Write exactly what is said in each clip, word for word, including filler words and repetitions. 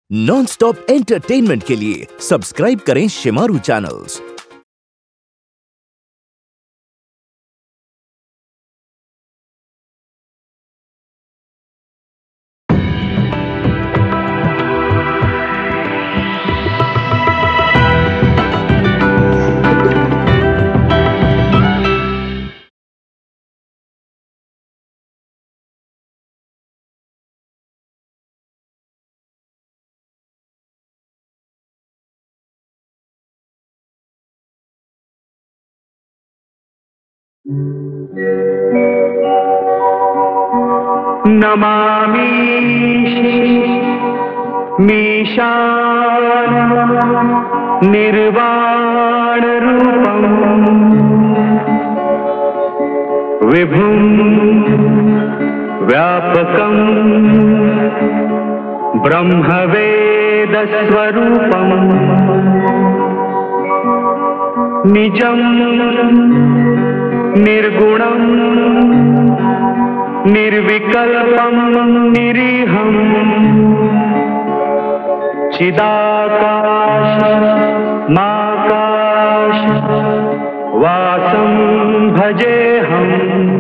Non stop entertainment के लिए subscribe करें शेमारू चैनल्स। नमामि मीशान निर्वाण रूपम विभुम व्यापकम ब्रह्मवेद स्वरूपम निजम निर्गुणम निर्विकल्पम निरीहम चिदाकाश माकाश वासं भजेहम।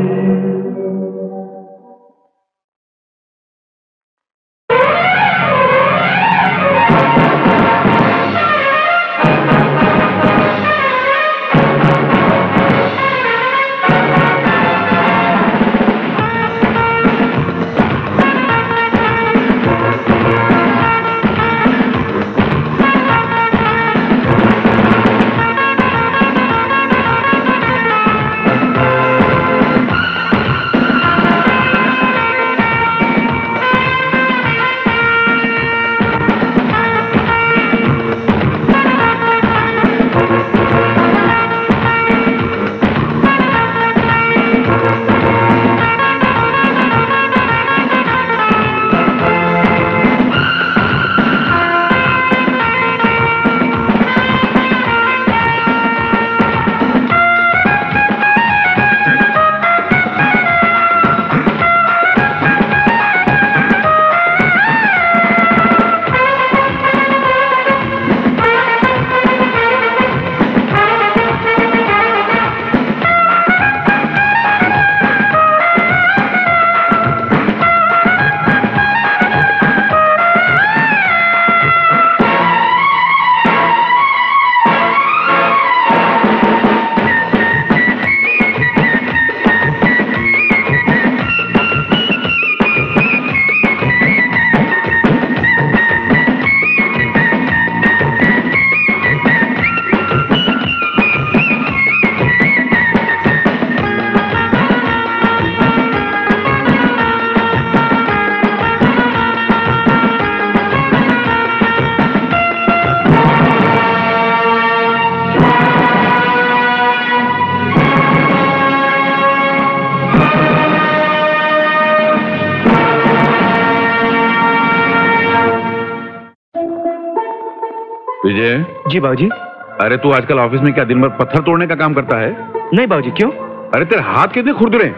विजय जी बाबूजी। अरे तू आजकल ऑफिस में क्या दिन भर पत्थर तोड़ने का काम करता है? नहीं बाबूजी। क्यों? अरे तेरे हाथ कितने खुरदुरे?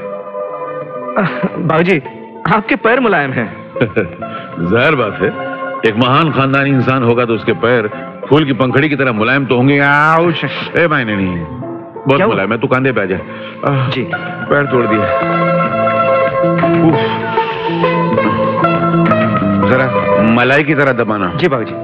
बाबूजी आपके पैर मुलायम हैं। जाहिर बात है, एक महान खानदानी इंसान होगा तो उसके पैर फूल की पंखड़ी की तरह मुलायम तो होंगे। आउश, ए मायने नहीं, बहुत मुलायम है। तू कांधे पे आ जा। जी। पैर तोड़ दिए। जरा मलाई की तरह दबाना। जी बाबूजी।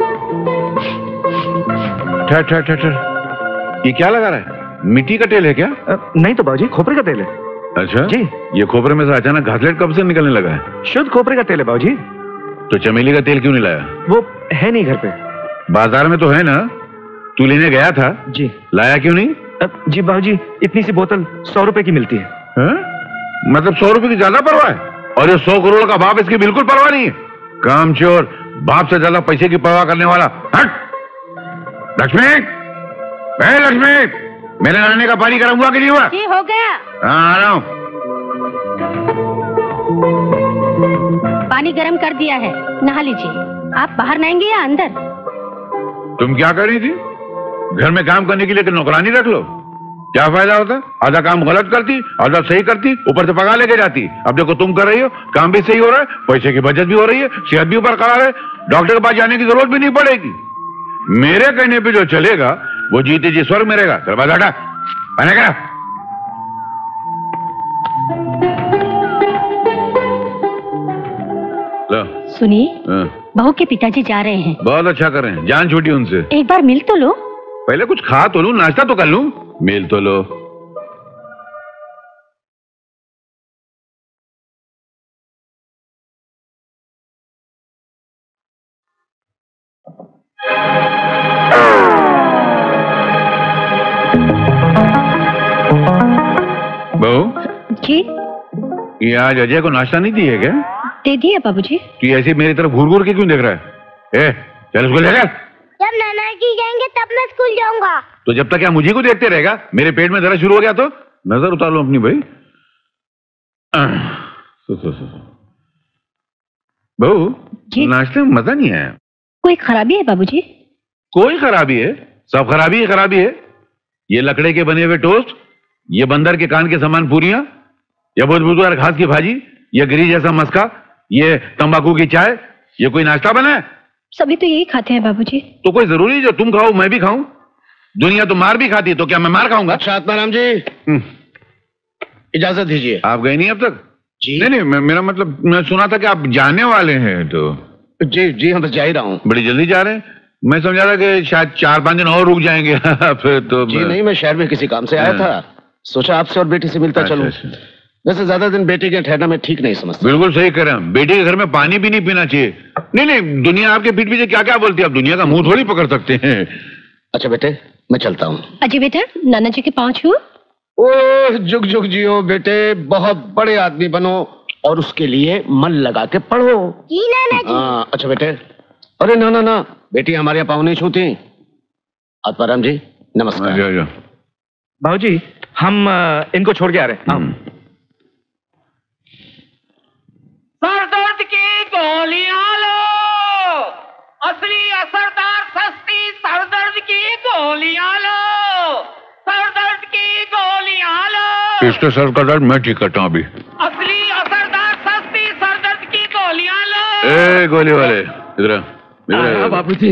ठहर ठहर ठहर ठहर, ये क्या लगा रहा है? मिट्टी का तेल है क्या? आ, नहीं तो बाबूजी, खोपरे का तेल है। अच्छा जी। ये खोपरे में से अचानक घासलेट कब से निकलने लगा है? शुद्ध खोपरे का तेल है बाबूजी। तो चमेली का तेल क्यों नहीं लाया? वो है नहीं घर पे। बाजार में तो है ना, तू लेने गया था। जी। लाया क्यों नहीं? आ, जी बाबूजी, इतनी सी बोतल सौ रुपए की मिलती है। हा? मतलब सौ रुपए की ज्यादा परवाह है? और ये सौ करोड़ का बाप, इसकी बिल्कुल परवाह नहीं है। कामचोर, बाप से ज्यादा पैसे की परवाह करने वाला। हट! लक्ष्मी, ए लक्ष्मी, मेरे नहाने का पानी गर्म हुआ कि नहीं हुआ? जी हो गया। हाँ, आ रहा हूँ। पानी गर्म कर दिया है, नहा लीजिए। आप बाहर नहाएंगे या अंदर? तुम क्या कर रही थी? घर में काम करने के लिए तो नौकरानी रख लो। क्या फायदा होता? आधा काम गलत करती, आधा सही करती, ऊपर से पगा लेके जाती। अब देखो तुम कर रही हो, काम भी सही हो रहा है, पैसे की बचत भी हो रही है, सेहत भी बरकरार है, डॉक्टर के पास जाने की जरूरत भी नहीं पड़ेगी। मेरे कहने पे जो चलेगा वो जीते जी स्वर्ग में रहेगा। दरवाजा हटा, पानी करा। लो सुनिए, बहू के पिताजी जा रहे हैं। बहुत अच्छा कर रहे हैं, जान छूटी उनसे। एक बार मिल तो लो। पहले कुछ खा तो लूं, नाश्ता तो कर लूं। मिल तो लो। बहू जी, ये आज अजय को नाश्ता नहीं दिए क्या? दे दिया बाबूजी। तू ऐसे मेरी तरफ घूर घूर के क्यों देख रहा है? ए, चल उसको ले जा। जब नाना जी जाएंगे तब मैं स्कूल जाऊंगा। तो जब तक क्या मुझे को देखते रहेगा? मेरे पेट में दर्द शुरू हो गया तो नजर उतार लो अपनी भाई। बहू, नाश्ते में मजा नहीं आया। कोई खराबी है बाबूजी? कोई खराबी है? सब खराबी ही खराबी है। ये लकड़े के बने हुए टोस्ट, ये बंदर के कान के समान पूरियां, ये बुधबुधवार घास की भाजी, ये गिरी जैसा मस्का, ये तंबाकू की चाय, ये कोई नाश्ता बना है? सभी तो यही खाते हैं बाबूजी। तो कोई जरूरी जो तुम खाओ मैं भी खाऊं? दुनिया तो मार भी खाती है, तो क्या मैं मार खाऊंगा? अच्छा आत्माराम जी, इजाजत दीजिए। आप गए नहीं अब तक? जी नहीं नहीं, मैं, मेरा मतलब मैं सुना था कि आप जाने वाले हैं। तो जी जी हम तो जा ही रहा हूँ। बड़ी जल्दी जा रहे हैं? मैं समझा था कि शायद चार पांच दिन और रुक जाएंगे। फिर तो जी नहीं, मैं शहर में किसी काम से आया था, सोचा आपसे और बेटी से मिलता चलूं। वैसे ज्यादा दिन बेटी के ठहरना मैं ठीक नहीं समझता। बिल्कुल सही कह रहे हैं, बेटी के घर में पानी भी नहीं पीना चाहिए। नहीं नहीं, दुनिया आपके पीठ पीछे क्या क्या बोलती है, आप दुनिया का मुंह थोड़ी पकड़ सकते हैं। अच्छा बेटे, मैं चलता हूँ। अजय बेटा, नाना जी के पाँव छू। ओह जुग जुग जियो बेटे, बहुत बड़े आदमी बनो और उसके लिए मन लगा के पढ़ो। जी नाना जी। हाँ अच्छा बेटे। अरे ना ना ना, बेटी हमारे यहाँ पाँव नहीं छूती। आत्माराम जी नमस्कार। बाबूजी, हम इनको छोड़ के आ रहे हैं। सर दर्द की गोलियां लो, असली असरदार सस्ती सर दर्द की गोलियां लो, सर दर्द की गोलियां लो। इसके सर का दर्द मैं ठीक करता हूँ अभी। असली असरदार सस्ती सर दर्द की गोलियां लो। ए गोली वाले, इधर बाबूजी।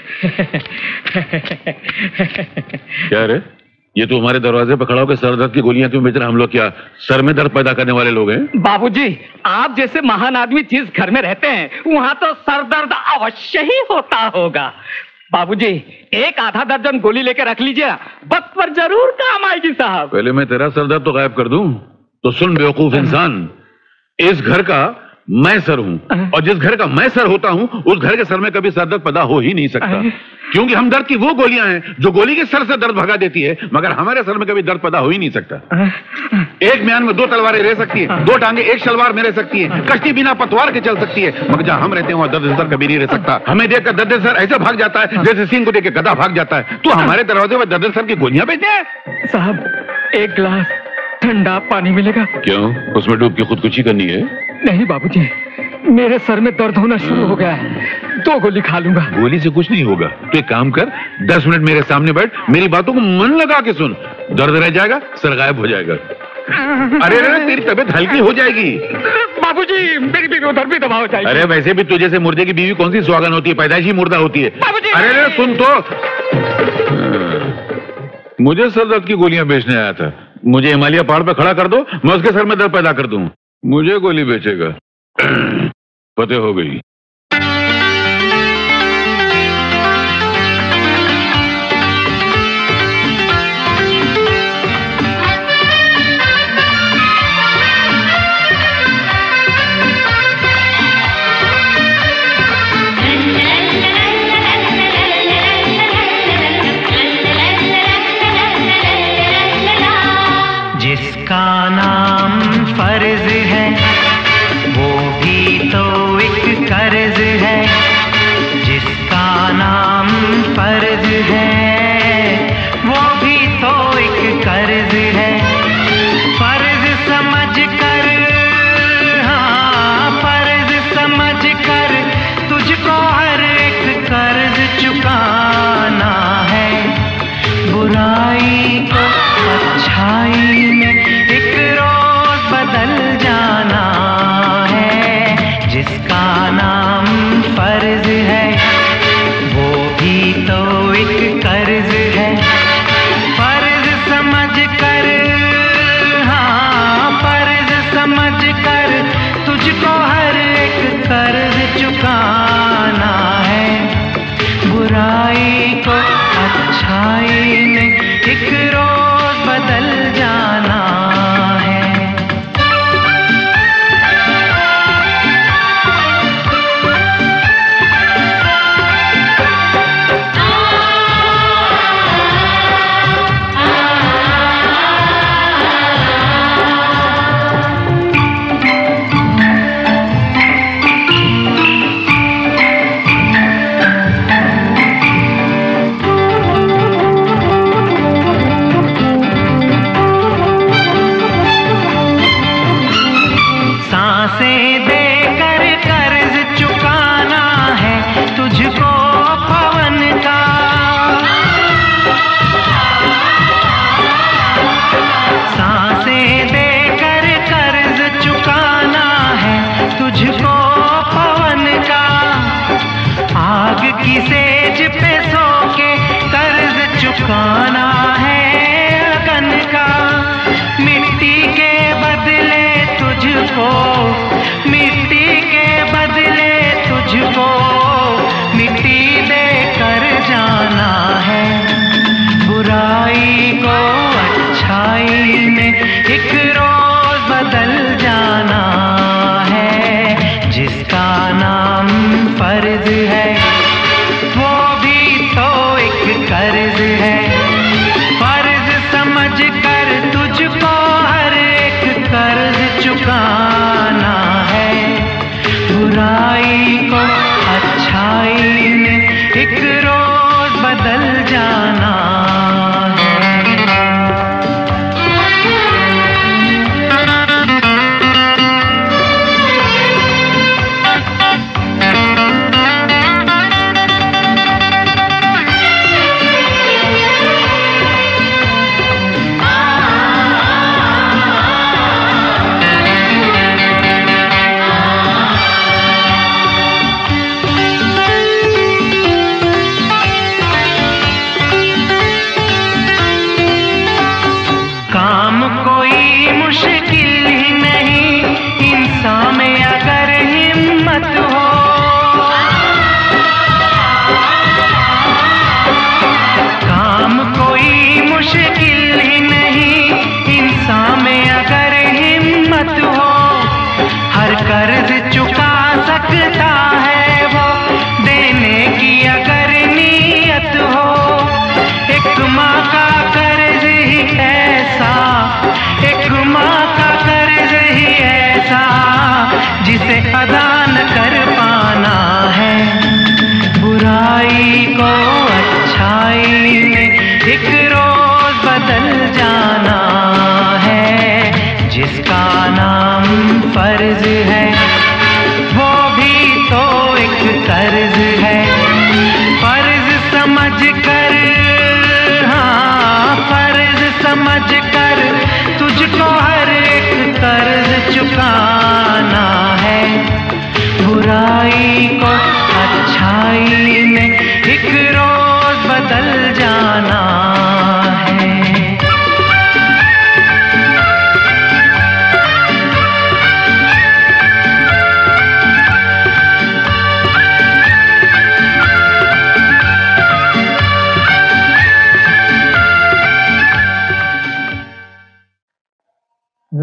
क्या रे, ये तो हमारे दरवाजे पर खड़ा होकर सर दर्द की गोलियां क्यों बेच रहे? हम लोग क्या सर में दर्द पैदा करने वाले लोग हैं? बाबूजी, आप जैसे महान आदमी जिस घर में रहते हैं वहाँ तो सर दर्द अवश्य ही होता होगा। बाबूजी, एक आधा दर्जन गोली लेकर रख लीजिए, वक्त पर जरूर काम आएगी साहब। पहले मैं तेरा सर दर्द तो गायब कर दूं? तो सुन बेवकूफ इंसान, इस घर का मैं सर हूं, और जिस घर का मैं सर होता हूं उस घर के सर में कभी सर दर्द पैदा हो ही नहीं सकता, क्योंकि हम दर्द की वो गोलियां हैं जो गोली के सर से दर्द भगा देती है, मगर हमारे सर में कभी दर्द पैदा हो ही नहीं सकता। एक म्यान में दो तलवारें रह सकती है, दो टांगे एक शलवार में रह सकती है, कश्ती बिना पतवार के चल सकती है, मगर जहां हम रहते हैं वहां दर्द सर कभी नहीं रह सकता। हमें देखकर दर्द सर ऐसे भाग जाता है जैसे सिंह को देख के गधा भाग जाता है। तो हमारे दरवाजे पर दर्द सर की गोलियां बेचते हैं। साहब, एक गिलास ठंडा पानी मिलेगा? क्यों, उसमें डूब के खुदकुशी करनी है? नहीं बाबूजी, मेरे सर में दर्द होना शुरू हो गया है, दो गोली खा लूंगा। गोली से कुछ नहीं होगा, तो एक काम कर, दस मिनट मेरे सामने बैठ, मेरी बातों को मन लगा के सुन, दर्द रह जाएगा, सर गायब हो जाएगा। अरे अरे तेरी तबीयत हल्की हो जाएगी। बाबूजी, मेरी बीवी उधर भी दबा हो जाएगी। अरे वैसे भी तुझे से मुर्दे की बीवी कौन सी सुहागन होती है, पैदाइशी मुर्दा होती है। अरे अरे सुन तो, मुझे सर दर्द की गोलियां बेचने आया था, मुझे हिमालय पहाड़ पे खड़ा कर दो, मैं उसके सर में दर्द पैदा कर दूं। मुझे गोली बेचेगा, फतेह हो गई। जिसका नाम फर्ज है वो भी तो एक कर्ज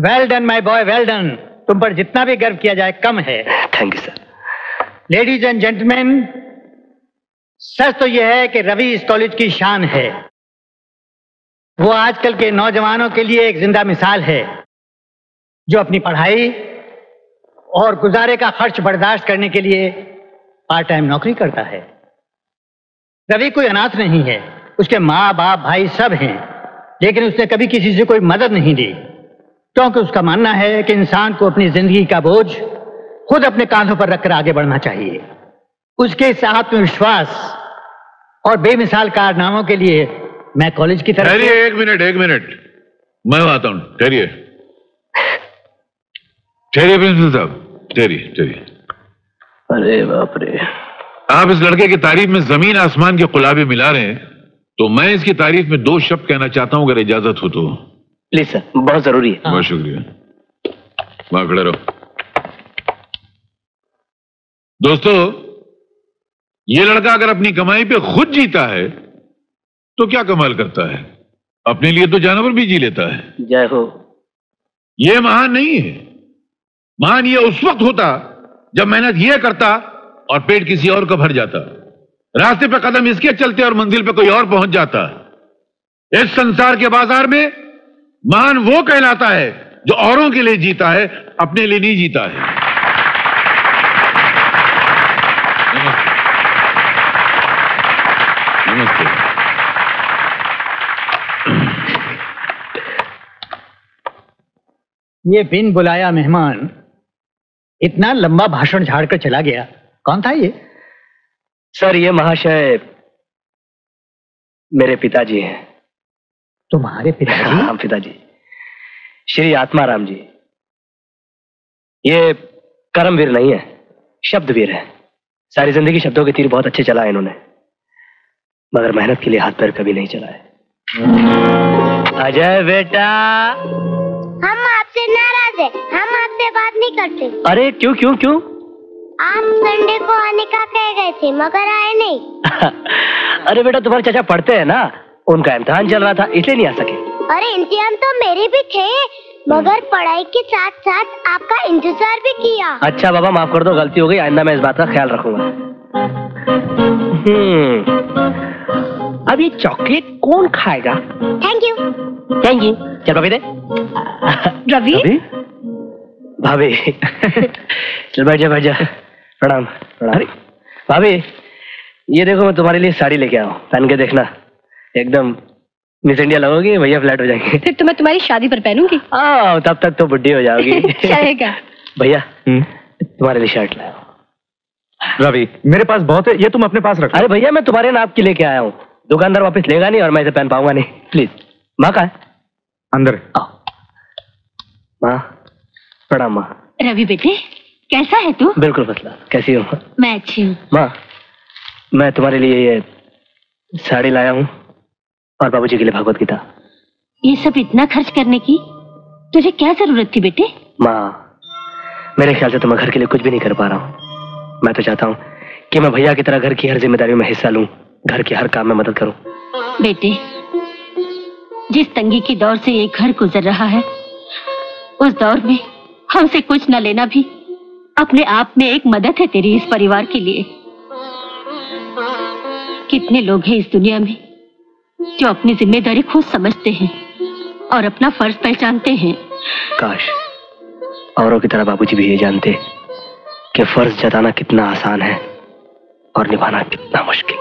well done my boy, well done. तुम पर जितना भी गर्व किया जाए कम है। Thank you sir. Ladies and gentleman, सच तो यह है कि रवि इस कॉलेज की शान है। वो आजकल के नौजवानों के लिए एक जिंदा मिसाल है, जो अपनी पढ़ाई और गुजारे का खर्च बर्दाश्त करने के लिए पार्ट टाइम नौकरी करता है। रवि कोई अनाथ नहीं है, उसके माँ बाप भाई सब हैं, लेकिन उसने कभी किसी से कोई मदद नहीं ली, क्योंकि उसका मानना है कि इंसान को अपनी जिंदगी का बोझ खुद अपने कांधों पर रखकर आगे बढ़ना चाहिए। उसके इस आत्मविश्वास और बेमिसाल कारनामों के लिए मैं कॉलेज की तरफ ठहरिए, एक मिनट एक मिनट, मैं आता हूं। ठहरिए ठहरिए प्रिंसिपल साहब, ठहरिए ठहरिए। अरे बाप रे, आप इस लड़के की तारीफ में जमीन आसमान के कुलाबे मिला रहे हैं, तो मैं इसकी तारीफ में दो शब्द कहना चाहता हूं, अगर इजाजत हो तो। प्लीज सर, बहुत जरूरी है। बहुत शुक्रिया, वहां खड़े रहो। दोस्तों, ये लड़का अगर अपनी कमाई पे खुद जीता है तो क्या कमाल करता है, अपने लिए तो जानवर भी जी लेता है। जय हो। ये महान नहीं है, महान ये उस वक्त होता जब मेहनत ये करता और पेट किसी और का भर जाता, रास्ते पे कदम इसके चलते और मंजिल पे कोई और पहुंच जाता। इस संसार के बाजार में महान वो कहलाता है जो औरों के लिए जीता है, अपने लिए नहीं जीता है। नमस्ते। नमस्ते। ये बिन बुलाया मेहमान इतना लंबा भाषण झाड़कर चला गया, कौन था ये? सर, ये महाशय मेरे पिताजी हैं। तुम्हारे पिताजी? हाँ, पिताजी श्री आत्माराम जी। ये कर्मवीर नहीं है, शब्दवीर है। सारी जिंदगी शब्दों के तीर बहुत अच्छे चलाए इन्होंने, मगर मेहनत के लिए हाथ पैर कभी नहीं चलाए। अजय बेटा, हम आपसे नाराज है, हम आपसे बात नहीं करते। अरे क्यों क्यों क्यों? आप संडे को आने का कह गए थे मगर आए नहीं। अरे बेटा, तुम्हारे चाचा पढ़ते हैं ना, उनका इम्तिहान चल रहा था इसलिए नहीं आ सके। अरे इम्तिहान तो मेरे भी थे, मगर पढ़ाई के साथ साथ आपका इंतजार भी किया। अच्छा बाबा, माफ कर दो, गलती हो गई, आइंदा मैं इस बात का ख्याल रखूंगा। हम्म, अब ये चॉकलेट कौन खाएगा? Thank you. Thank you. चल भाभी दे। रवि, भाभी चल बैठ जा बैठ जा। प्रणाम प्रणाम। भाभी, ये देखो मैं तुम्हारे लिए साड़ी लेके आया हूँ, पहन के देखना, एकदम मिस इंडिया लगोगी, भैया फ्लैट हो जाएंगे। फिर तो मैं तुम्हारी शादी पर पहनूंगी। हाँ, तब तक तो बुढ़ी हो जाओगी। चलेगा। भैया तुम्हारे लिए शर्ट लाया हूँ। रवि, मेरे पास बहुत है, ये तुम अपने पास रखो। अरे भैया, मैं तुम्हारे नाप की लेके आया हूँ, दुकानदार वापस लेगा नहीं और मैं इसे पहन पाऊंगा नहीं। प्लीज। माँ कहाँ है? अंदर। आओ। माँ, प्रणाम माँ। रवि बेटे, कैसा है तू? बिल्कुल फसला। कैसी हो? मैं अच्छी हूँ। माँ, मैं तुम्हारे लिए ये साड़ी लाया हूँ और बाबूजी के लिए भगवत गीता। ये सब इतना खर्च करने की तुझे क्या जरूरत थी बेटे? माँ, मेरे ख्याल से तो मैं घर के लिए कुछ भी नहीं कर पा रहा हूँ। मैं तो चाहता हूँ कि मैं भैया की तरह घर की हर जिम्मेदारियों में हिस्सा लूं, घर के हर काम में मदद करूं। बेटे, जिस तंगी की दौर से ये घर गुजर रहा है, उस दौर में हमसे कुछ न लेना भी अपने आप में एक मदद है तेरी इस परिवार के लिए। कितने लोग हैं इस दुनिया में जो अपनी जिम्मेदारी खुद समझते हैं और अपना फर्ज पहचानते हैं। काश औरों की तरह बाबूजी भी ये जानते कि फर्ज जताना कितना आसान है और निभाना कितना मुश्किल।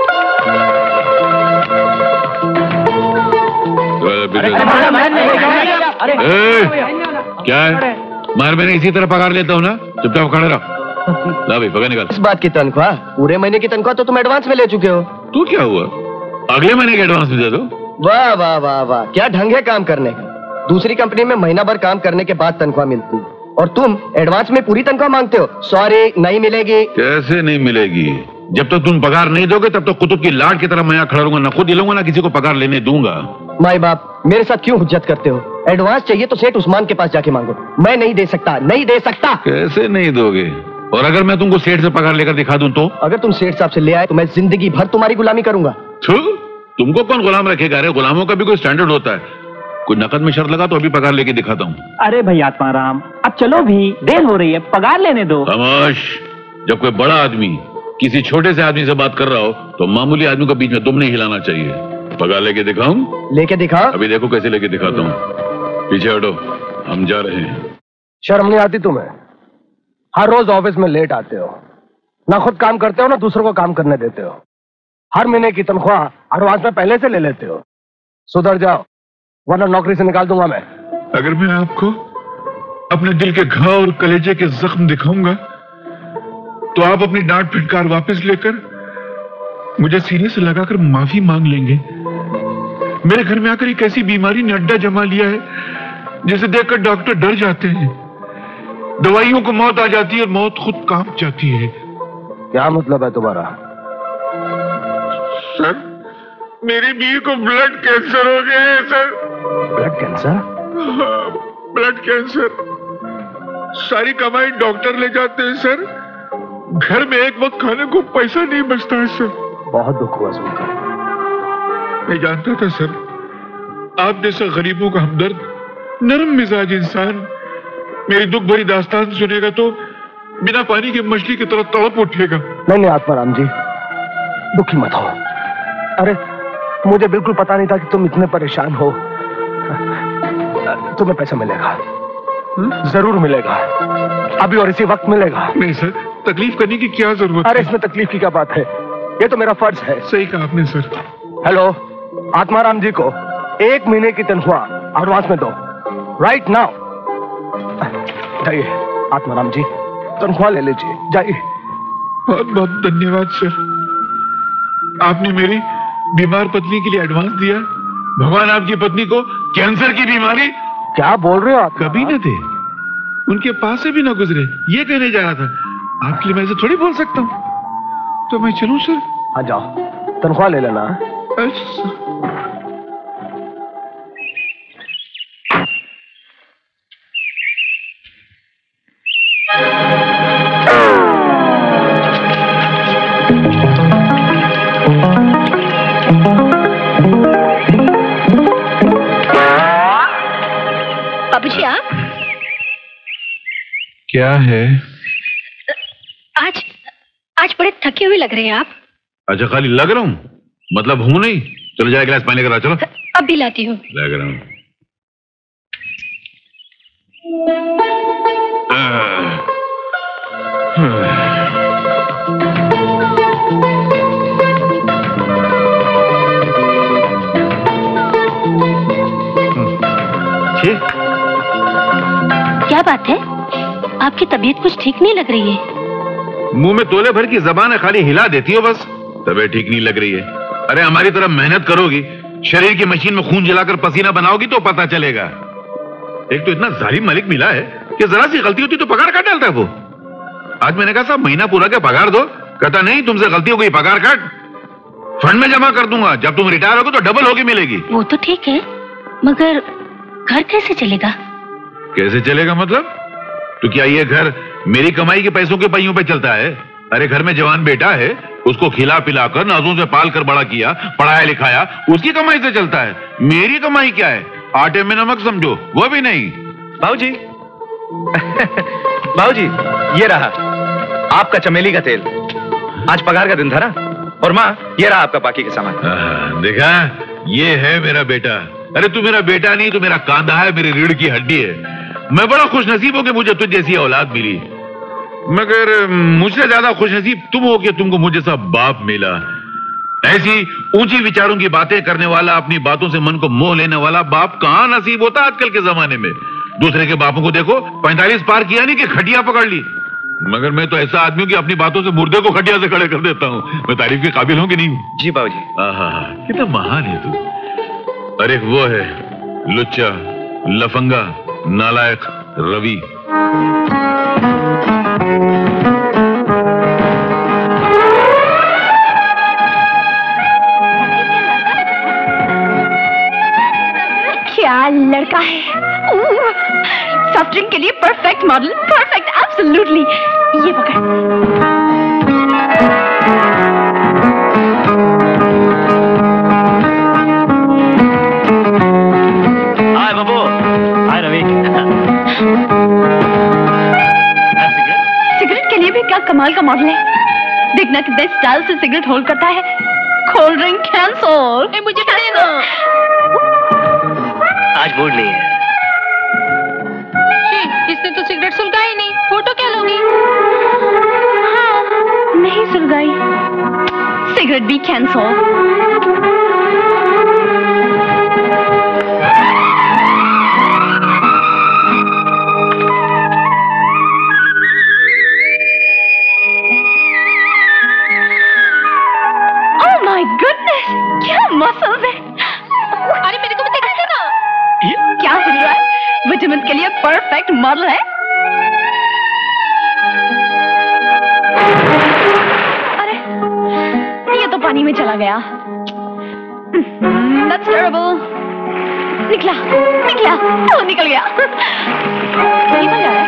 अरे क्या है? मार मैंने इसी तरह पगार लेता हूँ ना, चुपचाप खड़े रहो। ला भाई पगार निकाल। इस बात की तनख्वाह, पूरे महीने की तनख्वाह तो तुम एडवांस में ले चुके हो। तू क्या हुआ, अगले महीने के एडवांस में दे दो। वाह वाह वाह वाह, क्या ढंग है काम करने का। दूसरी कंपनी में महीना भर काम करने के बाद तनख्वाह मिलती है और तुम एडवांस में पूरी तनख्वाह मांगते हो। सॉरी, नहीं मिलेगी। कैसे नहीं मिलेगी? जब तक तुम पगार नहीं दोगे तब तक कुतुब की लाट की तरह मैं यहाँ खड़ा रहूंगा, ना खुद हिलूंगा ना किसी को पगार लेने दूंगा। माई बाप, मेरे साथ क्यों हुज्जत करते हो? एडवांस चाहिए तो सेठ उस्मान के पास जाके मांगो। मैं नहीं दे सकता, नहीं दे सकता। कैसे नहीं दोगे? और अगर मैं तुमको सेठ से पगार लेकर दिखा दूं तो? अगर तुम सेठ साहब से ले आए तो मैं जिंदगी भर तुम्हारी गुलामी करूंगा। तुमको कौन गुलाम रखेगा? अरे गुलामों का भी कोई स्टैंडर्ड होता है। कोई नकद में शर्त लगा तो अभी पगार लेके दिखाता हूँ। अरे भाई आत्माराम, अब चलो भी, देर हो रही है, पगार लेने दो। खामोश। जब कोई बड़ा आदमी किसी छोटे से आदमी से बात कर रहा हो तो मामूली आदमी को बीच में तुम नहीं हिलाना चाहिए। पगार लेके दिखाऊं? लेके दिखा। अभी देखो कैसे लेके दिखाता हूँ। पीछे हटो, हम जा रहे हैं। शर्म नहीं आती तुम्हें? हर रोज ऑफिस में लेट आते हो, ना खुद काम करते हो ना दूसरों को काम करने देते हो। हर महीने की तनख्वाह एडवांस में पहले से ले लेते हो। सुधर जाओ वरना नौकरी से निकाल दूंगा मैं। अगर मैं आपको अपने दिल के घाव और कलेजे के जख्म दिखाऊंगा तो आप अपनी डांट फटकार वापस लेकर मुझे सीने से लगाकर माफी मांग लेंगे। मेरे घर में आकर एक ऐसी बीमारी ने अड्डा जमा लिया है जिसे देखकर डॉक्टर डर जाते हैं। दवाइयों को मौत आ जाती है और मौत खुद कांप जाती है। क्या मतलब है तुम्हारा? सर, मेरी बीवी को ब्लड कैंसर हो गया है सर। Blood cancer? हाँ, ब्लड कैंसर। सारी कमाई डॉक्टर ले जाते हैं सर। घर में एक वक्त खाने को पैसा नहीं बचता है सर। बहुत दुख हुआ सुनकर। मैं जानता था सर, आप जैसा गरीबों का हमदर्द, नरम मिजाज इंसान मेरी दुख भरी दास्तान सुनेगा तो बिना पानी की मछली की तरह तड़प उठेगा। नहीं नहीं आत्माराम जी, दुखी मत हो। अरे मुझे बिल्कुल पता नहीं था कि तुम इतने परेशान हो। तुम्हें पैसा मिलेगा, जरूर मिलेगा, अभी और इसी वक्त मिलेगा। नहीं सर, तकलीफ करने की क्या जरूरत है? अरे इसमें तकलीफ की क्या बात है, ये तो मेरा फर्ज है। सही कहा आपने सर। हेलो, आत्माराम जी को एक महीने की तनख्वाह एडवांस में दो, राइट नाउ। जाइए आत्माराम जी, तनख्वाह ले लीजिए, जाइए। बहुत बहुत धन्यवाद सर, आपने मेरी बीमार पत्नी के लिए एडवांस दिया। भगवान आपकी पत्नी को कैंसर की बीमारी। क्या बोल रहे हो आप? कभी न थे, उनके पास से भी ना गुजरे, ये कहने जा रहा था। आपके लिए मैं ऐसे थोड़ी बोल सकता हूँ। तो मैं चलूं सर? हाँ जाओ, तनख्वाह ले लेना। अच्छा। बाबूजी आप? क्या है? आज आज बड़े थके हुए लग रहे हैं आप। अच्छा, खाली लग रहा हूँ, मतलब हूँ नहीं। चलो जाए गिलास पानी लेकर आ। चलो अब भी लाती हूँ। लग रहा हूँ। क्या बात है, आपकी तबीयत कुछ ठीक नहीं लग रही है। मुंह में तोले भर की जबान है, खाली हिला देती हो बस। तबीयत ठीक नहीं लग रही है। अरे हमारी तरह मेहनत करोगी, शरीर की मशीन में खून जलाकर पसीना बनाओगी तो पता चलेगा। एक तो इतना जालिम मालिक मिला है कि जरा सी गलती होती तो पगार काट डालता है वो। आज मैंने कहा साहब महीना पूरा के पगार दो, कहता नहीं तुमसे गलती हो गई, पगार काट, फंड में जमा कर दूंगा, जब तुम रिटायर होगे तो डबल होगी मिलेगी। वो तो ठीक है, मगर घर कैसे चलेगा? कैसे चलेगा मतलब? तो क्या ये घर मेरी कमाई के पैसों के पहियों पे चलता है? अरे घर में जवान बेटा है, उसको खिला पिलाकर नाजों से पाल कर बड़ा किया, पढ़ाया लिखाया, उसकी कमाई से चलता है। मेरी कमाई क्या है? आटे में नमक समझो, वो भी नहीं। बाबूजी बाबूजी, ये रहा आपका चमेली का तेल, आज पगार का दिन था ना। और माँ, ये रहा आपका बाकी का सामान। देखा, ये है मेरा बेटा। अरे तू मेरा बेटा नहीं, तू मेरा कांधा है, मेरी रीढ़ की हड्डी है। मैं बड़ा खुशनसीब हूं कि मुझे तुझ जैसी औलाद मिली, मगर मुझसे ज्यादा खुशनसीब तुम हो कि तुमको मुझे सा बाप मिला। ऐसी ऊंची विचारों की बातें करने वाला, अपनी बातों से मन को मोह लेने वाला बाप कहां नसीब होता आजकल के जमाने में। दूसरे के बापों को देखो, पैंतालीस पार किया नहीं कि खटिया पकड़ ली, मगर मैं तो ऐसा आदमी हूं कि अपनी बातों से मुर्दे को खटिया से खड़े कर देता हूं। मैं तारीफ के काबिल हूं कि नहीं? जी बाबूजी। आहा, कितना महान है तू। अरे वो है लुच्चा, लफंगा, नालायक रवि। क्या लड़का है, सॉफ्ट ड्रिंक के लिए परफेक्ट मॉडल, परफेक्ट, एब्सोल्युटली। ये पकड़। कमाल का मॉडल है। देखना कितने स्टाइल से सिगरेट होल्ड करता है। Cold drink cancel. मुझे देना। आज मूड नहीं है। इसने तो सिगरेट सुलगाई नहीं, फोटो क्या लोगी? हाँ, नहीं सुलगाई। सिगरेट भी कैंसल। क्या मसल्स है। अरे मेरे को भी दिखा देना। क्या हो रहा है? विटामिन के लिए परफेक्ट मॉडल है। अरे ये तो पानी में चला गया। That's terrible। निकला निकला तो निकल गया। ये तो क्या है?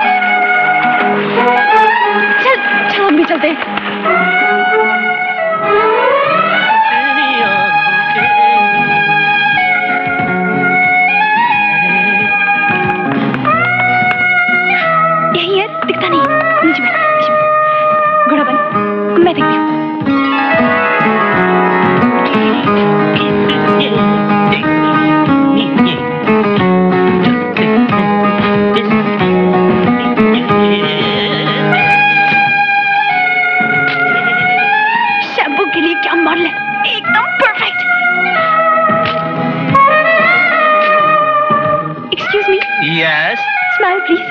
चल चल हम भी चलते। यही है, दिखता नहीं। नीचे में, नीचे में। घोड़ा बन, मैं देखती हूँ। शैम्पू के लिए क्या मॉडल है, एकदम perfect. Excuse me. Yes. Smile please.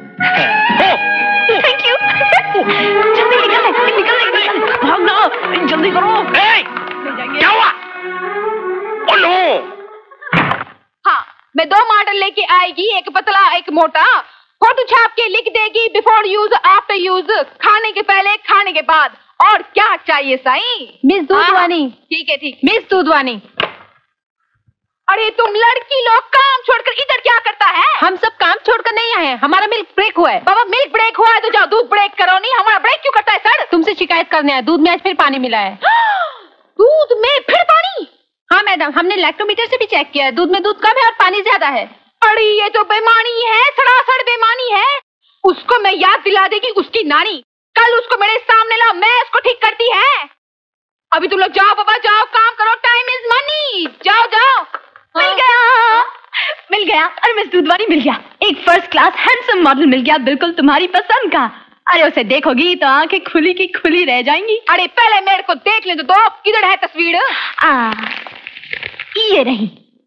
Thank you. जल्दी निकल निकल निकल भागना, जल्दी करो। क्या हुआ? Oh no. हाँ, मैं दो मॉडल लेके आएगी, एक पतला एक मोटा। फोटो छाप के लिख देगी बिफोर यूज आफ्टर यूज, खाने के पहले खाने के बाद। और क्या चाहिए साईं? मिस दूधवानी। ठीक है ठीक, मिस दूधवानी। अरे तुम लड़की लोग काम छोड़कर इधर क्या करता है? हम सब काम छोड़कर नहीं आए हैं, हमारा मिल्क ब्रेक हुआ है। बाबा मिल्क ब्रेक हुआ है तो जाओ दूध ब्रेक करो। नहीं, हमारा ब्रेक क्यों करता है सर? तुमसे शिकायत करने आए, दूध में आज फिर पानी मिला है। दूध में फिर पानी? हाँ मैडम, हमने लैक्टोमीटर से भी चेक किया है, दूध में दूध कम है और पानी ज्यादा है। अरे ये तो बेईमानी है, सड़ासड़ बेईमानी है। उसको मैं याद दिला देगी उसकी नानी। कल उसको मेरे सामने लाओ, मैं उसको ठीक करती है। अभी तुम लोग जाओ बाबा, जाओ काम करो, टाइम इज मनी। जाओ जाओ। मिल गया मिल गया अरे मिस दूधवानी मिल गया। एक फर्स्ट क्लास हैंडसम मॉडल मिल गया, बिल्कुल तुम्हारी पसंद का। अरे उसे देखोगी तो आंखें खुली की खुली रह जाएंगी। अरे पहले मेरे को देख ले तो दो, किधर है तस्वीर? आ, ये रही।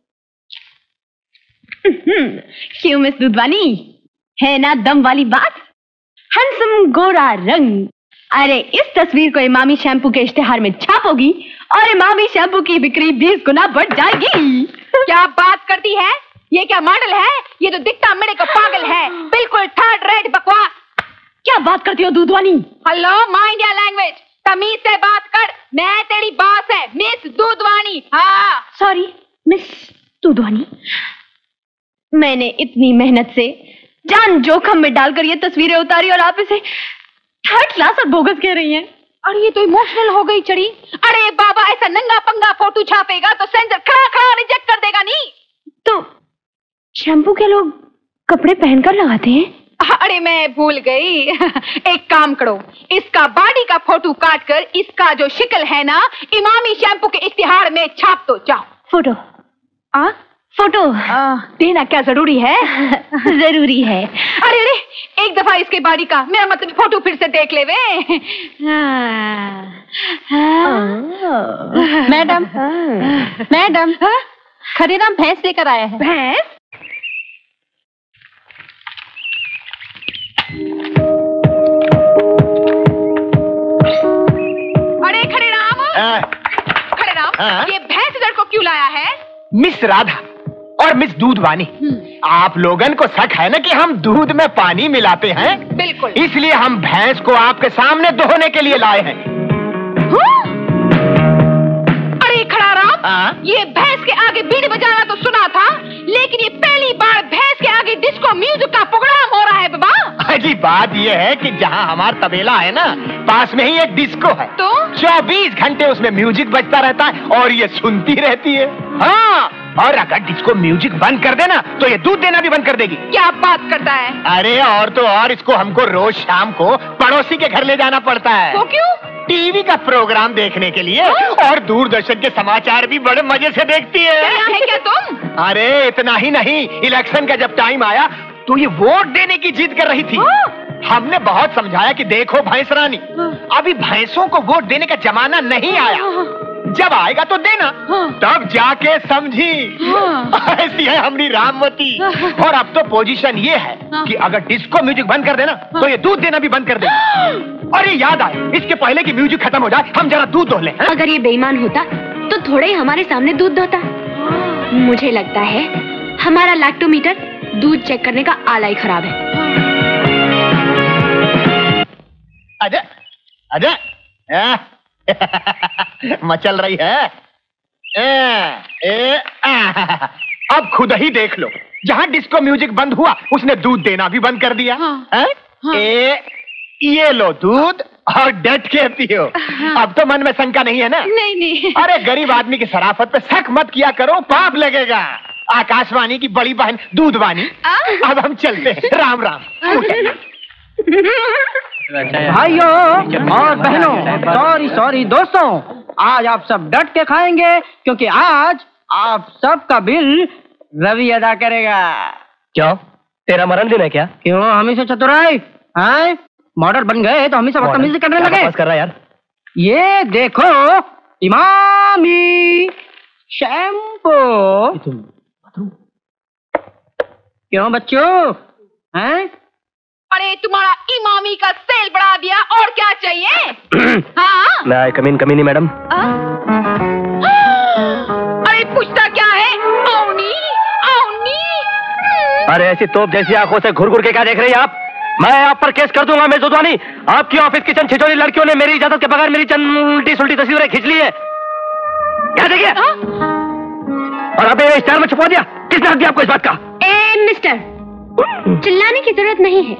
क्यों मिस दूधवानी, है ना दम वाली बात? हैंडसम गोरा रंग। अरे इस तस्वीर को इमामी शैम्पू के इश्तेहार में छापोगी और इमामी शैम्पू की बिक्री बीस गुना बढ़ जाएगी। क्या बात करती है? ये क्या मॉडल है? ये तो दिखता मेरे को पागल है, बिल्कुल थर्ड रेट बकवास। क्या बात करती हो Dudhwani? Hello, mind your language, तमीज से बात कर। मैं तेरी बॉस है, मिस दूधवानी। हाँ सॉरी मिस दूधवानी, मैंने इतनी मेहनत से जान जोखम में डालकर ये तस्वीरें उतारी और आप इसे थर्ड क्लास और बोगस कह रही हैं। अरे ये तो इमोशनल हो गई चढ़ी। अरे बाबा, ऐसा नंगा पंगा फोटो छापेगा तो सेंसर खड़ा खड़ा रिजेक्ट कर देगा। नहीं तो शैम्पू के लोग कपड़े पहनकर लगाते हैं। अरे मैं भूल गई। एक काम करो, इसका बॉडी का फोटो काट कर इसका जो शिकल है ना इमामी शैम्पू के इश्तिहार में छाप दो। जाओ। फोटो? आ? फोटो आ, देना क्या जरूरी है? जरूरी है। अरे अरे, एक दफा इसके बॉडी का, मेरा मतलब फोटो फिर से देख ले वे। मैडम मैडम खरीदाम भैंस लेकर आया है। भैंस? अरे खड़े राम, खड़े राम, ये भैंस इधर को क्यों लाया है? मिस राधा और मिस दूधवानी, आप लोगन को शक है ना कि हम दूध में पानी मिलाते हैं? बिल्कुल। इसलिए हम भैंस को आपके सामने दोहने के लिए लाए हैं। अरे खड़ा राम, ये भैंस के आगे बीड़ी बजाना तो सुना था, लेकिन ये पहली बार भैंस के आगे डिस्को म्यूजिक का प्रोग्राम हो रहा है बाबा। अजी बात ये है कि जहाँ हमारा तबेला है ना, पास में ही एक डिस्को है। तो चौबीस घंटे उसमें म्यूजिक बजता रहता है और ये सुनती रहती है। हाँ, और अगर डिस्को म्यूजिक बंद कर देना तो ये दूध देना भी बंद कर देगी। क्या बात करता है? अरे और तो और इसको हमको रोज शाम को पड़ोसी के घर ले जाना पड़ता है। वो क्यों? टीवी का प्रोग्राम देखने के लिए और दूरदर्शन के समाचार भी बड़े मजे से देखती है। है क्या तुम? अरे इतना ही नहीं, इलेक्शन का जब टाइम आया तो ये वोट देने की जिद कर रही थी। हमने बहुत समझाया कि देखो भैंस रानी, अभी भैंसों को वोट देने का जमाना नहीं आया, जब आएगा तो देना, तब जाके समझी। ऐसी है हमारी रामवती। और अब तो पोजीशन ये है कि अगर डिस्को म्यूजिक बंद कर देना तो ये दूध देना भी बंद कर देगा। और ये याद आए, इसके पहले कि म्यूजिक खत्म हो जाए हम जरा दूध दो लें। अगर ये बेईमान होता तो थोड़े ही हमारे सामने दूध दोता। मुझे लगता है हमारा लैक्टोमीटर दूध चेक करने का आला ही खराब है। अरे अरे मचल रही है। ए, ए, आ, अब खुद ही देख लो, जहाँ डिस्को म्यूजिक बंद हुआ उसने दूध देना भी बंद कर दिया। हाँ, हाँ। ए, ये लो दूध और डट के पियो। अब तो मन में शंका नहीं है ना? नहीं नहीं। अरे गरीब आदमी की शराफत पे शक मत किया करो, पाप लगेगा। आकाशवाणी की बड़ी बहन दूधवानी। अब हम चलते हैं। राम राम। भाइयों और बहनों, सॉरी सॉरी दोस्तों, आज आप सब डट के खाएंगे क्योंकि आज आप सबका बिल रवि अदा करेगा। क्यों, तेरा मरण दिन है क्या? क्यों, हम इसे चतुराई हैं? मॉडल बन गए तो हम इसे बदतमीजी करने लगे। बस कर रहा यार। ये देखो इमामी शैम्पू। क्यों बच्चों हैं? अरे तुम्हारा इमामी का सेल बढ़ा दिया, और क्या चाहिए? हाँ? मैं कमीन कमीनी मैडम। अरे पूछता क्या है? औनी औनी। अरे ऐसी तोप जैसी आंखों से घुर घुर के क्या देख रही हैं आप? मैं आप पर केस कर दूंगा। मैं जोधवानी, आपकी ऑफिस की चंद छिछोरी लड़कियों ने मेरी इजाजत के बगैर मेरी चंद उल्टी सुल्टी तस्वीरें खींच ली है। क्या देखिए? और अबे स्टार में छुपा दिया। किसने हक दिया आपको इस बात का? ए मिस्टर, चिल्लाने की जरूरत नहीं है।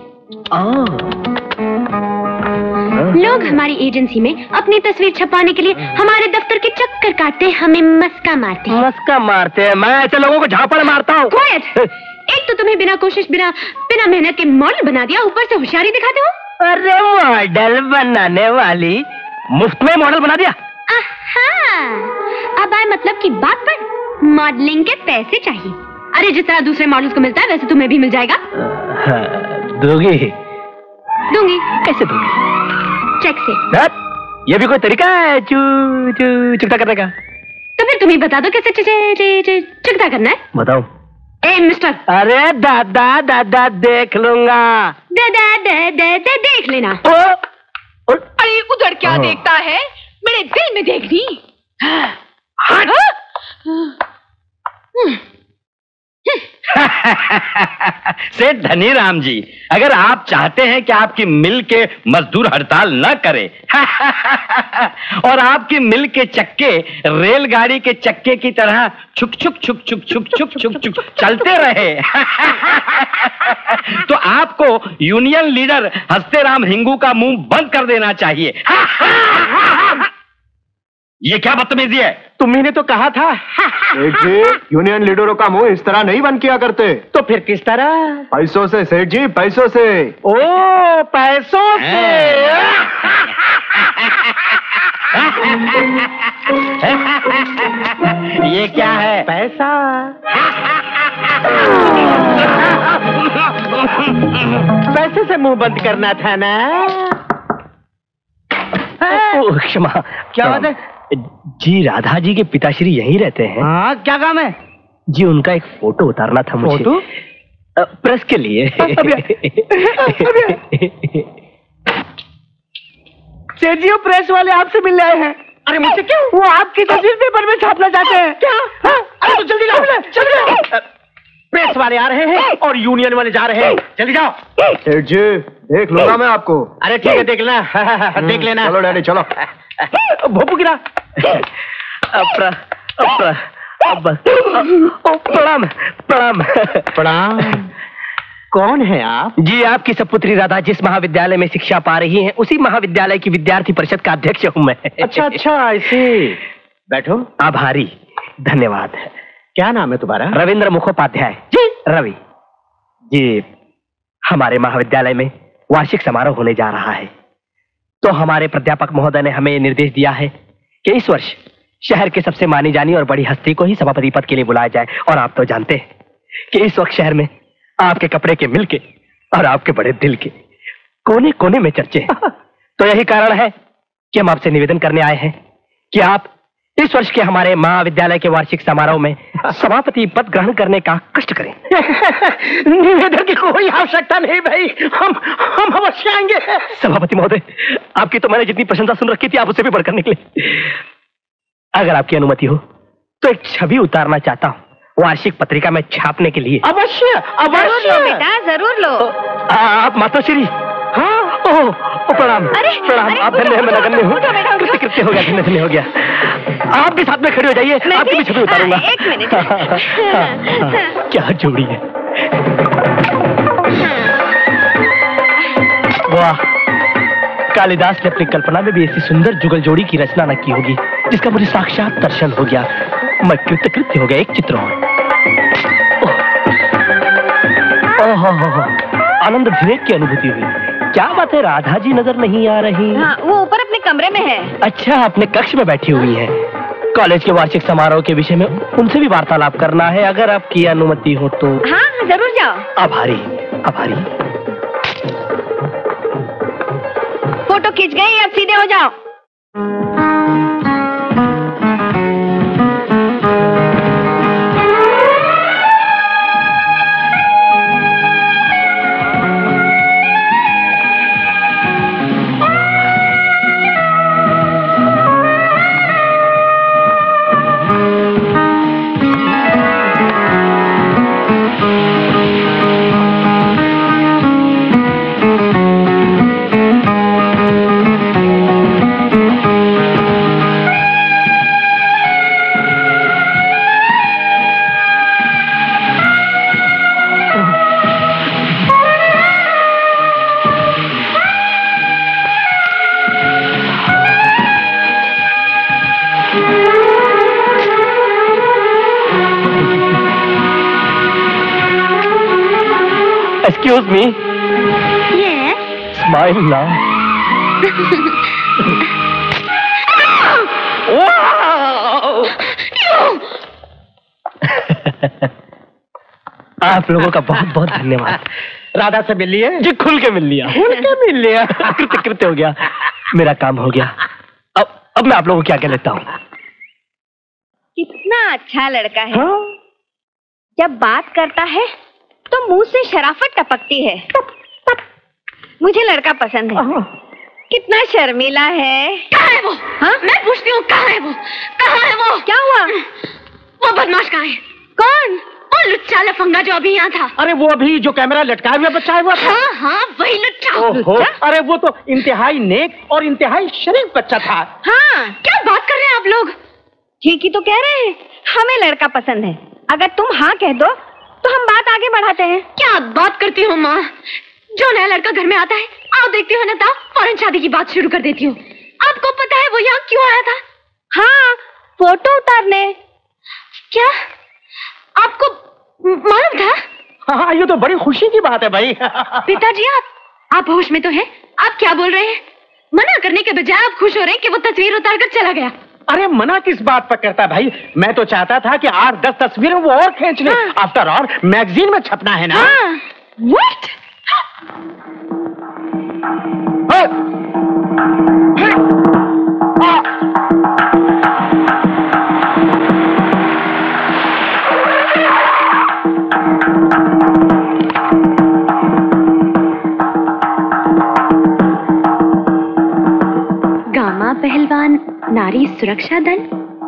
लोग हमारी एजेंसी में अपनी तस्वीर छपाने के लिए हमारे दफ्तर के चक्कर काटते हैं, हमें मस्का मारते हैं। मस्का मारते हैं? मैं ऐसे लोगों को झापड़ मारता हूँ। एक तो तुम्हें बिना कोशिश बिना बिना मेहनत के मॉडल बना दिया, ऊपर से होशियारी दिखाते हो। अरे मॉडल बनाने वाली, मुफ्त में मॉडल बना दिया। अब आए मतलब की बात पर, मॉडलिंग के पैसे चाहिए। अरे जिस तरह दूसरे मॉडल्स को मिलता है वैसे तुम्हें भी मिल जाएगा। दोगी? दूंगी। कैसे दूंगी? चेक से। दत? ये भी कोई तरीका है चू चू चुकता करने का? तो फिर तुम ही बता दो कैसे चुकता करना है। बताओ। ए मिस्टर। अरे दादा दादा देख लूंगा। दादा दादा दे, देख लेना। ओ, ओ, अरे उधर क्या देखता है, मेरे दिल में देखनी। सेठ धनी राम जी, अगर आप चाहते हैं कि आपकी मिल के मजदूर हड़ताल न करें और आपकी मिल के चक्के रेलगाड़ी के चक्के की तरह छुक छुक छुक छुक छुक छुक छुक छुक चलते रहे तो आपको यूनियन लीडर हंसते राम हिंगू का मुंह बंद कर देना चाहिए। ये क्या बदतमीजी है? तुम्ही ने तो कहा था। सेठ जी, यूनियन लीडरों का मुंह इस तरह नहीं बंद किया करते। तो फिर किस तरह? पैसों से सेठ जी, पैसों से। ओ पैसों से। ये क्या है? पैसा। पैसे से मुंह बंद करना था ना? क्षमा। क्या बात है? जी राधा जी के पिताश्री यहीं रहते हैं। हाँ, क्या काम है? जी उनका एक फोटो उतारना था मुझे। फोटो? प्रेस के लिए। सेठ जी, वो प्रेस वाले आपसे मिलने आए हैं। अरे मुझसे क्यों? वो आपकी तस्वीर पेपर में छापना चाहते हैं। क्या? हाँ? अरे तो जल्दी जाओ, जल्दी। प्रेस वाले आ रहे हैं और यूनियन वाले जा रहे हैं, जल्दी जाओ। सेठ जी, देख लूंगा मैं आपको। अरे ठीक है, देख लेना। देख लेना। चलो डैडी चलो। भोपू गिरा। अपरा, अपरा, अब, प्रणाम, प्रणाम, प्रणाम। कौन है आप? जी आपकी सपुत्री राधा जिस महाविद्यालय में शिक्षा पा रही हैं, उसी महाविद्यालय की विद्यार्थी परिषद का अध्यक्ष हूँ मैं। अच्छा अच्छा, ऐसे। बैठो। आभारी, धन्यवाद। क्या नाम है तुम्हारा? रविंद्र मुखोपाध्याय। जी रवि जी। हमारे महाविद्यालय में वार्षिक समारोह होने जा रहा है, तो हमारे प्राध्यापक महोदय ने हमें निर्देश दिया है कि इस वर्ष शहर के सबसे मानी जानी और बड़ी हस्ती को ही सभापति पद के लिए बुलाया जाए। और आप तो जानते हैं कि इस वक्त शहर में आपके कपड़े के मिल के और आपके बड़े दिल के कोने कोने में चर्चे हैं। तो यही कारण है कि हम आपसे निवेदन करने आए हैं कि आप इस वर्ष के हमारे महाविद्यालय के वार्षिक समारोह में सभापति पद ग्रहण करने का कष्ट करें। निवेदन की कोई आवश्यकता नहीं भाई, हम हम अवश्य आएंगे। सभापति महोदय, आपकी तो मैंने जितनी प्रशंसा सुन रखी थी, आप उससे भी बढ़कर निकले। अगर आपकी अनुमति हो तो एक छवि उतारना चाहता हूँ वार्षिक पत्रिका में छापने के लिए। अवश्य अवश्य बेटा, जरूर लो। आप मातोश्री। हाँ ओह प्रणाम प्रणाम। आप धन्य मैं नगण्य हूँ। कृत्य कृत्य हो गया, धन्य धन्य हो गया। आप भी साथ में खड़े हो जाइए, आपकी भी छवि उतारूंगा। एक मिनट। क्या जोड़ी है। वाह, कालिदास ने अपनी कल्पना में भी ऐसी सुंदर जुगल जोड़ी की रचना न की होगी जिसका मुझे साक्षात दर्शन हो गया। मैं कृत्य कृत्य हो गया। एक चित्र हो। ओह आनंद विवेक की अनुभूति हुई। क्या बात है, राधा जी नजर नहीं आ रही? हाँ, वो ऊपर अपने कमरे में है। अच्छा, अपने कक्ष में बैठी हुई है। कॉलेज के वार्षिक समारोह के विषय में उनसे भी वार्तालाप करना है, अगर आपकी अनुमति हो तो। हाँ जरूर जाओ। आभारी आभारी। फोटो खींच गई, अब सीधे हो जाओ। Excuse me. Yes. Smile now. Wow! आप लोगों का बहुत बहुत धन्यवाद। राधा से मिल लिए? जी खुल के मिल लिया। खुल के मिल लिया। कृत्य कृत्य हो गया, मेरा काम हो गया। अब अब मैं आप लोगों को क्या कह लेता हूँ। कितना अच्छा लड़का है। हाँ? जब बात करता है तो मुंह से शराफत टपकती है। मुझे लड़का पसंद है। कितना शर्मीला है। कहाँ है वो? हाँ? मैं पूछती हूँ कहाँ है वो? कहाँ है वो? क्या हुआ? वो बदमाश कहाँ है? कौन? वो लुच्चा लफंगा जो अभी यहाँ था। अरे वो अभी जो कैमरा लटकाया हुआ बच्चा है वो? हाँ हाँ वही लुच्चा। ओहो, अरे वो तो इंतहाई नेक और इंतहाई शरीफ बच्चा था। हाँ, क्या बात कर रहे हैं आप लोग? ठीक ही तो कह रहे हैं, हमें लड़का पसंद है। अगर तुम हाँ कह दो तो हम बात आगे बढ़ाते हैं। क्या बात करती हो माँ? जो नया लड़का घर में आता है, आओ देखती हो ना था, फौरन शादी की बात शुरू कर देती हूँ। आपको पता है वो यहाँ क्यों आया था? हाँ, फोटो उतारने। क्या आपको मालूम था? हाँ, ये तो बड़ी खुशी की बात है भाई। पिताजी आप आप होश में तो हैं? आप क्या बोल रहे हैं? मना करने के बजाय आप खुश हो रहे हैं कि वो तस्वीर उतार कर चला गया। अरे मना किस बात पर करता भाई, मैं तो चाहता था कि आठ दस तस्वीरें वो और खींच ले। हाँ। आफ्टर ऑल मैगजीन में छपना है ना। हाँ। What? गामा पहलवान नारी सुरक्षा दल।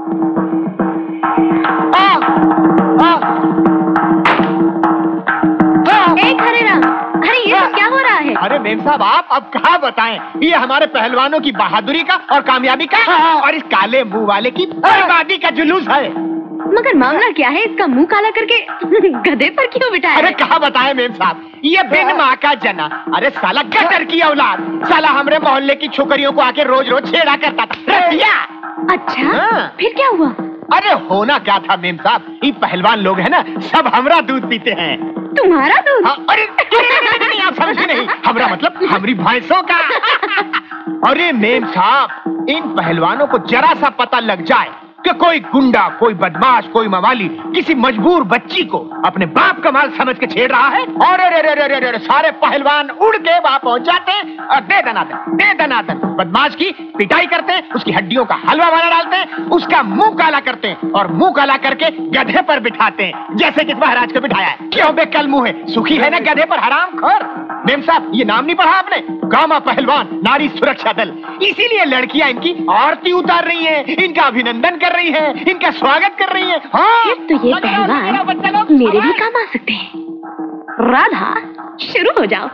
एक हरे राम, अरे ये क्या हो रहा है? अरे मेम साहब आप अब कहाँ बताएं, ये हमारे पहलवानों की बहादुरी का और कामयाबी का और इस काले मुंह वाले की बर्बादी का जुलूस है। मगर मामला क्या है? इसका मुंह काला करके गधे पर क्यों बिठाया? अरे कहाँ बताएं मेम साहब, ये बिन माँ का जना। अरे साला गटर की औलाद, साला हमरे मोहल्ले की छोकरियों को आके रोज रोज छेड़ा करता था। रसिया अच्छा हाँ। फिर क्या हुआ? अरे होना क्या था मेम साहब, ये पहलवान लोग है ना सब हमरा दूध पीते हैं। तुम्हारा दूध? हाँ, अरे नहीं, आप समझे नहीं, हमरा मतलब हमारी भैंसों का। अरे मेम साहब, इन पहलवानों को जरा सा पता लग जाए कि कोई गुंडा, कोई बदमाश, कोई मवाली किसी मजबूर बच्ची को अपने बाप का माल समझ के छेड़ रहा है, और अरे अरे अरे अरे सारे पहलवान उड़ के वहां पहुंच जाते हैं और दे दनादन दे दनादन बदमाश की पिटाई करते हैं, उसकी हड्डियों का हलवा बना डालते हैं, उसका मुंह काला करते हैं और मुंह काला करके गधे पर बिठाते हैं, जैसे कि महाराज को बिठाया है। क्यों बे कल मुंह है, सुखी है ना गधे पर हरामखोर। मेम साहब, ये नाम नहीं पढ़ा आपने? गामा पहलवान नारी सुरक्षा दल। इसीलिए लड़कियां इनकी आरती उतार रही हैं, इनका अभिनंदन कर रही है, इनका स्वागत कर रही है। हाँ, फिर तो ये पहलवान मेरे भी काम आ सकते हैं। राधा, शुरू हो जाओ।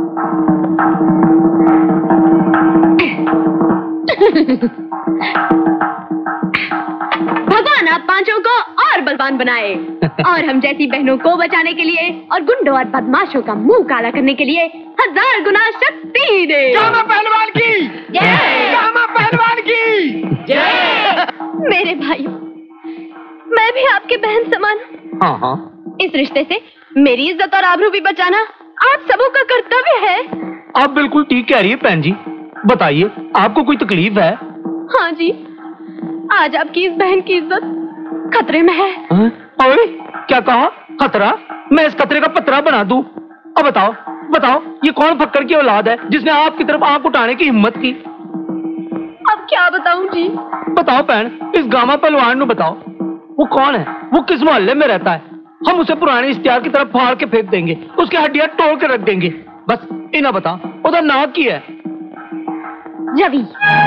भगवान आप पांचों को और बलवान बनाए और हम जैसी बहनों को बचाने के लिए और गुंडों और बदमाशों का मुंह काला करने के लिए हजार गुना शक्ति दे। गामा पहलवान की जय, गामा पहलवान की जय। मेरे भाइयों, मैं भी आपके बहन समान हूँ। हाँ हाँ। इस रिश्ते से मेरी इज्जत और आबरू भी बचाना आप सबों का कर्तव्य है। आप बिल्कुल ठीक कह रही है बहन जी। बताइए, आपको कोई तकलीफ है? हाँ जी, आज आपकी इस बहन की इज्जत खतरे में है। ओए, क्या कहा? खतरा? मैं इस खतरे का पतरा बना दूं? अब बताओ बताओ, ये कौन फक्कर की औलाद है जिसने आपकी तरफ आंख उठाने की हिम्मत की? अब क्या बताऊं जी? बताओ बहन, इस गामा पहलवान को बताओ, वो कौन है, वो किस मोहल्ले में रहता है? हम उसे पुराने इश्तिहार की तरफ फाड़ के फेंक देंगे, उसकी हड्डियां तोड़ के रख देंगे। बस इन्हें बता, उधर नाक की है। रवि।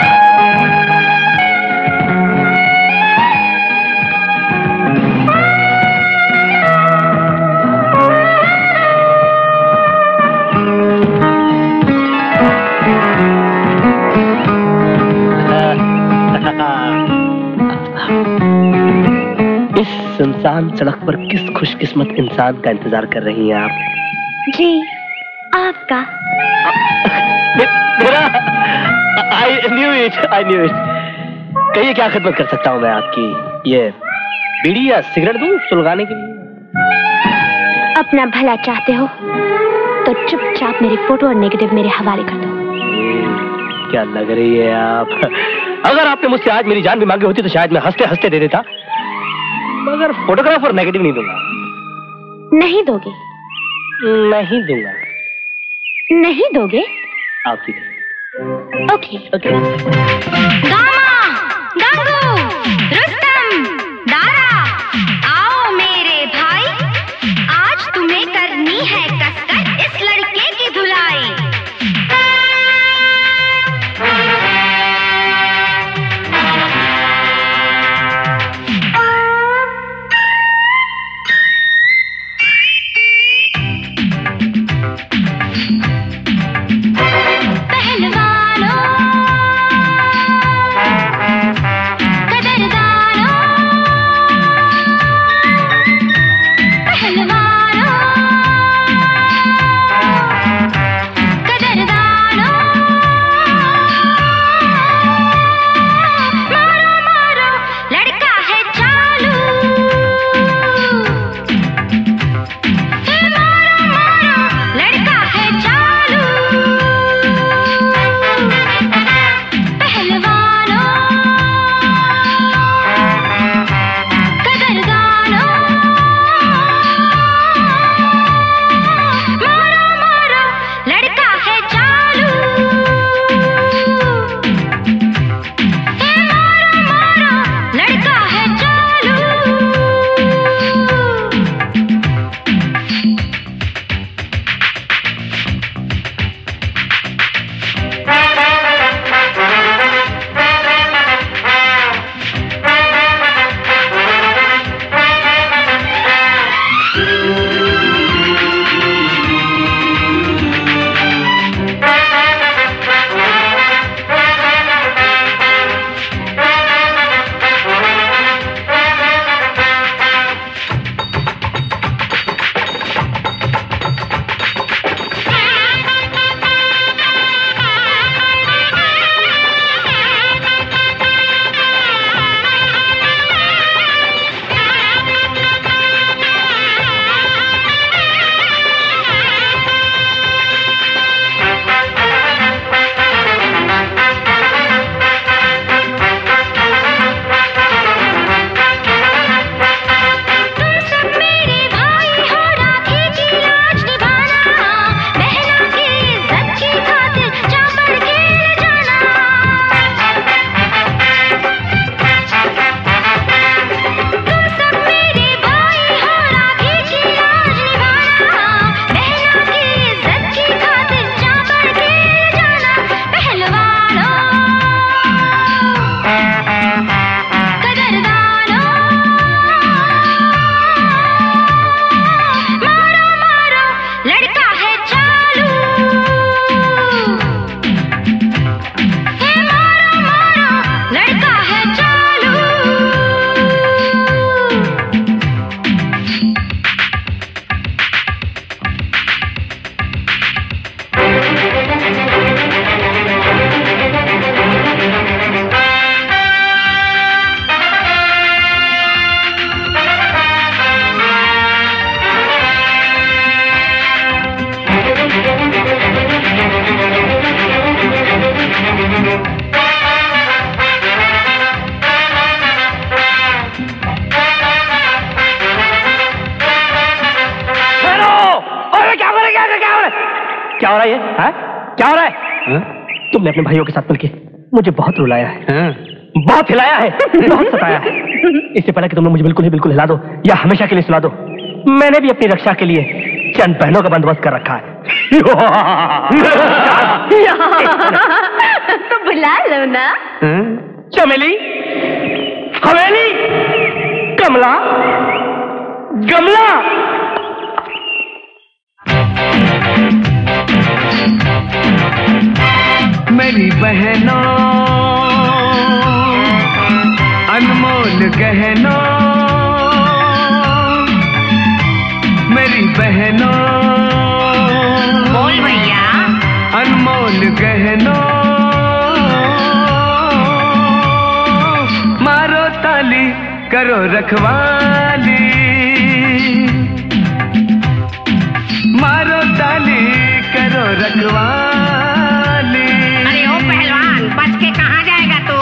इस सुनसान सड़क पर किस खुशकिस्मत इंसान का इंतजार कर रही हैं आप? जी, आपका। मेरा I knew it, I knew it. कहिए, क्या खिदमत कर सकता हूँ मैं आपकी? ये बीड़ी या सिगरेट दूं सुलगाने के लिए? अपना भला चाहते हो तो चुपचाप मेरी फोटो और नेगेटिव मेरे हवाले कर दो। क्या लग रही है आप? अगर आपने मुझसे आज मेरी जान भी मांगी होती तो शायद मैं हंसते हंसते दे देता, मगर फोटोग्राफ और नेगेटिव नहीं दूंगा। नहीं दोगे? नहीं दूंगा। नहीं दोगे? आपकी ओके ओके। गामा, गंगू, रुस्तम, दारा, आओ मेरे भाई, आज तुम्हें करनी है कसकर इस लड़के की धुलाई। पहलवानों क्या हो रहा है ये? हाँ? क्या हो रहा है? हाँ? तुमने अपने भाइयों के साथ मिलके मुझे बहुत रुलाया है, हाँ? बहुत हिलाया है, बहुत सताया है। इससे पहले कि तुम मुझे बिल्कुल ही बिल्कुल हिला दो या हमेशा के लिए सुला दो, मैंने भी अपनी रक्षा के लिए चंद बहनों का बंदोबस्त कर रखा है। तो बुला लो ना। चमेली, हवेली, कमला, गमला। मेरी बहनों, अनमोल गहनों, मेरी बहनों, बोल भैया, अनमोल गहनों, मारो ताली करो रखवाली, मारो ताली करो रखवाली। अरे ओ पहलवान, बच के कहाँ जाएगा तू?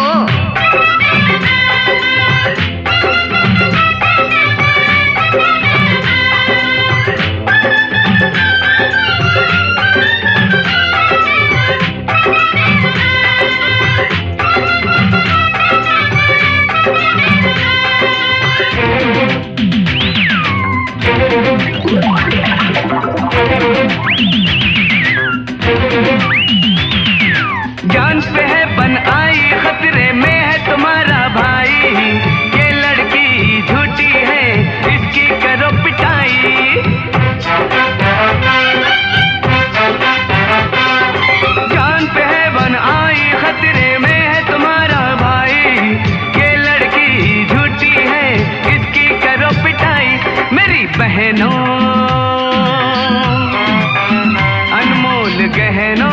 जान पे है बन आई, खतरे में है तुम्हारा भाई, ये लड़की झूठी है इसकी करो पिटाई। जान पे है बन आई, खतरे में है तुम्हारा भाई, ये लड़की झूठी है इसकी करो पिटाई। मेरी बहनों, अनमोल गहनों,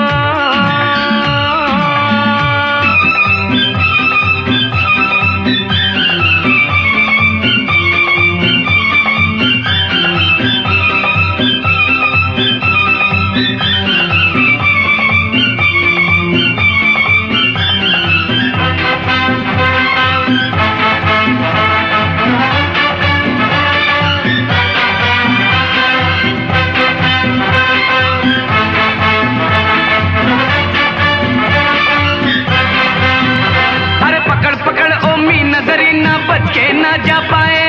बच के ना जा पाए,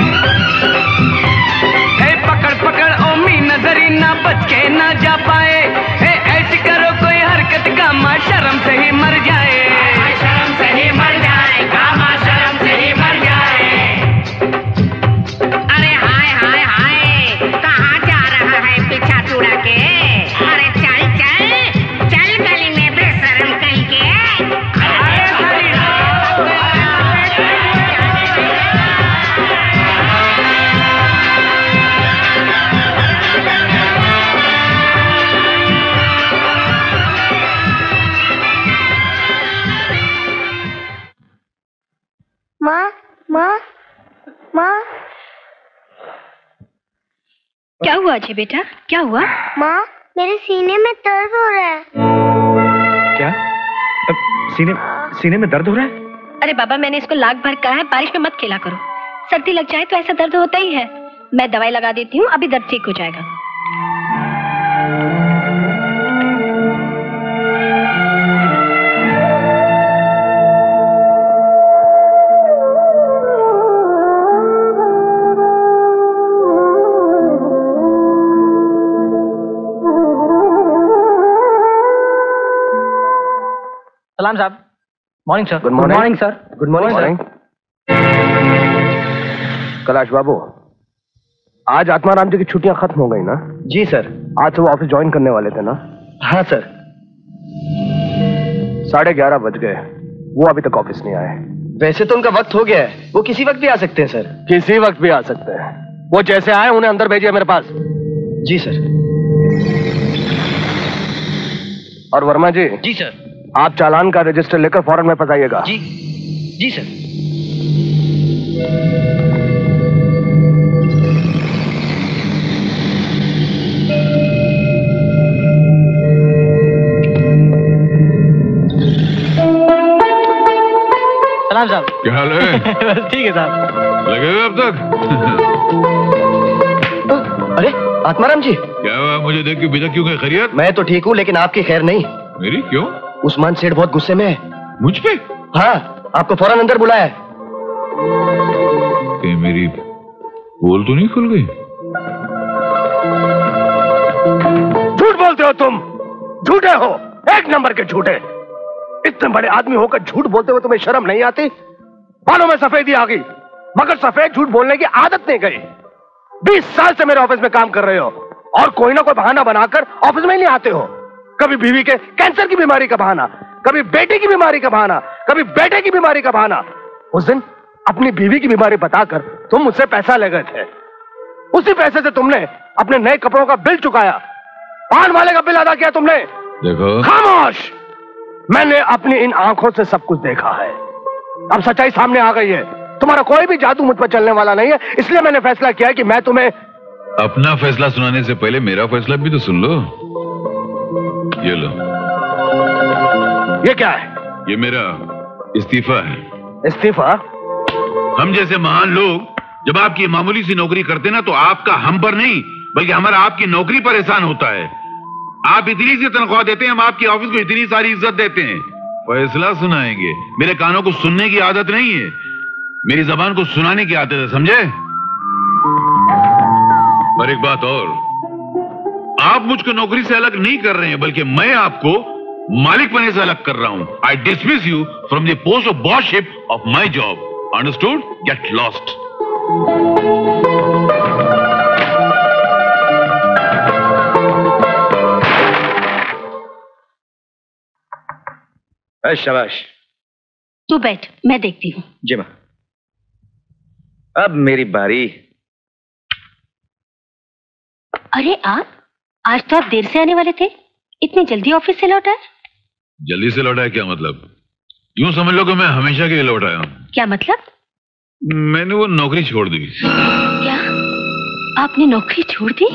है पकड़ पकड़ ओमी नजरी ना बच के ना जा पाए, है ऐसी करो कोई हरकत गामा शर्म से ही मर जाए, शर्म से ही मर जाए, गामा शर्म से ही मर जाए। अरे हाय हाय हाय, कहाँ जा रहा है पीछा छुड़ा के? अरे चल चल चल गली में बेशरम कहीं के। माँ माँ माँ। क्या हुआ जी बेटा, क्या हुआ? माँ, मेरे सीने में दर्द हो रहा है। क्या? अब सीने सीने में दर्द हो रहा है? अरे बाबा, मैंने इसको लाख भर कहा है बारिश में मत खेला करो, सर्दी लग जाए तो ऐसा दर्द होता ही है। मैं दवाई लगा देती हूँ, अभी दर्द ठीक हो जाएगा। सलाम साहब। Morning sir. Good morning sir. Good morning. Kailash बाबू, आज आत्माराम जी की छुट्टियां खत्म हो गई ना? जी सर। आज से वो ऑफिस ज्वाइन करने वाले थे ना? हाँ सर। साढ़े ग्यारह बज गए, वो अभी तक ऑफिस नहीं आए। वैसे तो उनका वक्त हो गया है, वो किसी वक्त भी आ सकते हैं सर। किसी वक्त भी आ सकते हैं। वो जैसे आए उन्हें अंदर भेजिए मेरे पास। जी सर। और वर्मा जी। जी सर। आप चालान का रजिस्टर लेकर फौरन में पधारिएगा। जी जी सर। सलाम साहब। क्या हाल है? बस ठीक है साहब। लगे हुए अब तक? अरे आत्माराम जी। क्या हुआ, मुझे देख के बिदक क्यों गए? खैरियत? मैं तो ठीक हूँ, लेकिन आपकी खैर नहीं। मेरी क्यों? उस्मान सेठ बहुत गुस्से में है। मुझ पे? हाँ, आपको फौरन अंदर बुलाया है। कहीं मेरी पोल तो नहीं खुल गई? झूठ बोलते हो तुम, झूठे हो, एक नंबर के झूठे। इतने बड़े आदमी होकर झूठ बोलते हुए तुम्हें शर्म नहीं आती? बालों में सफेदी आ गई, मगर सफेद झूठ बोलने की आदत नहीं गई। बीस साल से मेरे ऑफिस में काम कर रहे हो और कोई ना कोई बहाना बनाकर ऑफिस में नहीं आते हो। कभी बीवी के कैंसर की बीमारी का बहाना, कभी बेटे की बीमारी का बहाना, कभी बेटे की बीमारी का बहाना। उस दिन अपनी बीवी की बीमारी बताकर तुम मुझसे पैसा ले गए थे। उसी पैसे से तुमने अपने नए कपड़ों का बिल चुकाया, पान वाले का बिल अदा किया तुमने। देखो, खामोश। मैंने अपनी इन आंखों से सब कुछ देखा है। अब सच्चाई सामने आ गई है। तुम्हारा कोई भी जादू मुझ पर चलने वाला नहीं है, इसलिए मैंने फैसला किया है कि मैं तुम्हें। अपना फैसला सुनाने से पहले मेरा फैसला भी तो सुन लो। ये लो। ये क्या है? ये मेरा इस्तीफा है। इस्तीफा? हम जैसे महान लोग जब आपकी मामूली सी नौकरी करते ना, तो आपका हम पर नहीं बल्कि हमारा आपकी नौकरी पर एहसान होता है। आप इतनी सी तनख्वाह देते हैं, हम आपकी ऑफिस को इतनी सारी इज्जत देते हैं। फैसला सुनाएंगे। मेरे कानों को सुनने की आदत नहीं है, मेरी जबान को सुनाने की आदत है, समझे? और एक बात और, आप मुझको नौकरी से अलग नहीं कर रहे हैं, बल्कि मैं आपको मालिक बने से अलग कर रहा हूं। I dismiss you from the post of bossship of my job. Understood? Get lost. शाबाश। तू बैठ, मैं देखती हूँ। जी मां। अब मेरी बारी। अरे आप, आज तो आप देर से आने वाले थे, इतनी जल्दी ऑफिस से लौट आए? जल्दी से लौटा है क्या मतलब? यूं समझ लो कि मैं हमेशा के लिए लौट आया हूं। क्या मतलब? मैंने वो नौकरी छोड़ दी। क्या आपने नौकरी छोड़ दी?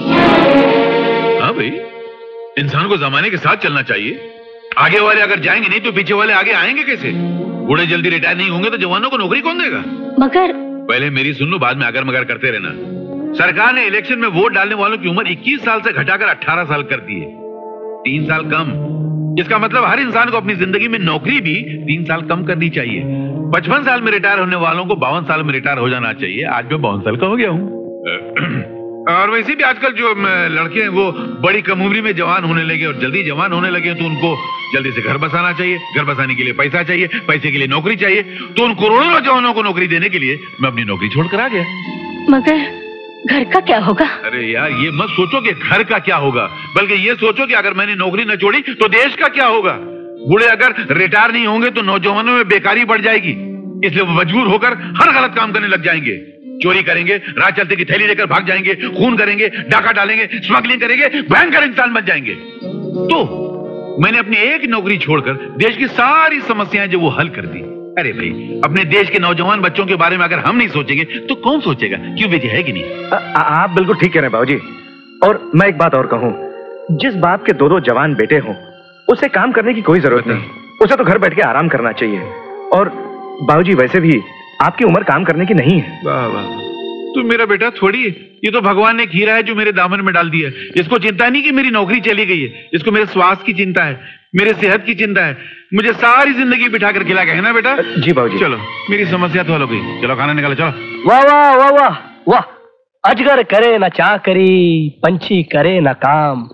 हाँ भाई, इंसान को जमाने के साथ चलना चाहिए। आगे वाले अगर जाएंगे नहीं तो पीछे वाले आगे आएंगे कैसे? बूढ़े जल्दी रिटायर नहीं होंगे तो जवानों को नौकरी कौन देगा? मगर पहले मेरी सुन लो, बाद में अगर मगर करते रहना। सरकार ने इलेक्शन में वोट डालने वालों की उम्र इक्कीस साल से घटाकर अठारह साल कर दी है, तीन साल कम। इसका मतलब हर इंसान को अपनी जिंदगी में नौकरी भी तीन साल कम करनी चाहिए। पचपन साल में रिटायर होने वालों को बावन साल में रिटायर हो जाना चाहिए। आज मैं बावन साल का हो गया हूँ। और वैसे भी आजकल जो लड़के हैं वो बड़ी कम उम्र में जवान होने लगे और जल्दी जवान होने लगे, तो उनको जल्दी से घर बसाना चाहिए, घर बसाने के लिए पैसा चाहिए, पैसे के लिए नौकरी चाहिए। तो उन करोड़ों नौजवानों को नौकरी देने के लिए मैं अपनी नौकरी छोड़कर आ गया। मगर घर का क्या होगा? अरे यार, ये मत सोचो कि घर का क्या होगा, बल्कि ये सोचो कि अगर मैंने नौकरी न छोड़ी तो देश का क्या होगा। बूढ़े अगर रिटायर नहीं होंगे तो नौजवानों में बेकारी बढ़ जाएगी, इसलिए वो मजबूर होकर हर गलत काम करने लग जाएंगे। चोरी करेंगे, राह चलते की थैली लेकर भाग जाएंगे, खून करेंगे, डाका डालेंगे, स्मगलिंग करेंगे, भयंकर इंसान बन जाएंगे। तो मैंने अपनी एक नौकरी छोड़कर देश की सारी समस्याएं जो वो हल कर दी। अरे भाई, अपने देश के नौजवान बच्चों के बारे में अगर हम नहीं सोचेंगे तो कौन सोचेगा? क्यों विजय, है कि नहीं? आ, आ, आप बिल्कुल ठीक कह रहे हैं बाबूजी। और मैं एक बात और कहूं, जिस बाप के दो दो जवान बेटे हों उसे काम करने की कोई जरूरत नहीं, उसे तो घर बैठ के आराम करना चाहिए। और बाबूजी, वैसे भी आपकी उम्र काम करने की नहीं है। वाह वाह, तू मेरा बेटा थोड़ी है, ये तो भगवान ने खीरा है जो मेरे दामन में डाल दिया। इसको चिंता नहीं कि मेरी नौकरी चली गई है, इसको मेरे स्वास्थ्य की चिंता है, मेरे सेहत की चिंता है। मुझे सारी जिंदगी बिठा कर खिला के, है ना बेटा? जी बाबूजी। चलो, मेरी समस्या तो हल हो गई, चलो खाना निकालो, चलो। वाह वाह वाह वाह वाह। अजगर करे न चाकरी, पंछी करे न काम,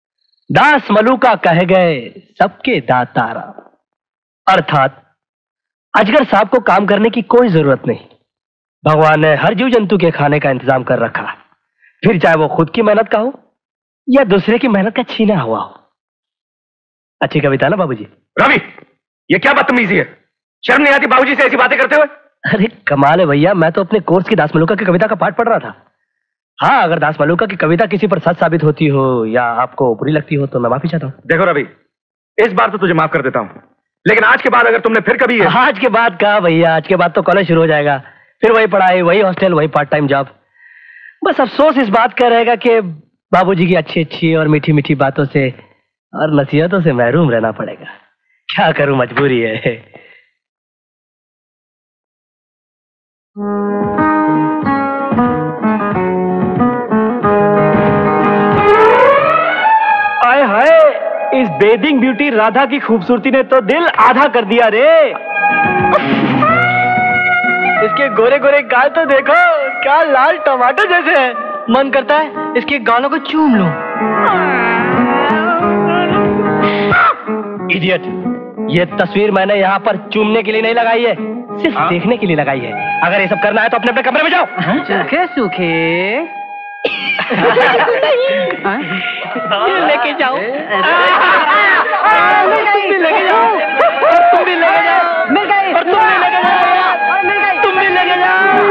दास मलूका कह गए सबके दातारा। अर्थात अजगर साहब को काम करने की कोई जरूरत नहीं, भगवान ने हर जीव जंतु के खाने का इंतजाम कर रखा है, फिर चाहे वो खुद की मेहनत का हो या दूसरे की मेहनत का छीना हुआ हो। अच्छी कविता ना बाबूजी? रवि, ये क्या बदतमीजी है? शर्म नहीं आती बाबूजी से ऐसी बातें करते हुए? अरे कमाल है भैया, मैं तो अपने कोर्स की दास मलूका की कविता का पाठ पढ़ रहा था। हाँ, अगर दास मलूका की कविता किसी पर सच साबित होती हो या आपको बुरी लगती हो तो मैं माफी चाहता हूँ। देखो रवि, इस बार तो तुझे माफ कर देता हूँ, लेकिन आज के बाद अगर तुमने फिर कभी आज के बाद कहा भैया, आज के बाद तो कॉलेज शुरू हो जाएगा, फिर वही पढ़ाई, वही हॉस्टल, वही पार्ट टाइम जॉब। बस अफसोस इस बात का रहेगा कि बाबूजी की अच्छी अच्छी और मीठी मीठी बातों से और नसीहतों से महरूम रहना पड़ेगा। क्या करूं, मजबूरी है। बेदिंग ब्यूटी राधा की खूबसूरती ने तो दिल आधा कर दिया रे। इसके गोरे गोरे गाल तो देखो, क्या लाल टमाटर जैसे है। मन करता है इसके गालों को चूम लूं। इडियट, ये तस्वीर मैंने यहाँ पर चूमने के लिए नहीं लगाई है, सिर्फ हाँ? देखने के लिए लगाई है। अगर ये सब करना है तो अपने अपने कमरे में जाओ। सूखे सूखे लेके जाओ, तुम भी लेके जाओ, तुम भी लेके जाओ, मिल गई, और तुम भी लेके जाओ, मिल गई, तुम भी लेके जाओ।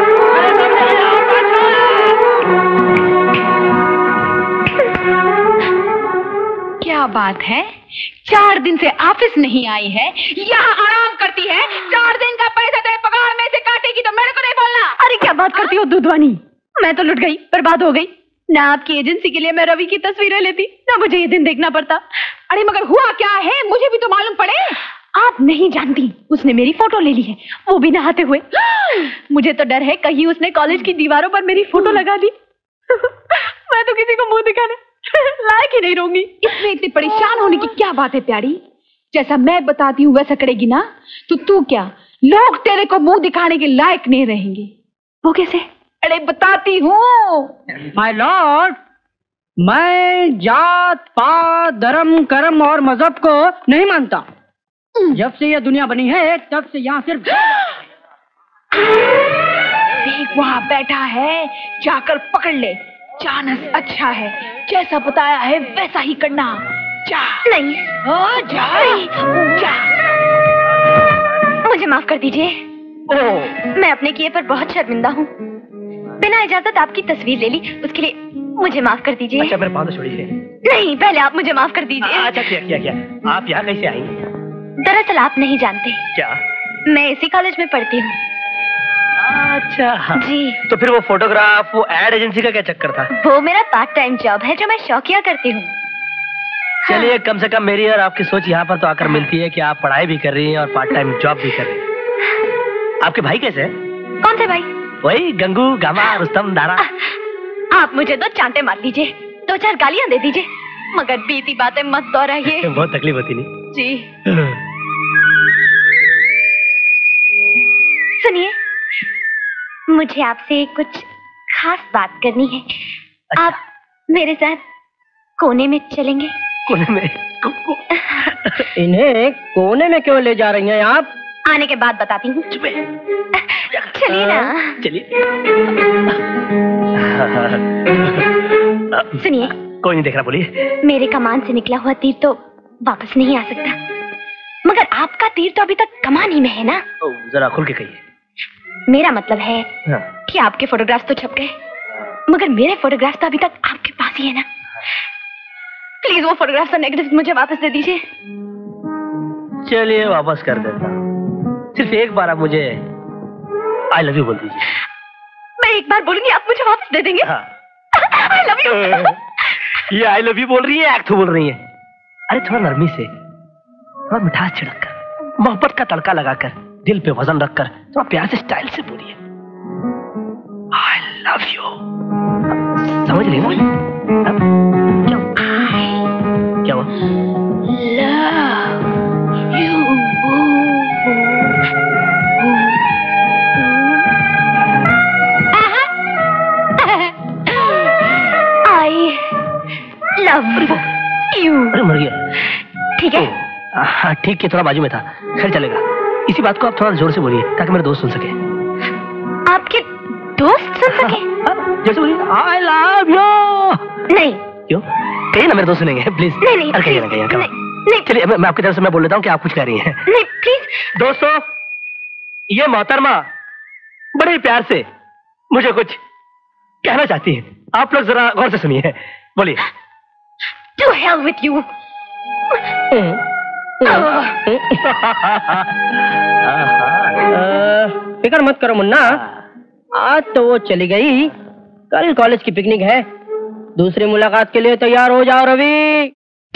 क्या बात है, चार दिन से ऑफिस नहीं आई है, यहाँ आराम करती है। चार दिन का पैसा तेरे पगार में से काटेगी तो मेरे को नहीं बोलना। अरे क्या बात करती हो दूधवानी, मैं तो लुट गई, बर्बाद हो गई। ना आपकी एजेंसी के लिए मैं रवि की तस्वीरें लेती, ना मुझे ये दिन देखना पड़ता। अरे मगर हुआ क्या है, मुझे भी तो मालूम पड़े। आप नहीं जानती, उसने मेरी फोटो ले ली है, वो भी नहाते हुए। मुझे तो डर है कहीं उसने कॉलेज की दीवारों पर मेरी फोटो लगा दी। मैं तो किसी को मुंह दिखाने लायक ही नहीं रहूंगी। इसमें इतनी परेशान होने की क्या बात है प्यारी, जैसा मैं बताती हूँ वैसा करेगी ना तो तू क्या, लोग तेरे को मुंह दिखाने के लायक नहीं रहेंगे। वो कैसे? अरे बताती हूँ। माय लॉर्ड, मैं जात पात धर्म कर्म और मजहब को नहीं मानता। जब से यह दुनिया बनी है तब से यहाँ सिर्फ देख वहाँ बैठा है, जाकर पकड़ ले। चानस अच्छा है, जैसा बताया है वैसा ही करना। जा। नहीं। ओ, जा। जा। मुझे माफ कर दीजिए, मैं अपने किए पर बहुत शर्मिंदा हूँ। बिना इजाजत आपकी तस्वीर ले ली, उसके लिए मुझे माफ कर दीजिए। अच्छा मेरे पाँव छोड़िए। नहीं, पहले आप मुझे माफ कर दीजिए। अच्छा क्या क्या क्या आप यहाँ कैसे आई? दरअसल आप नहीं जानते। क्या? मैं इसी कॉलेज में पढ़ती हूँ। अच्छा जी। तो फिर वो फोटोग्राफ, वो एड एजेंसी का क्या चक्कर था? वो मेरा पार्ट टाइम जॉब है जो मैं शौकिया करती हूँ। चलिए, कम से कम मेरी और आपकी सोच यहाँ पर तो आकर मिलती है कि आप पढ़ाई भी कर रही हैं और पार्ट टाइम जॉब भी कर रही हैं। आपके भाई कैसे हैं? कौन से भाई? वही गंगू, गामा, रुस्तम, दारा। आप मुझे तो चांटे मार दीजिए, दो चार गालियाँ दे दीजिए, मगर बीती बातें मत दोहराइए। बहुत तकलीफ होती नहीं। जी। सुनिए, मुझे आपसे कुछ खास बात करनी है। अच्छा। आप मेरे साथ कोने में चलेंगे? कोने में? को, को। इन्हें कोने में क्यों ले जा रही हैं आप? आने के बाद बताती हूँ। चलिए ना। चलिए। सुनिए, कोई नहीं देख रहा, बोलिए। मेरे कमान से निकला हुआ तीर तो वापस नहीं आ सकता, मगर आपका तीर तो अभी तक कमान ही में है ना। जरा खुल के कहिए। मेरा मतलब है हाँ। कि आपके फोटोग्राफ्स तो छप गए, मगर मेरे फोटोग्राफ्स तो अभी तक आपके पास ही है ना। प्लीज वो फोटोग्राफ्स और नेगेटिव्स मुझे वापस दे दीजिए। चलिए वापस कर देता हूँ, सिर्फ एक बार आप मुझे आई लव यू बोल दीजिए। मैं एक बार बोलूंगी, आप मुझे वापस दे देंगे? हाँ। I love you. ये आई लव यू बोल रही है, एक्ट बोल रही है? अरे थोड़ा नरमी से, थोड़ा मिठास छिड़क कर, मोहब्बत का तड़का लगाकर, दिल पे वजन रखकर, थोड़ा प्यार से स्टाइल से बोलिए आई लव यू। समझ रही ना? क्या क्या हुआ? Love you. I love you. अरे मर गया। ठीक है। हाँ ठीक है, थोड़ा बाजू में था, खैर चलेगा। इसी बात को आप थोड़ा जोर से बोलिए ताकि मेरे दोस्त सुन सके। आपके दोस्त सुन सके? जैसे बोलिए आई लव यू। नहीं। क्यों? कहिए ना, मेरे दोस्त सुनेंगे प्लीज। नहीं नहीं, अरे कहिए ना, कहिए ना। नहीं। चलिए मैं, मैं आपकी तरफ से मैं बोल लेता हूँ कि आप कुछ कह रही हैं। नहीं प्लीज। दोस्तों, ये मोहतरमा बड़े प्यार से मुझे कुछ कहना चाहती है, आप लोग जरा गौर से सुनिए, बोलिए। To hell with you। फिक्र मत करो मुन्ना, आज तो वो चली गई, कल कॉलेज की पिकनिक है, दूसरी मुलाकात के लिए तैयार हो जाओ रवि।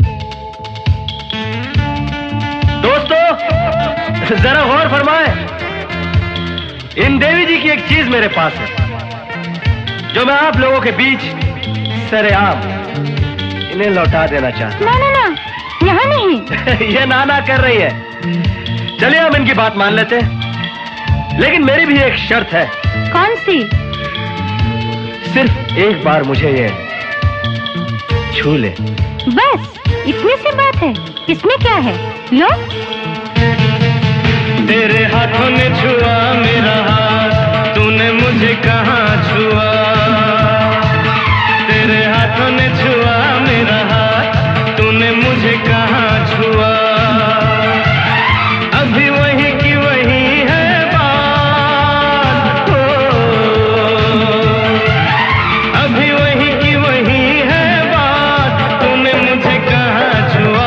दोस्तों जरा गौर फरमाए, इन देवी जी की एक चीज मेरे पास है जो मैं आप लोगों के बीच सरेआम इन्हें लौटा देना चाहता हूं। ना ना ना, यहाँ नहीं। ये ना ना कर रही है। चलिए हम इनकी बात मान लेते हैं, लेकिन मेरी भी एक शर्त है। कौन सी? सिर्फ एक बार मुझे ये छू ले। बस इतनी सी बात है, इसमें क्या है? लो। तेरे हाथों ने छुआ मेरा हाथ, तूने मुझे कहाँ छुआ। तेरे हाथों ने छुआ मेरा हाथ, तूने मुझे कहाँ छुआ। अभी वही की वही है बात, अभी वही की वही है बात, तूने मुझे कहाँ छुआ।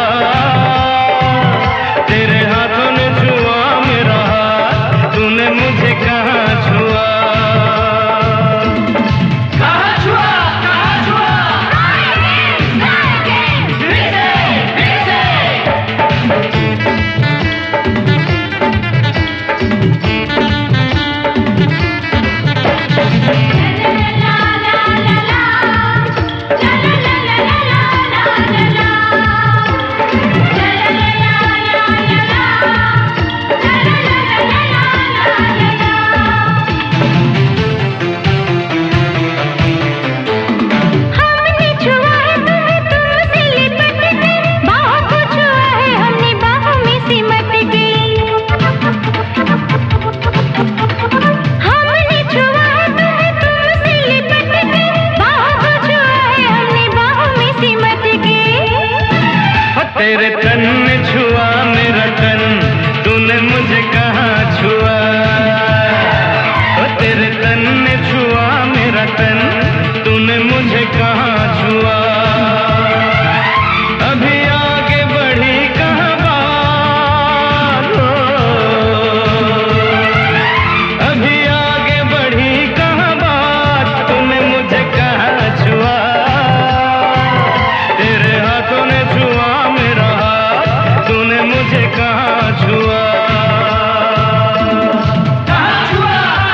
तेरे हाथों ने छुआ मेरा हाथ, तूने मुझे कहाँ छुआ। कहाँ छुआ, कहाँ छुआ। हमने छुआ है तुम्हें, तुमसे लिपट के, बाहों को छुआ है हमने, बाहों में सिमट के। हमने छुआ है तुम्हें, तुमसे लिपट के, बाहों को छुआ है हमने, बाहों में सिमट के। तेरे तन ने छुआ मेरा तन, तूने मुझे कहाँ छुआ। ओ तेरे तन ने छुआ मेरा तन, तूने मुझे कहाँ छुआ। अभी आगे बढ़ी कहाँ बात, अभी आगे बढ़ी कहाँ बात, तूने मुझे कहाँ छुआ। तेरे हाथों ने छुआ मेरा हाथ, तूने मुझे कहाँ छुआ। कहाँ छुआ,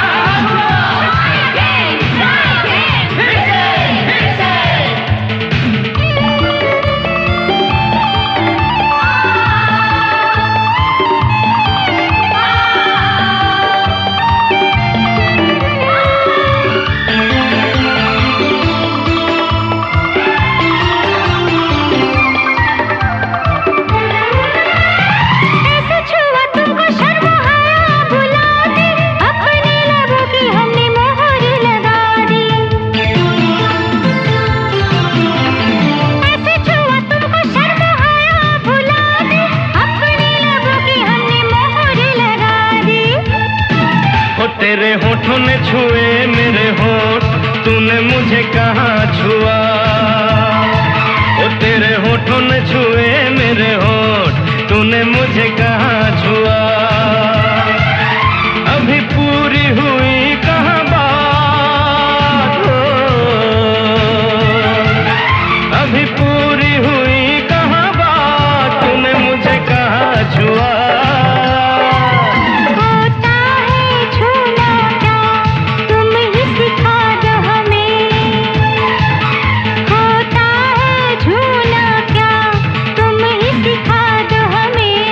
ऐसे छुआ तुमको शर्म आया, बुला दे अपने लबों की हमने मोहर लगा दी। ऐसे छुआ तुमको शर्म आया, बुला दे अपने लबों की हमने मोहर लगा दी। ओ तेरे होठों ने छुए मेरे होठ, तूने मुझे कहाँ छुआ। ओ तेरे होठों ने छुए मेरे होठ, तूने मुझे कहाँ छुआ। अभी पूरी हुई कहाँ बात, अभी पूरी हुई कहाँ बात, तूने मुझे कहाँ छुआ। होता है छूना क्या, तुम ही सिखा दो हमें। होता है छूना क्या, तुम ही सिखा दो हमें।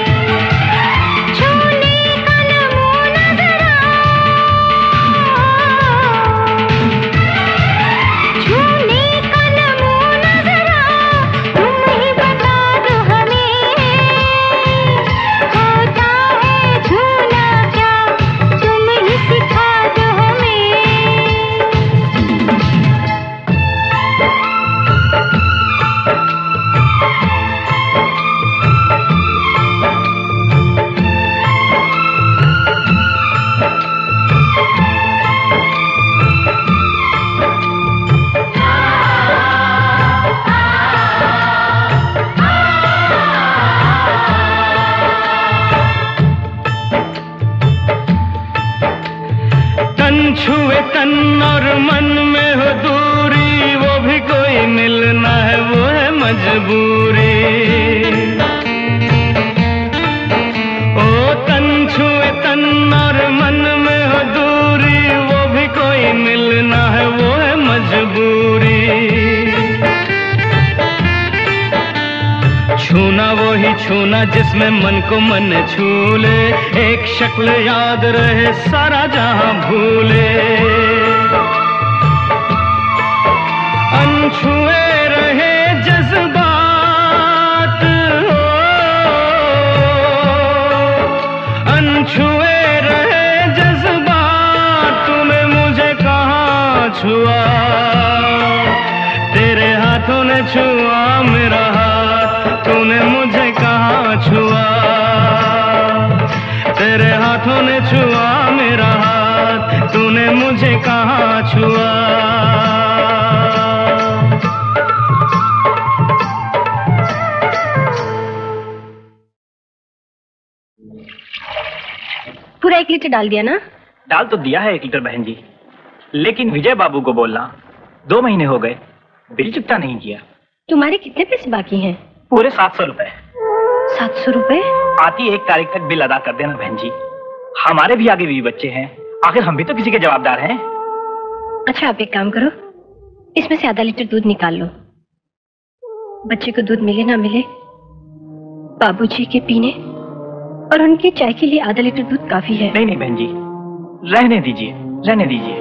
छूने का नमूना जरा, छूने का नमूना जरा, तुम ही बता दो हमें। होता है छूना क्या, तुम ही सिखा दो हमें। तन छुए तन और मन में हो दूरी, वो भी कोई मिलना है, वो है मजबूरी। ओ तन छुए तन और मन में हो दूरी, वो भी कोई मिलना है, वो है मजबूरी। छू छूना जिसमें मन को मन छूले, एक शक्ल याद रहे सारा जहां भूले। अनछुए रहे जज्बात हो, अनछुए रहे जज्बात, तूने मुझे कहाँ छुआ, तेरे हाथों ने छुआ मेरा हाथ, तूने मुझे कहाँ छुआ, तेरे हाथों ने छुआ मेरा हाथ, तूने मुझे कहाँ छुआ। पूरा एक लीटर डाल दिया ना? डाल तो दिया है एक लीटर बहन जी, लेकिन विजय बाबू को बोलना दो महीने हो गए, बिल चुकता नहीं किया। तुम्हारे कितने पैसे बाकी हैं? पूरे सात सौ रुपए। सात सौ रुपए? आती एक तारीख तक बिल अदा कर देना बहन जी, हमारे भी आगे भी बच्चे हैं, आखिर हम भी तो किसी के जवाबदार हैं। अच्छा आप एक काम करो, इसमें से आधा लीटर दूध निकाल लो। बच्चे को दूध मिले ना मिले, बाबूजी के पीने और उनकी चाय के लिए आधा लीटर दूध काफी है। नहीं नहीं बहन जी, रहने दीजिए, रहने दीजिए।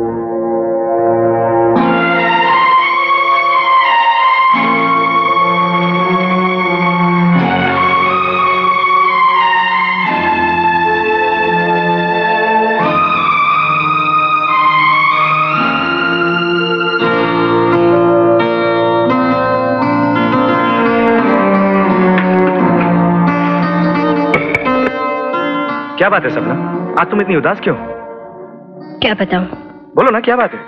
क्या बात है सपना, आज तुम इतनी उदास क्यों? क्या बताऊं? बोलो ना, क्या बात है?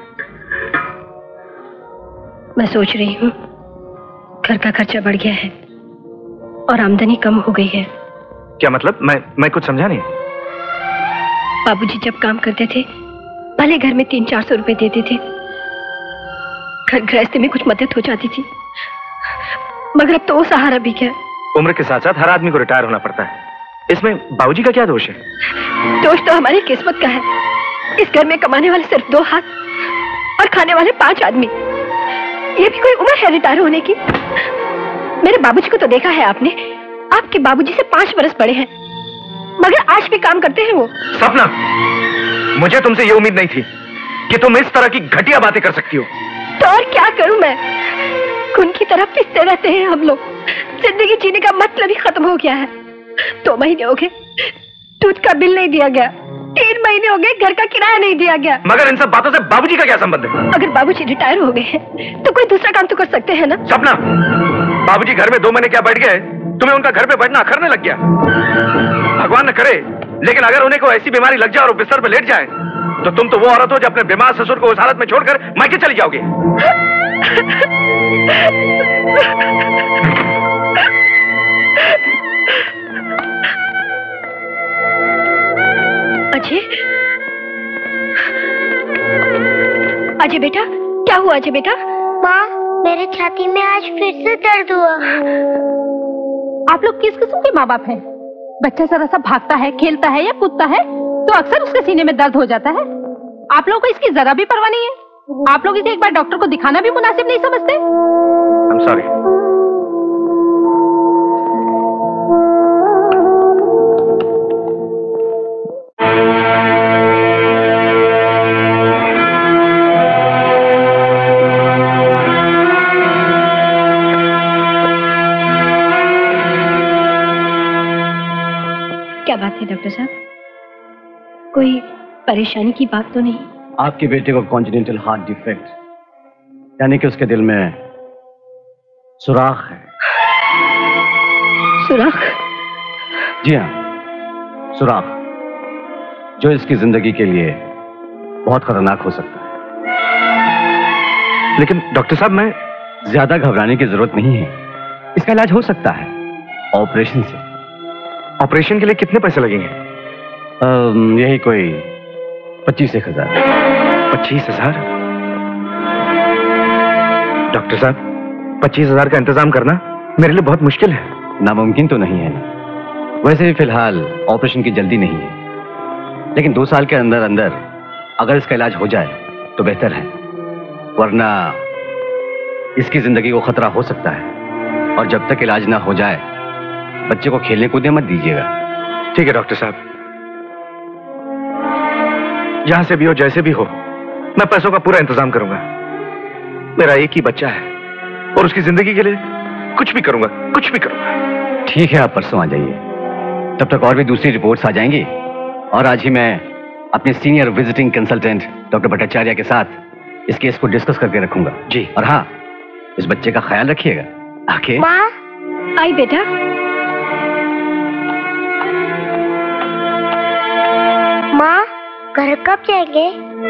मैं सोच रही हूँ घर का खर्चा बढ़ गया है और आमदनी कम हो गई है। क्या मतलब? मैं मैं कुछ समझा नहीं। बाबूजी जब काम करते थे भले घर में तीन चार सौ रुपए देते थे, घर गृहस्थी में कुछ मदद हो जाती थी, मगर अब तो वो सहारा भी क्या। उम्र के साथ साथ हर आदमी को रिटायर होना पड़ता है, इसमें बाबूजी का क्या दोष है? दोष तो हमारी किस्मत का है। इस घर में कमाने वाले सिर्फ दो हाथ और खाने वाले पांच आदमी, ये भी कोई उम्र है रिटायर होने की? मेरे बाबूजी को तो देखा है आपने, आपके बाबूजी से पांच बरस बड़े हैं, मगर आज भी काम करते हैं वो। सपना, मुझे तुमसे ये उम्मीद नहीं थी कि तुम इस तरह की घटिया बातें कर सकती हो। तो और क्या करूं मैं? खून की तरफ पिसते रहते हैं हम लोग, जिंदगी जीने का मतलब ही खत्म हो गया है। दो महीने हो गए दूध का बिल नहीं दिया गया, तीन महीने हो गए घर का किराया नहीं दिया गया। मगर इन सब बातों से बाबूजी का क्या संबंध है? अगर बाबूजी रिटायर हो गए हैं तो कोई दूसरा काम तो कर सकते हैं ना? सपना, बाबूजी घर में दो महीने क्या बैठ गए, तुम्हें उनका घर पे बैठना अखरने लग गया। भगवान न करे, लेकिन अगर उन्हें कोई ऐसी बीमारी लग जाए और बिस्तर पे लेट जाए तो तुम तो वो औरत हो जो अपने बीमार ससुर को उस हालत में छोड़कर मायके चली जाओगे। अजय, अजय बेटा, क्या हुआ अजय बेटा? माँ, मेरे छाती में आज फिर से दर्द हुआ। आप लोग किस किस्म के माँ बाप हैं? बच्चा जरा सा भागता है, खेलता है या कूदता है तो अक्सर उसके सीने में दर्द हो जाता है। आप लोगों को इसकी जरा भी परवाह नहीं है। आप लोग इसे एक बार डॉक्टर को दिखाना भी मुनासिब नहीं समझते? I'm sorry. क्या बात है डॉक्टर साहब, कोई परेशानी की बात तो नहीं? आपके बेटे को कॉन्जेनिटल हार्ट डिफेक्ट, यानी कि उसके दिल में सुराख है। सुराख? जी हाँ, सुराख, जो इसकी जिंदगी के लिए बहुत खतरनाक हो सकता है। लेकिन डॉक्टर साहब, मैं ज्यादा घबराने की जरूरत नहीं है, इसका इलाज हो सकता है ऑपरेशन से। ऑपरेशन के लिए कितने पैसे लगेंगे? यही कोई पच्चीस एक हजार। पच्चीस हजार? डॉक्टर साहब, पच्चीस हजार का इंतजाम करना मेरे लिए बहुत मुश्किल है। नामुमकिन तो नहीं है ना। वैसे भी फिलहाल ऑपरेशन की जल्दी नहीं है, लेकिन दो साल के अंदर अंदर अगर इसका इलाज हो जाए तो बेहतर है, वरना इसकी जिंदगी को खतरा हो सकता है। और जब तक इलाज ना हो जाए बच्चे को खेलने कूदने मत दीजिएगा। ठीक है डॉक्टर साहब, जहां से भी हो जैसे भी हो मैं पैसों का पूरा इंतजाम करूंगा। मेरा एक ही बच्चा है और उसकी जिंदगी के लिए कुछ भी करूंगा, कुछ भी करूंगा। ठीक है, आप परसों आ जाइए। तब तक और भी दूसरी रिपोर्ट्स आ जाएंगी और आज ही मैं अपने senior visiting consultant doctor Bhattacharya के साथ इस केस को डिस्कस करके रखूंगा। जी। और हाँ, इस बच्चे का ख्याल रखिएगा। आके माँ आई बेटा। माँ घर कब जाएंगे?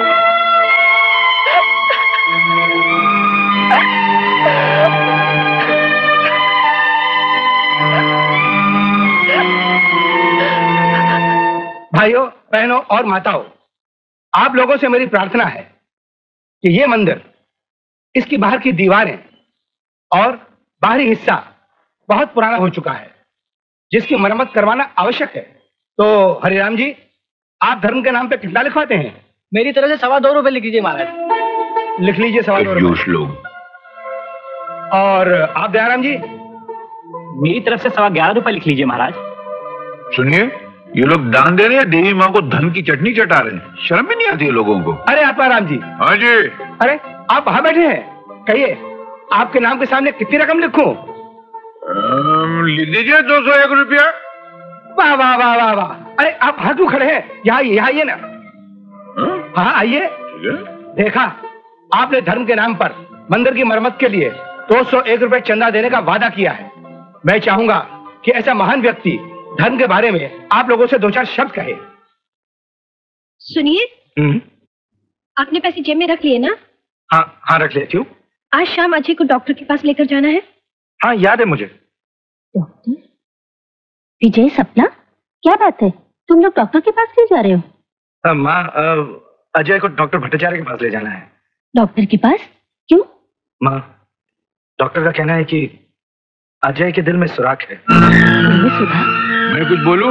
भाइयों, बहनों और माताओं, आप लोगों से मेरी प्रार्थना है कि ये मंदिर, इसकी बाहर की दीवारें और बाहरी हिस्सा बहुत पुराना हो चुका है, जिसकी मरम्मत करवाना आवश्यक है। तो हरिराम जी, आप धर्म के नाम पे कितना लिखवाते हैं? मेरी तरफ से सवा दो रुपए लिख लीजिए महाराज। लिख लीजिए सवा दो रुपए। लोग। और आप दयाराम जी? मेरी तरफ से सवा ग्यारह रुपए लिख लीजिए महाराज। सुनिए, ये लोग दान दे रहे हैं, देवी माँ को धन की चटनी चटा रहे हैं। शर्म भी नहीं आती है लोगों को। अरे आत्माराम जी। हाँ जी। अरे आप वहां बैठे हैं, कहिए आपके नाम के सामने कितनी रकम लिखूं? लिख दीजिए दो सौ एक रुपया। वाह वाह वाह वाह वाह। अरे आप वहां क्यों खड़े हैं? यहाँ आइए, यहाँ आइए ना। हाँ आइए। देखा, आपने धर्म के नाम पर मंदिर की मरम्मत के लिए दो सौ एक रुपए चंदा देने का वादा किया है। मैं चाहूंगा कि ऐसा महान व्यक्ति धर्म के बारे में आप लोगों से दो चार शब्द कहे। सुनिए, आपने पैसे जेब में रख लिए ना? हाँ हाँ रख लिए। क्यों? आज शाम अजय को डॉक्टर के पास लेकर जाना है। हाँ याद है मुझे। डॉक्टर? विजय, सपना, क्या बात है? तुम लोग डॉक्टर के पास क्यों जा रहे हो? माँ, अजय को डॉक्टर भट्टाचार्य के पास ले जाना है। डॉक्टर के पास? क्यों? माँ, डॉक्टर का कहना है कि अजय के दिल में सुराख है। मैं कुछ बोलूं?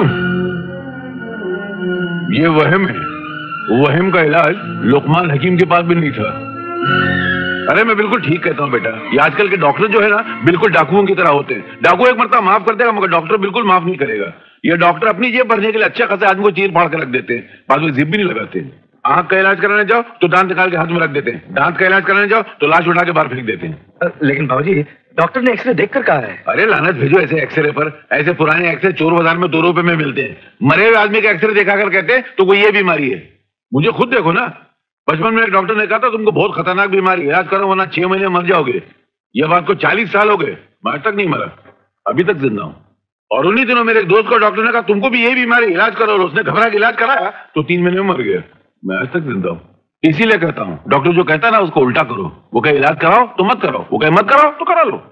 ये वहम है। वहम का इलाज लोकमान हकीम के पास भी नहीं था। अरे मैं बिल्कुल ठीक कहता हूँ बेटा, ये आजकल के डॉक्टर जो है ना, बिल्कुल डाकुओं की तरह होते हैं। डाकू एक मरतबा माफ कर देगा मगर डॉक्टर बिल्कुल माफ नहीं करेगा। ये डॉक्टर अपनी जेब भरने के लिए अच्छा खासा आदमी को चीर फाड़ के रख देते हैं, बाद में जिप भी नहीं लगाते। आंख का इलाज कराने जाओ तो दांत निकाल के हाथ में रख देते हैं, दांत का इलाज कराने जाओ तो लाश उठा के बाहर फेंक देते हैं। लेकिन बाबूजी, डॉक्टर ने एक्सरे देखकर कहा है। अरे लानत भेजो ऐसे एक्सरे पर। ऐसे पुराने एक्सरे चोर बाजार में दो रुपए में मिलते हैं। मरे हुए आदमी का एक्सरे देखा कर कहते हैं तो कोई ये बीमारी है। मुझे खुद देखो ना, बचपन में एक डॉक्टर ने कहा था तुमको बहुत खतरनाक बीमारी, इलाज करो वरना छह महीने मर जाओगे। यह बात को चालीस साल हो गए, मैं आज तक नहीं मरा, अभी तक जिंदा हूँ। और उन्हीं दिनों मेरे एक दोस्त को डॉक्टर ने कहा तुमको भी यही बीमारी, इलाज करो, और उसने घबरा के इलाज कराया तो तीन महीने में मर गया। मैं आज तक जिंदा हूँ। इसीलिए कहता हूँ डॉक्टर जो कहता है ना उसको उल्टा करो। वो कहे इलाज कराओ तो मत करो, वो कहे मत कराओ तो करा लो।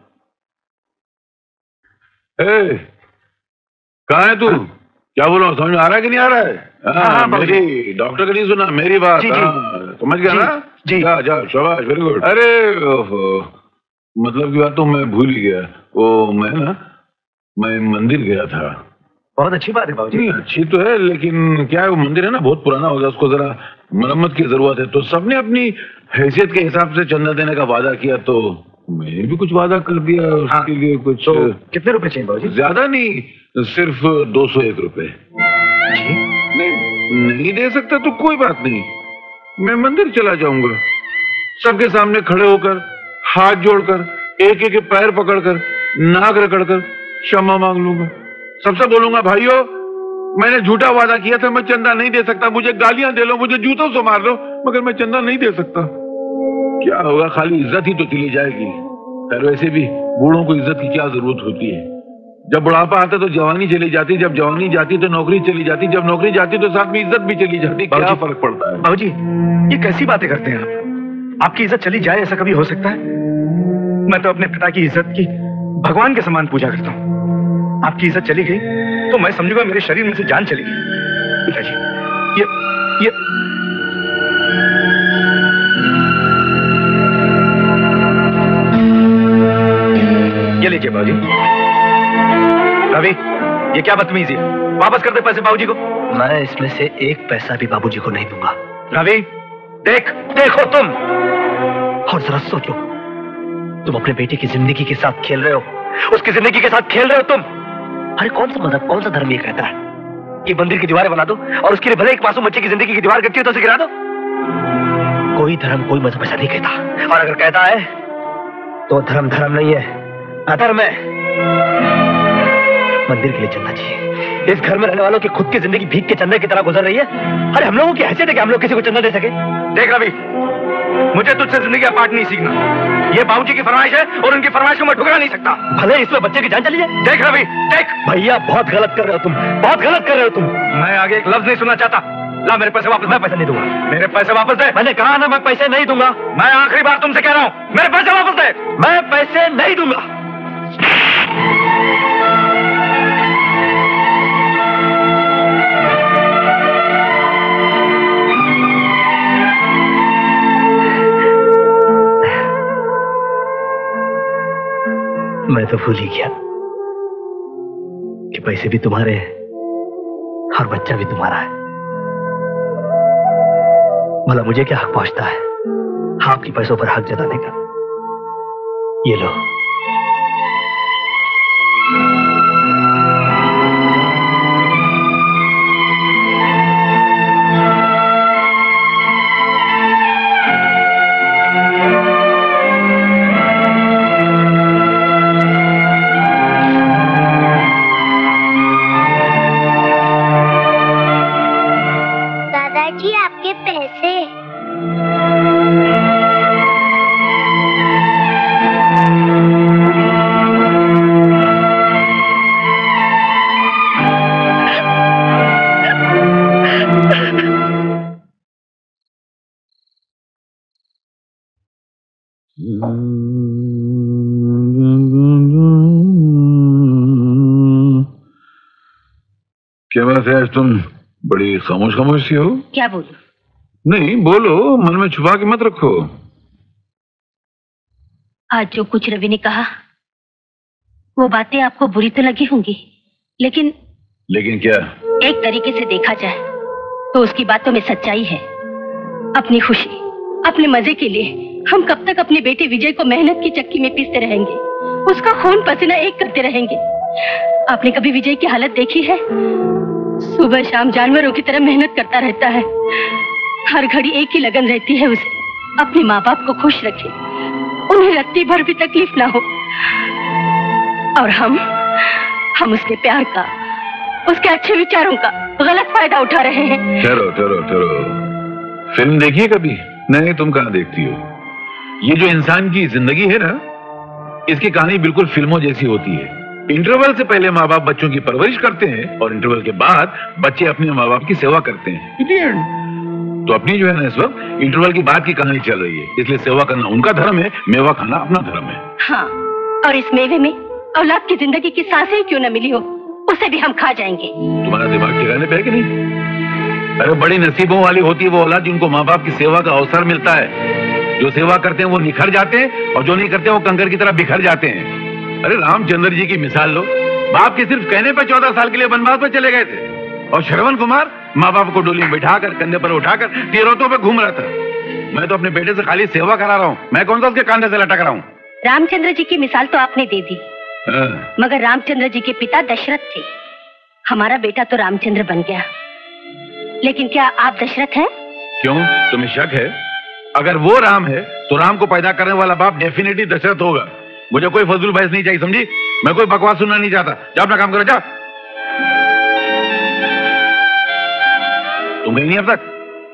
ए, कहाँ है तू? क्या बोलो, समझ में आ रहा है कि नहीं आ रहा है? हाँ, मेरी डॉक्टर का नहीं सुना, मेरी बात समझ गया ना? जी जा जा, शाबाश, वेरी गुड। अरे मतलब की बात तो मैं भूल ही गया। वो मैं ना मैं मंदिर गया था। बहुत अच्छी बात है बाबूजी। अच्छी तो है, लेकिन क्या है वो मंदिर है ना बहुत पुराना हो गया, उसको जरा मरम्मत की जरूरत है। तो सबने अपनी हैसियत के हिसाब से चंदा देने का वादा किया, तो मैंने भी कुछ वादा कर दिया उसके हाँ, लिए कुछ। तो कितने रुपए चाहिए बाबूजी? ज्यादा नहीं, सिर्फ दो सौ एक रुपए। नहीं, नहीं दे सकता तो कोई बात नहीं, मैं मंदिर चला जाऊंगा। सबके सामने खड़े होकर, हाथ जोड़कर, एक एक पैर पकड़कर, नाक रगड़कर क्षमा मांग लूंगा। सबसे बोलूंगा भाइयों मैंने झूठा वादा किया था, मैं चंदा नहीं दे सकता, मुझे गालियां दे लो, मुझे जूतों से मार लो, मगर मैं चंदा नहीं दे सकता। क्या होगा, खाली इज्जत ही तो चली जाएगी। खैर वैसे भी बूढ़ों को इज्जत की क्या जरूरत होती है। जब बुढ़ापा आता तो जवानी चली जाती, जब जवानी जाती तो नौकरी चली जाती, जब नौकरी जाती तो साथ में इज्जत भी चली जाती। क्या फर्क पड़ता है? बाबूजी ये कैसी बातें करते हैं आप? आपकी इज्जत चली जाए ऐसा कभी हो सकता है? मैं तो अपने पिता की इज्जत की भगवान के समान पूजा करता हूँ। आपकी इज्जत चली गई तो मैं समझूंगा मेरे शरीर में से जान चली गई। पिताजी ये ये ये लीजिए बाबूजी। रवि ये क्या बदतमीजी है? वापस कर दे पैसे बाबूजी को। मैं इसमें से एक पैसा भी बाबूजी को नहीं दूंगा। रवि देख, देखो तुम और जरा सोचो, तुम अपने बेटे की जिंदगी के साथ खेल रहे हो, उसकी जिंदगी के साथ खेल रहे हो तुम। अरे कौन सा मजहब, कौन सा धर्म ये कहता है कि मंदिर की दीवारें बना दो और उसके लिए भले एक मासूम बच्चे की जिंदगी की दीवार कटती हो तो उसे गिरा दो? कोई धर्म, कोई मजहब ऐसा नहीं कहता। और अगर कहता है तो धर्म धर्म नहीं है, अधर्म है। मंदिर के लिए चलना चाहिए। इस घर में रहने वालों की खुद की जिंदगी भीख के चंदे की तरह गुजर रही है। अरे हम लोगों की हैसियत है कि हम लोग किसी को चंदा दे सके? देख रवि, मुझे तुझसे जिंदगी का पाठ नहीं सीखना। ये बाबूजी की फरमाइश है और उनकी फरमाइश को मैं ठुकरा नहीं सकता। भले इसमें बच्चे की जान चली जाए। देख रवि, देख भैया, बहुत गलत कर रहे हो तुम, बहुत गलत कर रहे हो तुम। मैं आगे एक लफ्ज नहीं सुनना चाहता। ला मेरे पैसे वापस। मैं पैसे नहीं दूंगा। मेरे पैसे वापस दे। मैंने कहा ना, मैं पैसे नहीं दूंगा। मैं आखिरी बार तुमसे कह रहा हूँ, मेरे पैसे वापस दे। मैं पैसे नहीं दूंगा। मैं तो भूल ही गया कि पैसे भी तुम्हारे हैं और बच्चा भी तुम्हारा है। भला मुझे क्या हक पहुंचता है आपके पैसों पर हक जताने का? ये लो। क्या बात है, आज तुम बड़ी खामोश खामोश सी हो? क्या बोलूं? नहीं बोलो, मन में छुपा के मत रखो। आज जो कुछ रवि ने कहा वो बातें आपको बुरी तो लगी होंगी, लेकिन लेकिन क्या? एक तरीके से देखा जाए तो उसकी बातों में सच्चाई है। अपनी खुशी, अपने मजे के लिए हम कब तक अपने बेटे विजय को मेहनत की चक्की में पीसते रहेंगे, उसका खून पसीना एक करते रहेंगे? आपने कभी विजय की हालत देखी है? सुबह शाम जानवरों की तरह मेहनत करता रहता है। हर घड़ी एक ही लगन रहती है उसे, अपने माँ बाप को खुश रखे, उन्हें रत्ती भर भी तकलीफ ना हो। और हम हम उसके प्यार का, उसके अच्छे विचारों का गलत फायदा उठा रहे हैं। ठहरो ठहरो ठहरो, फिल्म देखी है कभी? नहीं, तुम कहाँ देखती हो? ये जो इंसान की जिंदगी है ना, इसकी कहानी बिल्कुल फिल्मों जैसी होती है। इंटरवल से पहले माँ बाप बच्चों की परवरिश करते हैं और इंटरवल के बाद बच्चे अपने माँ बाप की सेवा करते हैं। तो अपनी जो है ना इस वक्त इंटरवल की बाद की कहानी चल रही है, इसलिए सेवा करना उनका धर्म है, मेवा खाना अपना धर्म है। हाँ, और इस मेवे में औलाद की जिंदगी की सांसें ही क्यों न मिली हो, उसे भी हम खा जाएंगे। तुम्हारा दिमाग ठिकाने पे है कि नहीं? अरे बड़ी नसीबों वाली होती है वो औलाद जिनको माँ बाप की सेवा का अवसर मिलता है। जो सेवा करते हैं वो निखर जाते हैं और जो नहीं करते वो कंकर की तरह बिखर जाते हैं। अरे रामचंद्र जी की मिसाल लो, बाप के सिर्फ कहने पर चौदह साल के लिए वनवास पर चले गए थे और श्रवण कुमार माँ बाप को डोली में बिठाकर कंधे पर उठाकर तीर्थों पर घूम रहा था। मैं तो अपने बेटे से खाली सेवा करा रहा हूँ, मैं कौन सा उसके कंधे से लटक रहा हूँ? रामचंद्र जी की मिसाल तो आपने दे दी, मगर रामचंद्र जी के पिता दशरथ थे। हमारा बेटा तो रामचंद्र बन गया, लेकिन क्या आप दशरथ हैं? क्यों, तुम्हें शक है? अगर वो राम है तो राम को पैदा करने वाला बाप डेफिनेटली दशरथ होगा। मुझे कोई फजूल बहस नहीं चाहिए, समझी? मैं कोई बकवास सुनना नहीं चाहता। जाओ अपना काम करो, जाओ। तुम गई नहीं अब तक?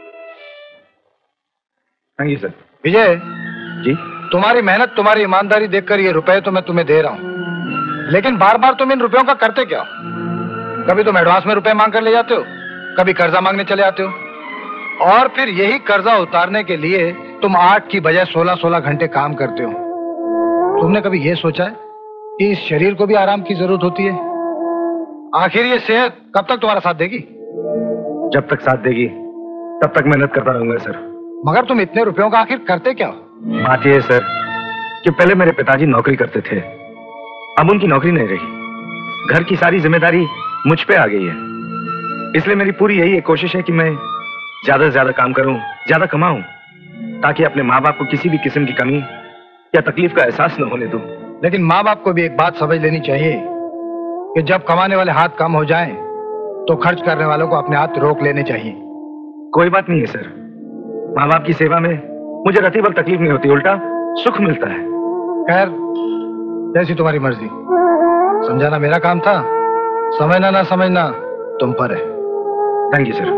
हाँ सर। विजय जी, तुम्हारी मेहनत, तुम्हारी ईमानदारी देखकर ये रुपए तो मैं तुम्हें दे रहा हूँ, लेकिन बार बार तुम इन रुपयों का करते क्या? कभी तुम एडवांस में रुपए मांग कर ले जाते हो, कभी कर्जा मांगने चले आते हो, और फिर यही कर्जा उतारने के लिए तुम आठ की बजाय सोलह सोलह घंटे काम करते हो। तुमने कभी यह सोचा है कि इस शरीर को भी आराम की जरूरत होती है? आखिर ये सेहत कब तक तुम्हारा साथ देगी? जब तक साथ देगी तब तक मेहनत करता रहूंगा सर। मगर तुम इतने रुपयों का आखिर करते क्या? बात यह है सर कि पहले मेरे पिताजी नौकरी करते थे, अब उनकी नौकरी नहीं रही, घर की सारी जिम्मेदारी मुझ पे आ गई है। इसलिए मेरी पूरी यही एक कोशिश है कि मैं ज्यादा से ज्यादा काम करूं, ज्यादा कमाऊं, ताकि अपने माँ बाप को किसी भी किस्म की कमी या तकलीफ का एहसास न होने दूं। लेकिन माँ बाप को भी एक बात समझ लेनी चाहिए कि जब कमाने वाले हाथ कम हो जाएं, तो खर्च करने वालों को अपने हाथ रोक लेने चाहिए। कोई बात नहीं है सर, माँ बाप की सेवा में मुझे रती भर तकलीफ नहीं होती, उल्टा सुख मिलता है। खैर, जैसी तुम्हारी मर्जी। समझाना मेरा काम था, समझना ना समझना तुम पर है। Thank you sir.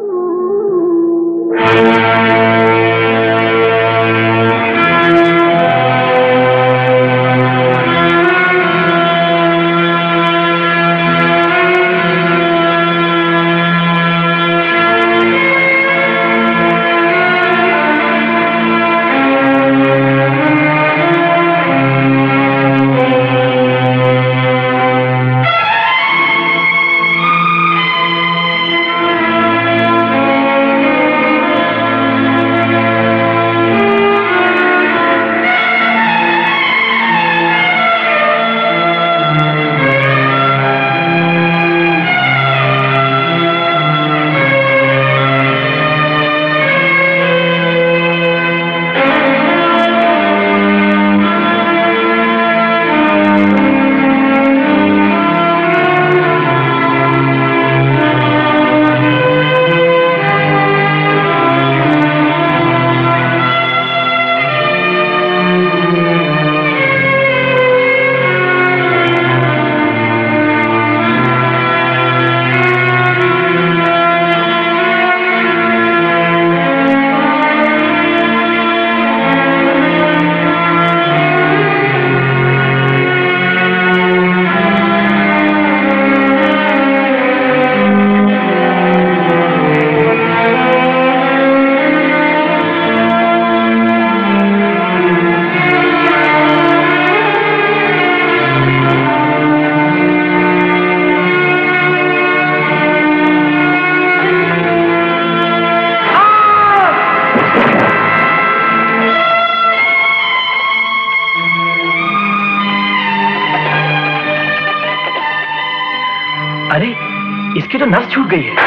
इसकी तो नस छूट गई है।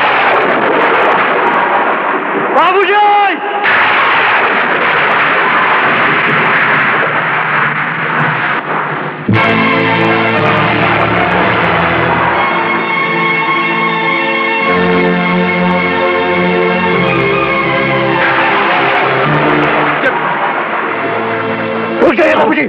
बाबूजी! उठ गए बाबूजी,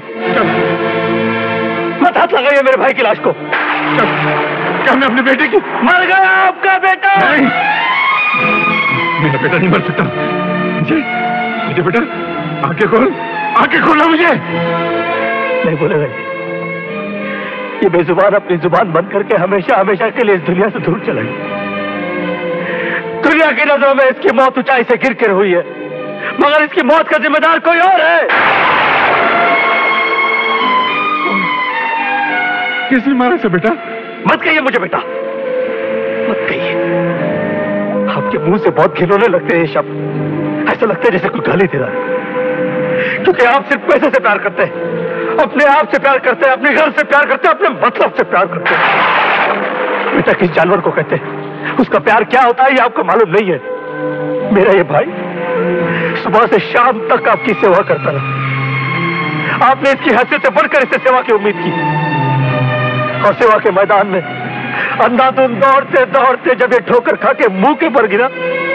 मत हाथ लगाइए मेरे भाई की लाश को। क्या मैं अपने बेटे की? मर गया आपका बेटा। नहीं, मेरा बेटा नहीं मर सकता। विजय, विजय बेटा, आंखें खोल, आंखें खोलो मुझे। नहीं बोलेगा ये बेजुबान अपनी जुबान बंद करके हमेशा हमेशा के लिए इस दुनिया से दूर चला गया। दुनिया की नजरों में इसकी मौत ऊंचाई से गिर कर हुई है, मगर इसकी मौत का जिम्मेदार कोई और है। किसने मारा से बेटा? मत कहिए मुझे बेटा, मत कहिए। आपके मुंह से बहुत घिनौने लगते हैं ये शब्द। ऐसा लगता है जैसे कोई गाली दे रहा है, क्योंकि आप सिर्फ पैसे से प्यार करते हैं, अपने आप से प्यार करते हैं, अपने घर से प्यार करते हैं, अपने मतलब से प्यार करते हैं। बेटा किस जानवर को कहते हैं, उसका प्यार क्या होता है ये आपको मालूम नहीं है। मेरा ये भाई सुबह से शाम तक आपकी सेवा करता रहा। आपने इसकी हैसियत से बढ़कर इससे सेवा की उम्मीद की, और सेवा के मैदान में अंधाधुंध दौड़ते दौड़ते जब ये ठोकर खा के मुंह के पर गिरा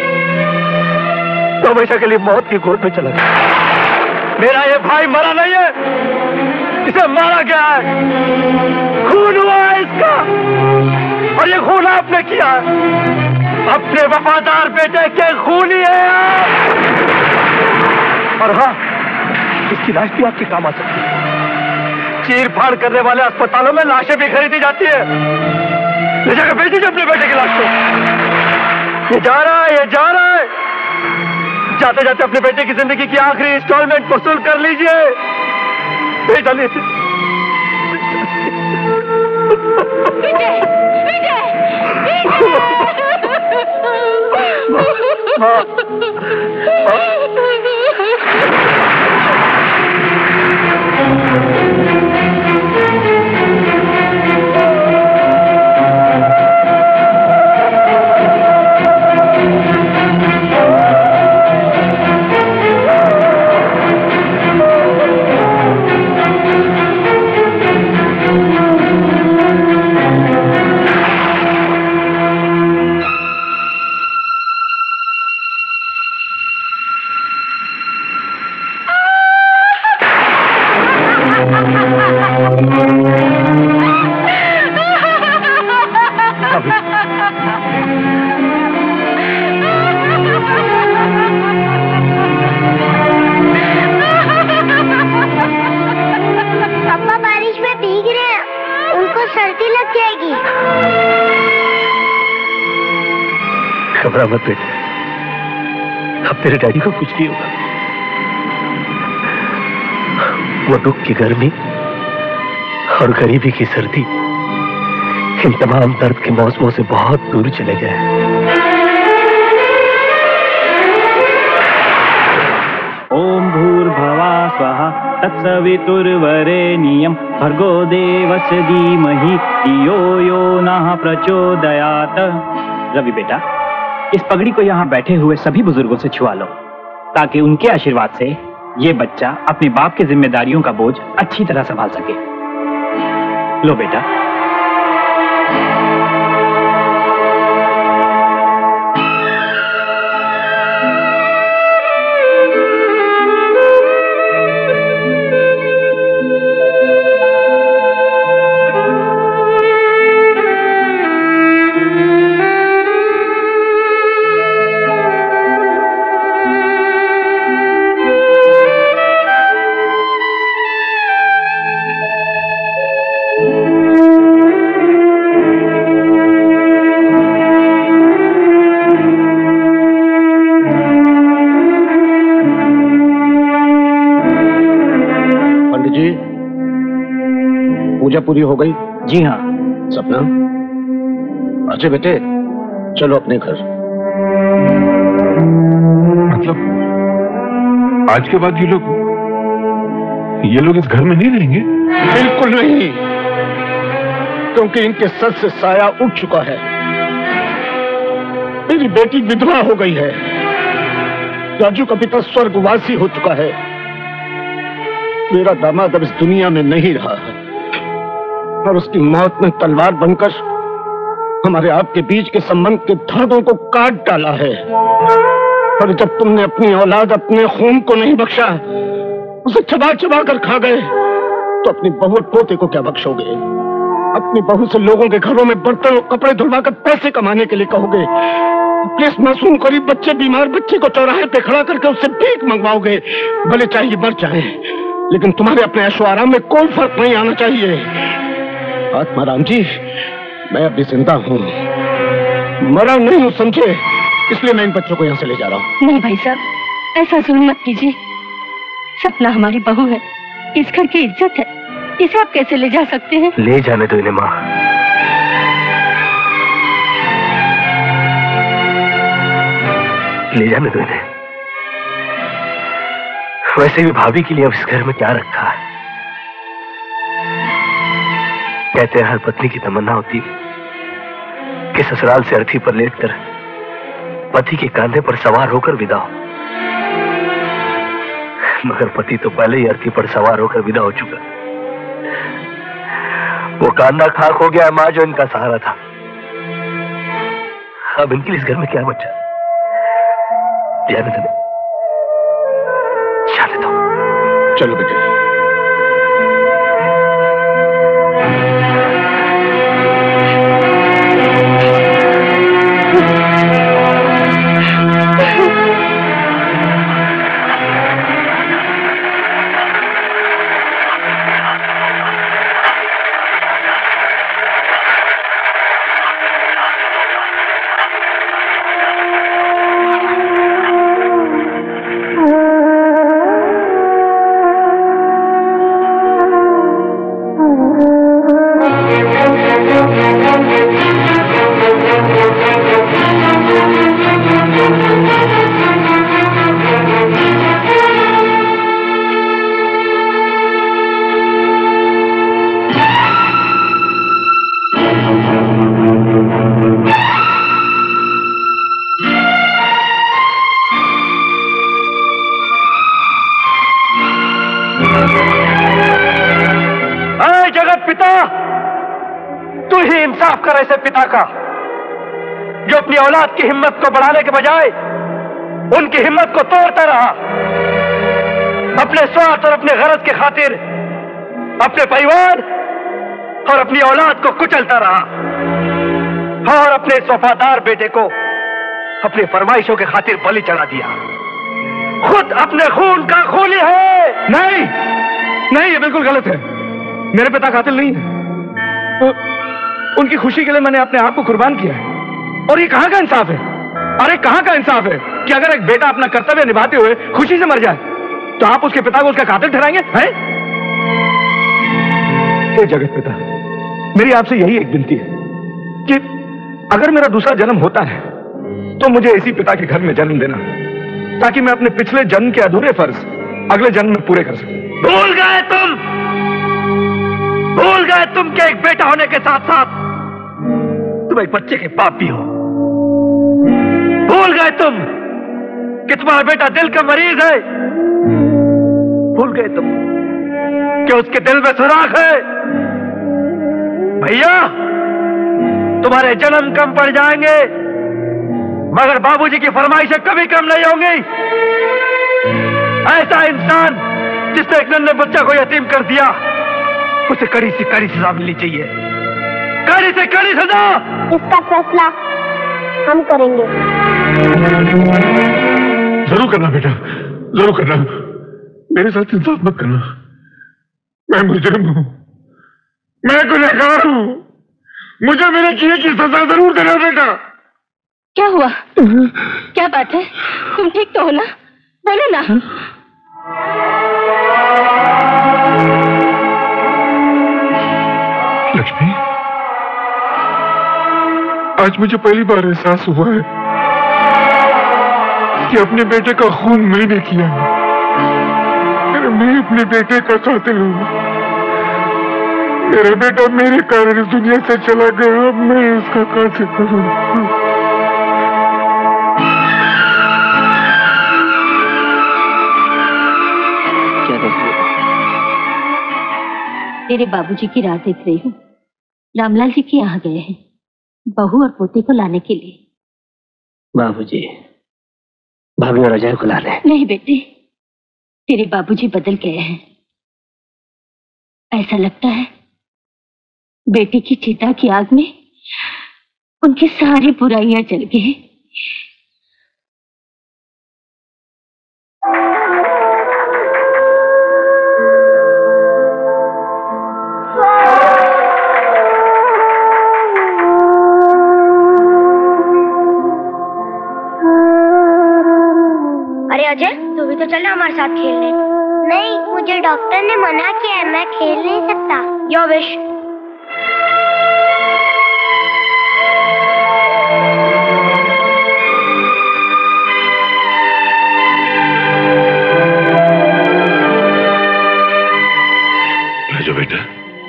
तो हमेशा के लिए मौत की गोद में चला गया। मेरा ये भाई मरा नहीं है, इसे मारा गया है, खून हुआ है इसका, और ये खून आपने किया है। अपने वफादार बेटे के खूनी है आप। और हाँ, इसकी लाश भी आपके काम आ सकती है। चीर फाड़ करने वाले अस्पतालों में लाशें भी खरीदी जाती है। ले जाकर भेज दीजिए अपने बेटे की लाश को। ये जा रहा है, ये जा रहा है। जाते जाते अपने बेटे की जिंदगी की आखिरी इंस्टॉलमेंट वसूल कर लीजिए। भेज डालिए। विजय, विजय, घबरा मत बेटे, अब तेरे डैडी को कुछ नहीं होगा। वो दुख की गर्मी और गरीबी की सर्दी इन तमाम दर्द के मौसमों से बहुत दूर चले गए। ओम भूर्भुवः स्वः तत्सवितुर्वरेण्यं भर्गो देवस्य धीमहि धियो यो नः प्रचोदयात्। रवि बेटा, इस पगड़ी को यहाँ बैठे हुए सभी बुजुर्गों से छुआ लो, ताकि उनके आशीर्वाद से ये बच्चा अपने बाप की जिम्मेदारियों का बोझ अच्छी तरह संभाल सके। लो बेटा। पूरी हो गई? जी हाँ। सपना, अच्छा बेटे चलो अपने घर। मतलब आज के बाद ये लोग ये लोग इस घर में नहीं रहेंगे? बिल्कुल नहीं, क्योंकि इनके सर से साया उठ चुका है। मेरी बेटी विधवा हो गई है, राजू का पिता स्वर्गवासी हो चुका है, मेरा दामाद अब इस दुनिया में नहीं रहा है और उसकी मौत ने तलवार बनकर हमारे आपके बीच के संबंध के धागों को काट डाला है। और जब तुमने अपनी औलाद, अपने खून को नहीं बख्शा, उसे चबा चबा कर खा गए, तो अपनी बहू पोते को क्या बख्शोगे? अपनी बहू से लोगों के घरों में बर्तन और कपड़े धुलवाकर पैसे कमाने के लिए कहोगे? अपने इस मासूम गरीब बच्चे, बीमार बच्चे को चौराहे पे खड़ा करके उससे भीख मंगवाओगे? भले चाहे मर जाए, लेकिन तुम्हारे अपने ऐशो आराम में कोई फर्क नहीं आना चाहिए। आत्माराम जी, मैं अभी जिंदा हूँ, मरा नहीं हूँ, समझे? इसलिए मैं इन बच्चों को यहाँ से ले जा रहा हूँ। नहीं भाई साहब, ऐसा जुल्म मत कीजिए। सपना हमारी बहू है, इस घर की इज्जत है, इसे आप कैसे ले जा सकते हैं? ले जाने दो इन्हें माँ। ले जाने दो इन्हें। वैसे भी भाभी के लिए अब इस घर में क्या रखा है? कहते हैं हर पत्नी की तमन्ना होती कि ससुराल से अर्थी पर लेटकर पति के कांधे पर सवार होकर विदा हो, मगर पति तो पहले ही अर्थी पर सवार होकर विदा हो चुका। वो कांधा खाक हो गया माँ जो इनका सहारा था। अब इनके लिए इस घर में क्या बचा? जाने दो, जाने दो। चलो बेटे। ऐसे पिता का जो अपनी औलाद की हिम्मत को बढ़ाने के बजाय उनकी हिम्मत को तोड़ता रहा, अपने स्वार्थ और अपने गरज के खातिर अपने परिवार और अपनी औलाद को कुचलता रहा और अपने इस वफादार बेटे को अपनी फरमाइशों के खातिर बलि चढ़ा दिया। खुद अपने खून का खूनी है। नहीं नहीं, ये बिल्कुल गलत है। मेरे पिता कातिल नहीं है। तो उनकी खुशी के लिए मैंने अपने आप को कुर्बान किया है, और ये कहां का इंसाफ है? अरे कहां का इंसाफ है कि अगर एक बेटा अपना कर्तव्य निभाते हुए खुशी से मर जाए तो आप उसके पिता को उसका कातिल ठहराएंगे? हैं? हे जगत पिता, मेरी आपसे यही एक विनती है कि अगर मेरा दूसरा जन्म होता है तो मुझे इसी पिता के घर में जन्म देना, ताकि मैं अपने पिछले जन्म के अधूरे फर्ज अगले जन्म में पूरे कर सकूं। भूल गए तुम भूल गए तुम के एक बेटा होने के साथ साथ तुम एक बच्चे के बाप भी हो। भूल गए तुम कि तुम्हारा बेटा दिल का मरीज है। भूल गए तुम कि उसके दिल में सुराख है। भैया, तुम्हारे जन्म कम पड़ जाएंगे मगर बाबूजी की फरमाइशें कभी कम नहीं होंगी। ऐसा इंसान जिसने एक नन्हे बच्चा को यतीम कर दिया, उसे कड़ी से कड़ी सजा मिलनी चाहिए। कड़ी से कड़ी सजा। इसका फैसला हम करेंगे। जरूर करना बेटा, जरूर करना। मेरे साथ इंसाफ मत करना। मैं मुजरिम हूं, मैं गुनहगार हूं। मुझे मेरे किए की सजा जरूर देना बेटा। क्या हुआ? क्या बात है? तुम ठीक तो हो ना? बोलो ना। लक्ष्मी, आज मुझे पहली बार एहसास हुआ है कि अपने बेटे का खून मैंने किया है। मैं अपने बेटे का कातिल हूँ। मेरा बेटा मेरे कारण इस दुनिया से चला गया, अब मैं उसका कातिल हूँ। क्या देख रही हो? तेरे बाबूजी की राह देख रही हूँ। रामलाल जी के यहाँ गए हैं बहू और पोते को लाने के लिए। बाबूजी, भाभी और अजय को लाने? नहीं बेटे, तेरे बाबूजी बदल गए हैं। ऐसा लगता है बेटे की चिता की आग में उनकी सारी बुराइयां जल गई। अरे अजय, तू भी तो चल हमारे साथ खेलने। नहीं, मुझे डॉक्टर ने मना किया है, मैं खेल नहीं सकता। Your wish. राजू बेटा,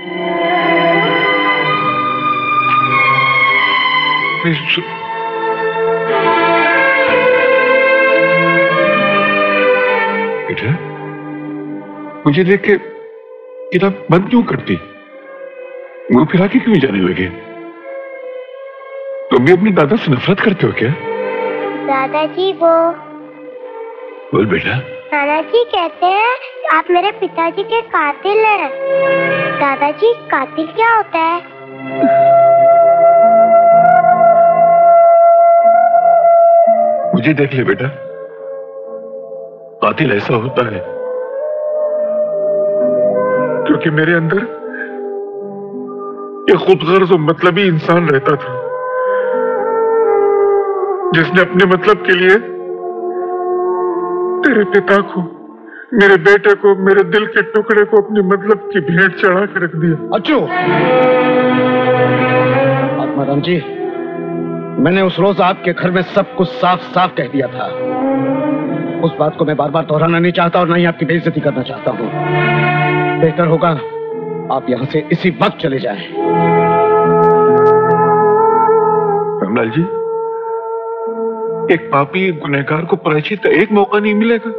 बेटा, मुझे देख के किताब बंद क्यों करती? मुंह फिरा के क्यों जाने लगे? तुम भी अपने दादा से नफरत करते हो क्या? दादाजी, वो बोल बेटा। नाना जी कहते हैं आप मेरे पिताजी के कातिल हैं। दादाजी, कातिल क्या होता है? मुझे देख ले बेटा, कातिल ऐसा होता है क्योंकि मेरे अंदर एक खुदगर्ज और मतलबी इंसान रहता था जिसने अपने मतलब के लिए तेरे पिता को, मेरे बेटे को, मेरे दिल के टुकड़े को अपने मतलब की भेंट चढ़ा के रख दिया। अच्छू, आत्माराम जी, मैंने उस रोज आपके घर में सब कुछ साफ साफ कह दिया था। उस बात को मैं बार बार दोहराना नहीं चाहता और ना ही आपकी बेइज्जती करना चाहता हूँ। बेहतर होगा आप यहाँ से इसी वक्त चले जाएं। रामलाल जी, एक पापी गुनहगार को प्रायश्चित का एक मौका नहीं मिलेगा?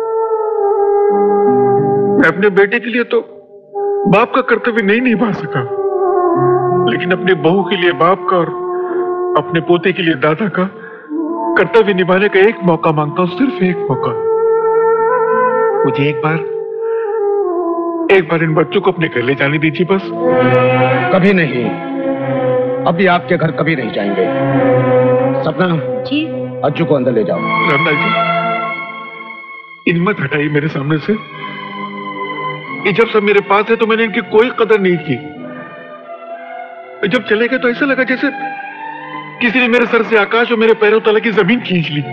मैं अपने बेटे के लिए तो बाप का कर्तव्य नहीं निभा सका, लेकिन अपनी बहू के लिए बाप का और अपने पोते के लिए दादा का कर्तव्य निभाने का एक मौका मांगता हूं, सिर्फ एक मौका। मुझे एक बार एक बार इन बच्चों को अपने घर ले जाने दीजिए बस। कभी नहीं, अभी आपके घर कभी नहीं जाएंगे। सपना जी, अज्जू को अंदर ले जाओ। रामलाल जी, इन मत हटाइए मेरे सामने से। ये जब सब मेरे पास है तो मैंने इनकी कोई कदर नहीं की। जब चले गए तो ऐसा लगा जैसे किसी ने मेरे सर से आकाश और मेरे पैरों तले की जमीन खींच ली।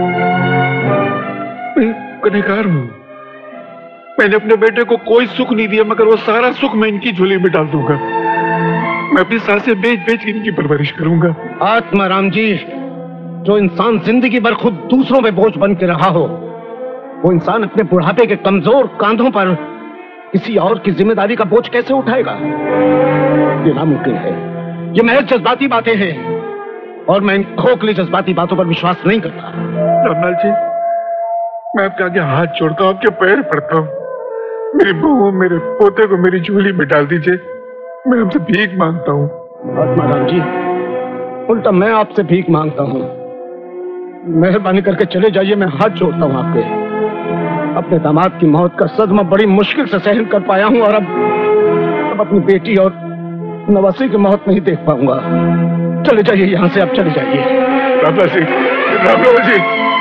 मैं गुनहगार हूं। मैंने अपने बेटे को कोई सुख नहीं दिया, मगर वो सारा सुख मैं इनकी झोली में डाल दूंगा। मैं अपनी सांसें बेच बेच के इनकी परवरिश करूंगा। आत्माराम जी, जो इंसान जिंदगी भर खुद दूसरों पे बोझ बन के रहा हो, वो इंसान अपने बुढ़ापे के कमजोर कांधों पर किसी और की जिम्मेदारी का बोझ कैसे उठाएगा? ये नामुमकिन है। ये महज जज्बाती बातें हैं और मैं इन खोखली जज्बाती बातों पर विश्वास नहीं करता। रामलाल जी, मैं आपके आगे हाथ जोड़ता हूँ, आपके पैर पड़ता हूँ। मेरी बहू, मेरे पोते को मेरी झोली में डाल दीजिए। मैं आपसे भीख मांगता हूँ। आत्माराम जी, उल्टा मैं आपसे भीख मांगता हूँ। मेहरबानी करके चले जाइए, मैं हाथ जोड़ता हूँ आपके। अपने दामाद की मौत का सदमा बड़ी मुश्किल से सहन कर पाया हूँ और अब अब अपनी बेटी और नवासी की मौत नहीं देख पाऊंगा। चले जाइए यहाँ से, अब चले जाइए। रामलाल जी, रामलाल जी,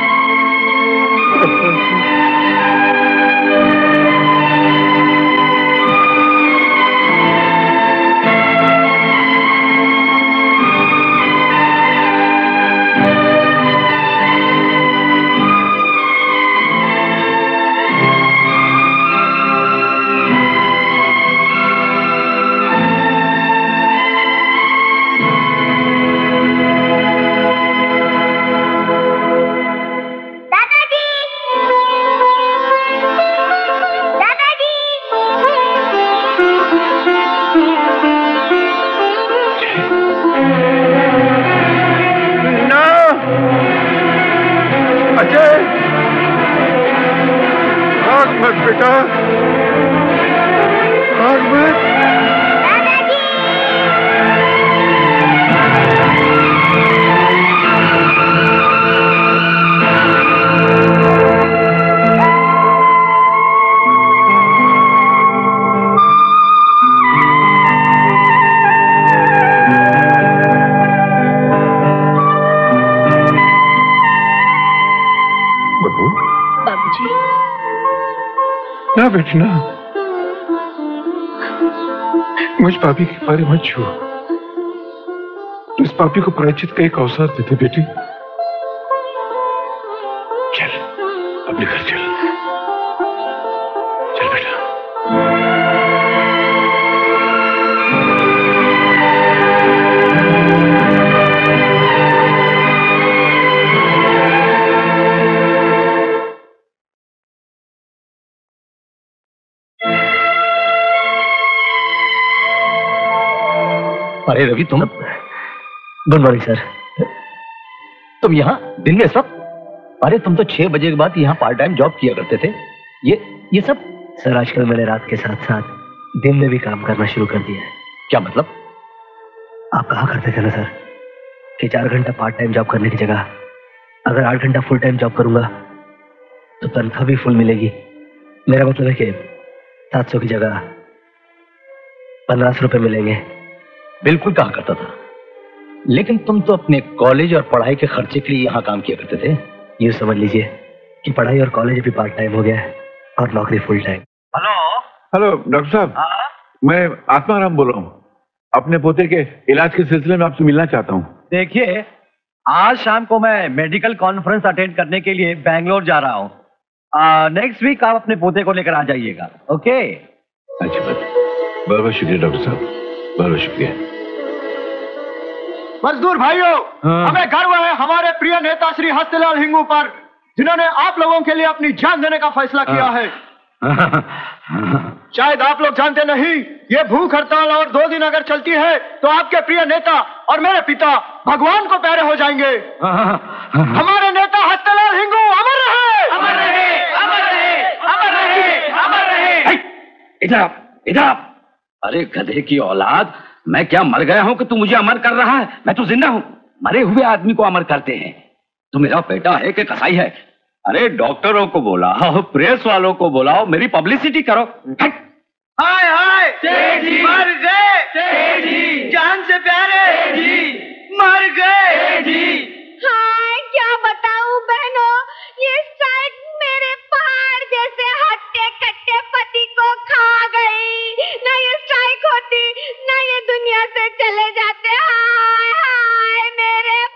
ना बेटना, मुझ पापी के बारे मत छू। तो इस पापी को प्रायश्चित का एक अवसर देते बेटी। चल, अपने घर चल। चल बेटा। अरे रवि, तुम? Good morning sir. तुम यहाँ दिन में सब? अरे तुम तो छह बजे के बाद यहाँ पार्ट टाइम जॉब किया करते थे। ये ये सब? सर आजकल मैंने रात के साथ साथ दिन में भी काम करना शुरू कर दिया है। क्या मतलब? आप कहा करते थे ना सर कि चार घंटा पार्ट टाइम जॉब करने की जगह अगर आठ घंटा फुल टाइम जॉब करूंगा तो तनख्वाह भी फुल मिलेगी। मेरा मतलब है कि सात सौ की जगह पंद्रह सौ रुपए मिलेंगे। बिल्कुल कहा करता था, लेकिन तुम तो अपने कॉलेज और पढ़ाई के खर्चे के लिए यहाँ काम किया करते थे। ये समझ लीजिए कि पढ़ाई और कॉलेज भी पार्ट टाइम हो गया है और नौकरी full time. Hello hello doctor साहब, मैं आत्माराम बोल रहा हूँ। अपने पोते के इलाज के सिलसिले में आपसे मिलना चाहता हूँ। देखिए, आज शाम को मैं मेडिकल कॉन्फ्रेंस अटेंड करने के लिए बैंगलोर जा रहा हूँ। नेक्स्ट वीक आप अपने पोते को लेकर आ जाइएगा। ओके? अच्छा, बहुत बहुत शुक्रिया डॉक्टर साहब, बहुत बहुत शुक्रिया। मजदूर भाइयों, हमें गर्व है हमारे प्रिय नेता श्री हस्तलाल हिंगू पर, जिन्होंने आप लोगों के लिए अपनी जान देने का फैसला किया है। शायद आप लोग जानते नहीं, ये भूख हड़ताल और दो दिन अगर चलती है तो आपके प्रिय नेता और मेरे पिता भगवान को प्यारे हो जाएंगे। हमारे नेता हस्तलाल हिंगू अमर रहे, अमर रहे, अमर रहे, अमर रहे, अमर रहे। इधर आप, इधर आप। अरे गधे की औलाद, मैं क्या मर गया हूं कि तू मुझे अमर कर रहा है? मैं तो जिंदा हूं। मरे हुए आदमी को अमर करते हैं। तू मेरा बेटा है कि कसाई है? अरे डॉक्टरों को बुलाओ, प्रेस वालों को बुलाओ, मेरी पब्लिसिटी करो। हाय हाय सेठ जी, मर गए सेठ जी, जान से प्यारे जी, मर गए जी। हाय, क्या बताऊं बहनों, ये स्ट्राइक मेरे पहाड़ जैसे हट्टे कट्टे पति को खा गई। ना ये स्ट्राइक होती, ना ये दुनिया से चले जाते। हाय हाय मेरे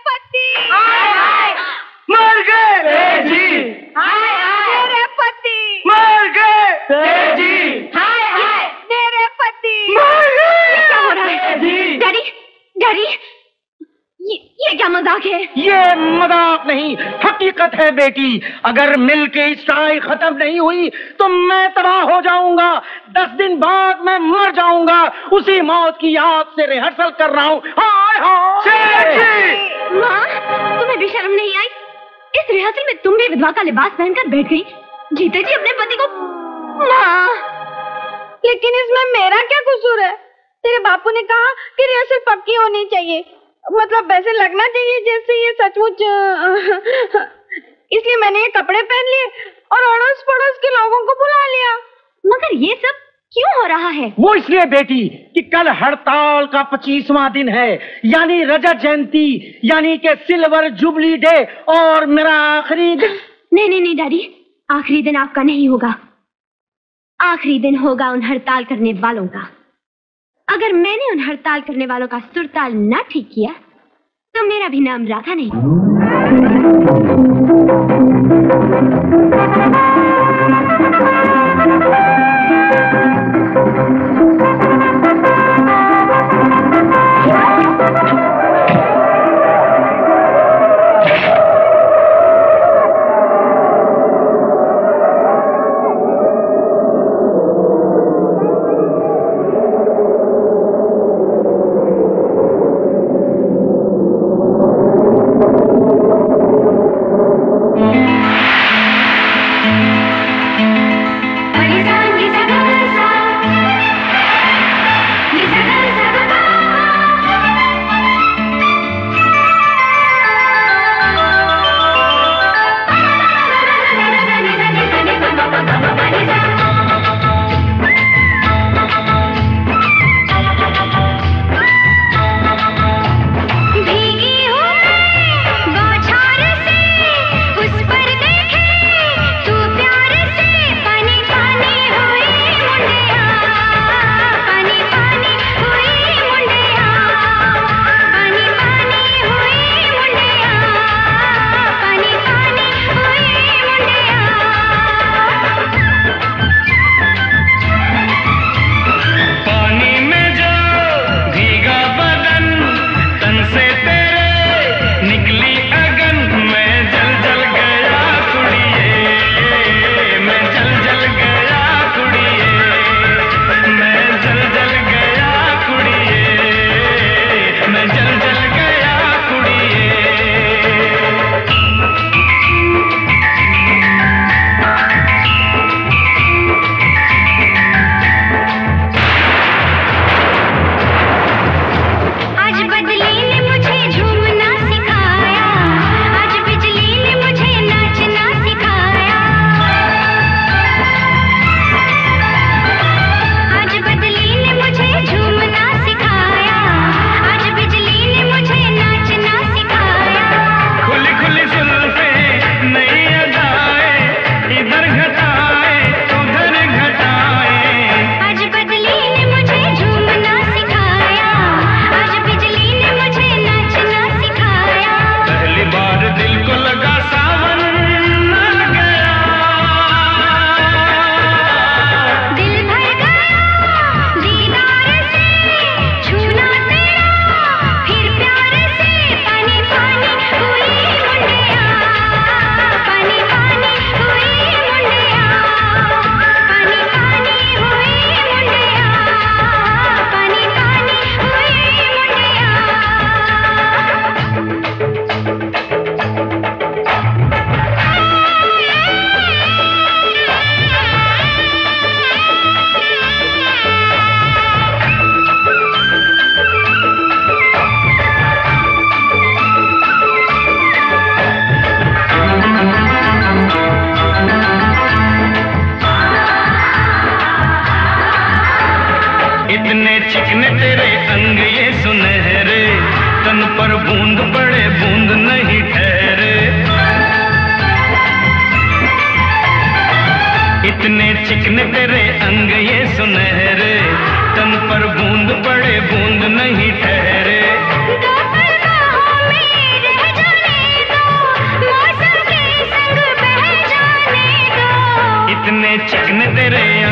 जी हाय हाय मेरे पति ये क्या हो रहा है डैडी डैडी ये ये क्या मजाक है? ये मजाक नहीं, हकीकत है बेटी। अगर मिल की स्ट्राइक खत्म नहीं हुई तो मैं तबाह हो जाऊंगा। दस दिन बाद मैं मर जाऊंगा। उसी मौत की याद से रिहर्सल कर रहा हूँ। हाय हाय। माँ, तुम्हें भी शर्म नहीं आई? इस रिहर्सल में तुम भी विधवा का लिबास पहनकर बैठ गई। जीते जी अपने पति को। माँ, लेकिन इसमें मेरा क्या कसूर है? तेरे बापू ने कहा कि रिहर्सल पक्की होनी चाहिए, मतलब वैसे लगना चाहिए जैसे ये सचमुच। इसलिए मैंने ये कपड़े पहन लिए और अड़ोस पड़ोस के लोगों को बुला लिया। मगर ये सब क्यों हो रहा है? वो इसलिए बेटी कि कल हड़ताल का पच्चीसवां दिन है, यानी रजत जयंती, यानी के सिल्वर जुबली डे और मेरा आखिरी दिन। नहीं नहीं नहीं डैडी, आखिरी दिन आपका नहीं होगा। आखिरी दिन होगा उन हड़ताल करने वालों का। अगर मैंने उन हड़ताल करने वालों का सुरताल न ठीक किया तो मेरा भी नाम राधा नहीं। चिकने तेरे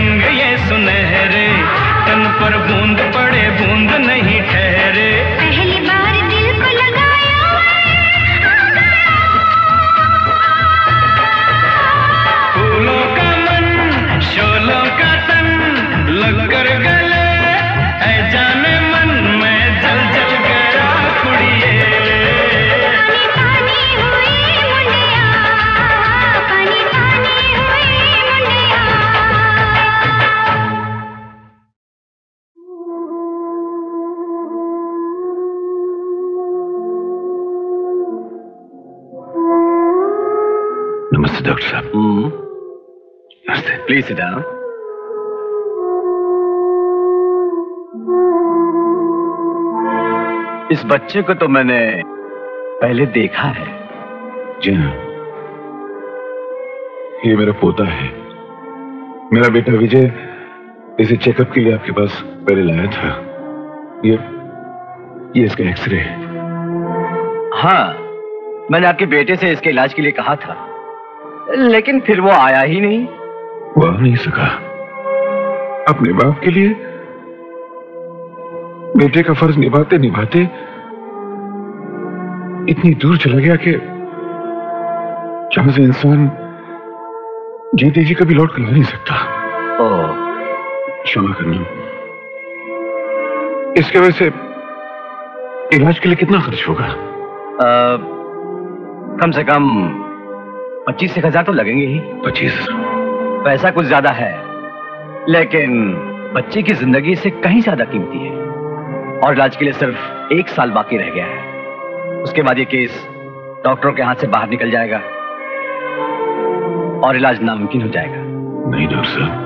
प्लीज सिट डाउन। इस बच्चे को तो मैंने पहले देखा है। जी हाँ, ये मेरा पोता है, मेरा बेटा विजय इसे चेकअप के लिए आपके पास पहले लाया था। ये ये इसका एक्सरे है। हाँ, मैंने आपके बेटे से इसके इलाज के लिए कहा था, लेकिन फिर वो आया ही नहीं। वो आ नहीं सका। अपने बाप के लिए बेटे का फर्ज निभाते निभाते इतनी दूर चला गया कि जहां से इंसान जीते जी कभी लौट कर ला नहीं सकता। ओह, क्षमा करना। इसके वजह से इलाज के लिए कितना खर्च होगा? आ, कम से कम पच्चीस एक हजार तो लगेंगे ही। पच्चीस पैसा कुछ ज्यादा है, लेकिन बच्चे की जिंदगी से कहीं ज्यादा कीमती है। और इलाज के लिए सिर्फ एक साल बाकी रह गया है। उसके बाद ये केस डॉक्टरों के हाथ से बाहर निकल जाएगा और इलाज नामुमकिन हो जाएगा। नहीं डॉक्टर साहब,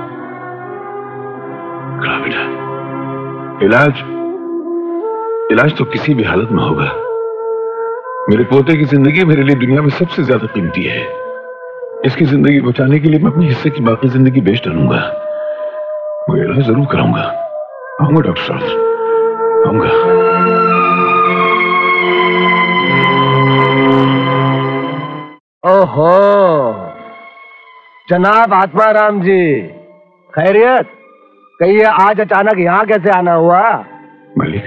खड़ा बेटा, इलाज इलाज तो किसी भी हालत में होगा। मेरे पोते की जिंदगी मेरे लिए दुनिया में सबसे ज्यादा कीमती है। इसकी जिंदगी बचाने के लिए मैं अपने हिस्से की बाकी जिंदगी बेच डालूंगा। मैं इलाज जरूर कराऊंगा। आऊंगा डॉक्टर साहब, आऊंगा। ओहो, जनाब आत्माराम जी, खैरियत? कहिए आज अचानक यहाँ कैसे आना हुआ? मालिक,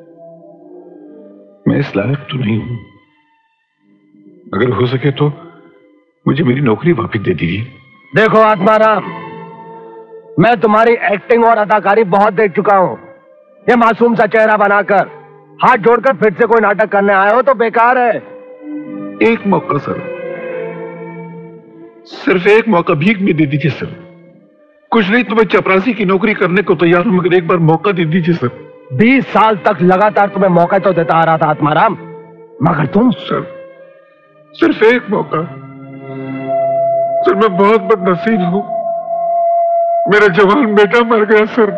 मैं इस लायक तो नहीं हूं। अगर हो सके तो मुझे मेरी नौकरी वापस दे दीजिए। देखो आत्माराम, मैं तुम्हारी एक्टिंग और अदाकारी बहुत देख चुका हूँ। ये मासूम सा चेहरा बनाकर हाथ जोड़कर फिर से कोई नाटक करने आए हो तो बेकार है। एक मौका सर, सिर्फ एक मौका भीख में दे दीजिए सर। कुछ नहीं तो मैं चपरासी की नौकरी करने को तैयार हूं, मगर एक बार मौका दे दीजिए सर। बीस साल तक लगातार तुम्हें मौका तो देता आ रहा था आत्माराम, मगर तुम सर सिर्फ एक मौका। सर मैं बहुत बदनसीब हूं, मेरा जवान बेटा मर गया सर,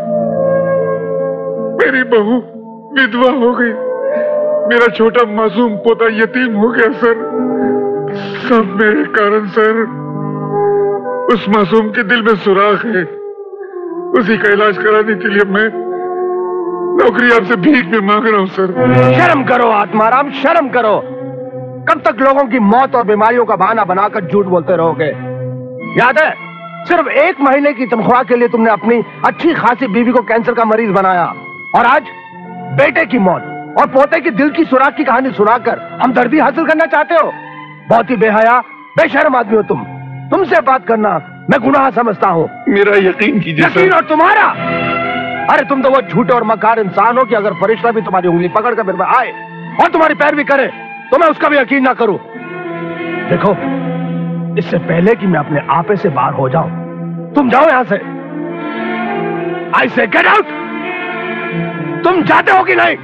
मेरी बहू विधवा हो गई, मेरा छोटा मासूम पोता यतीम हो गया सर। सब मेरे कारण सर। उस मासूम के दिल में सुराख है, उसी का इलाज कराने के लिए मैं नौकरी आपसे भीख में मांग रहा हूं सर। शर्म करो आत्माराम, शर्म करो। कब तक लोगों की मौत और बीमारियों का बहाना बनाकर झूठ बोलते रहोगे? याद है, सिर्फ एक महीने की तनख्वाह के लिए तुमने अपनी अच्छी खासी बीवी को कैंसर का मरीज बनाया, और आज बेटे की मौत और पोते की दिल की सुराख की कहानी सुनाकर हमदर्दी हासिल करना चाहते हो? बहुत ही बेहया, बेशर्म आदमी हो तुम। तुमसे बात करना मैं गुनाह समझता हूँ। मेरा यकीन कीजिए। यकीन और तुम्हारा? अरे तुम तो वो झूठे और मकार इंसान हो कि अगर फरिश्ता भी तुम्हारी उंगली पकड़ कर मेरे में आए और तुम्हारी पैरवी करे तो मैं उसका भी यकीन ना करूं। देखो, इससे पहले कि मैं अपने आपे से बाहर हो जाऊं, तुम जाओ यहां से। आई से गेट आउट। तुम जाते हो कि नहीं?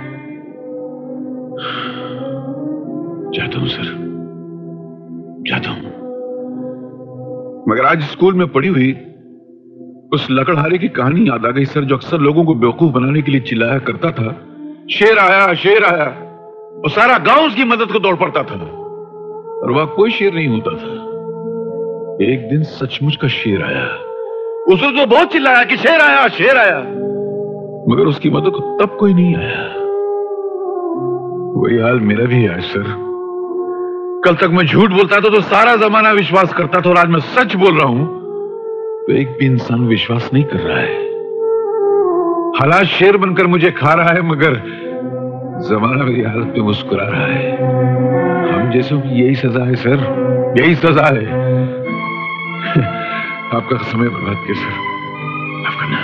जाता हूं सर, जाता हूं। मगर आज स्कूल में पढ़ी हुई उस लकड़हारे की कहानी याद आ गई सर, जो अक्सर लोगों को बेवकूफ बनाने के लिए चिल्लाया करता था, शेर आया, शेर आया, और सारा गांव उसकी मदद को दौड़ पड़ता था, और वह कोई शेर नहीं होता था। एक दिन सचमुच का शेर आया। उसने तो बहुत चिल्लाया कि शेर आया, शेर आया, मगर उसकी मदद को तब कोई नहीं आया। वही हाल मेरा भी है आज सर। कल तक मैं झूठ बोलता था तो सारा जमाना विश्वास करता था, और आज मैं सच बोल रहा हूं तो एक भी इंसान विश्वास नहीं कर रहा है। हालात शेर बनकर मुझे खा रहा है, मगर जमाना मेरी हालत पे मुस्कुरा रहा है। हम जैसों की यही सजा है सर, यही सजा है। आपका समय बर्बाद किया सर, माफ करना।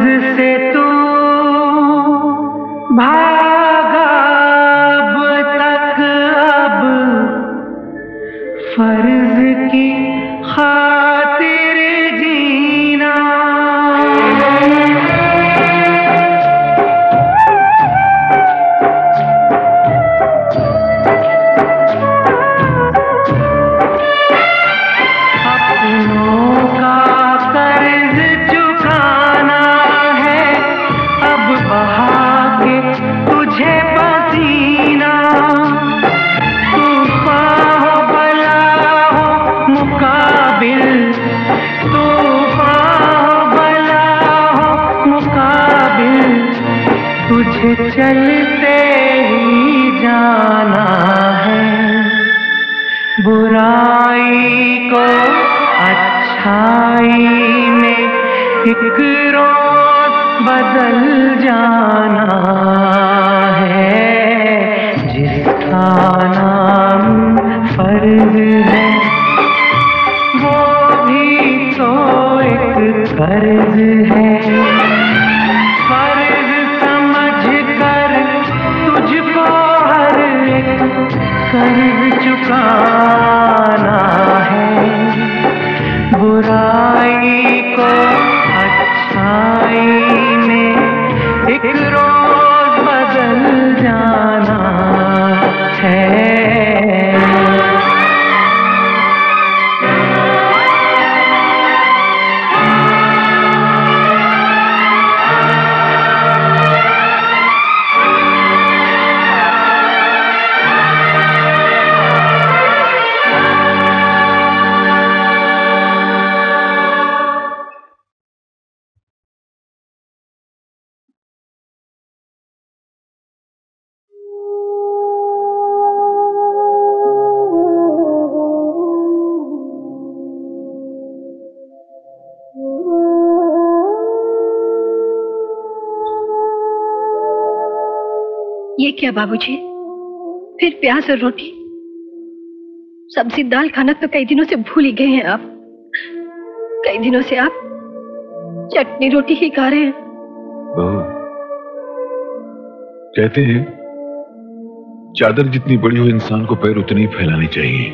से तू भागा अब तक, अब फर्ज की खातिर जीना। अपनों का कर्ज चुकाना है, अब बहा के तुझे पसीना। तूफान हो बला हो मुकाबिल, तूफान हो बला हो मुकाबिल, तुझे चलते ही जाना है। बुराई को अच्छाई में एक रोज बदल जाना है। जिसका नाम फर्ज है वो भी तो एक कर्ज है। फर्ज समझ कर तुझको हर एक कर्ज चुकाना है। बुराई को अच्छाई में एक रोज बदल जाना है। ये क्या बाबूजी, फिर प्याज और रोटी? सब्जी दाल खाना तो कई दिनों से भूल ही गए हैं आप। कई दिनों से आप चटनी रोटी ही खा रहे हैं। बहू, कहते हैं चादर जितनी बड़ी हो इंसान को पैर उतनी ही फैलानी चाहिए,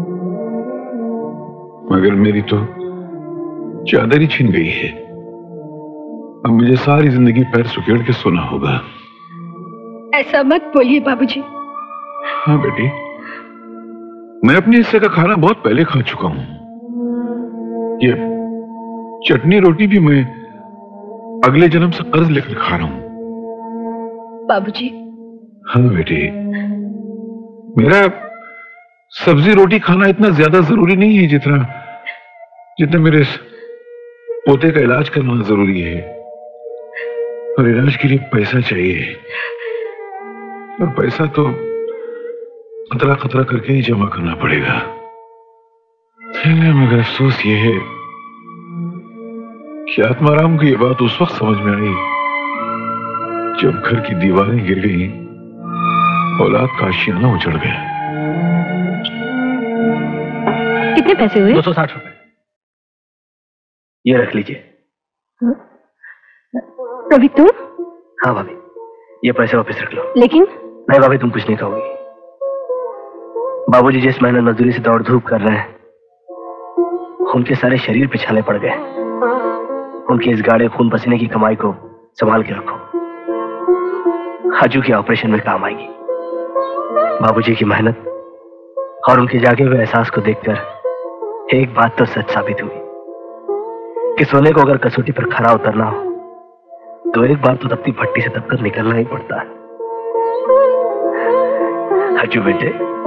मगर मेरी तो चादर ही छिन गई है। अब मुझे सारी जिंदगी पैर सुकेड़ के सोना होगा। ऐसा मत बोलिए बाबूजी। हाँ बेटी, मैं अपने हिस्से का खाना बहुत पहले खा चुका हूं। ये चटनी रोटी भी मैं अगले जन्म से कर्ज लेकर खा रहा हूं। बाबूजी। हाँ बेटी, मेरा सब्जी रोटी खाना इतना ज्यादा जरूरी नहीं है जितना जितना मेरे पोते का इलाज करना जरूरी है। और इलाज के लिए पैसा चाहिए, और पैसा तो खतरा खतरा करके ही जमा करना पड़ेगा। मगर अफसोस ये है कि आत्माराम को ये बात उस वक्त समझ में आई जब घर की दीवारें गिर गई, औलाद का आशियाना उजड़ गया। कितने पैसे हुए? दो सौ साठ रुपए। ये रख लीजिए। रवि तुम? हाँ भाभी, ये पैसे वापस रख लो। लेकिन नहीं भाभी, तुम कुछ नहीं खाओगी। बाबूजी जिस मेहनत मजदूरी से दौड़ धूप कर रहे हैं, उनके सारे शरीर पे छाले पड़ गए। उनके इस गाढ़े खून पसीने की कमाई को संभाल के रखो, हाजू के ऑपरेशन में काम आएगी। बाबूजी की मेहनत और उनके जागे हुए एहसास को देखकर एक बात तो सच साबित हुई कि सोने को अगर कसौटी पर खरा उतरना हो तो एक बार तो तपती भट्टी से तपकर निकलना ही पड़ता है। हाजू बेटे,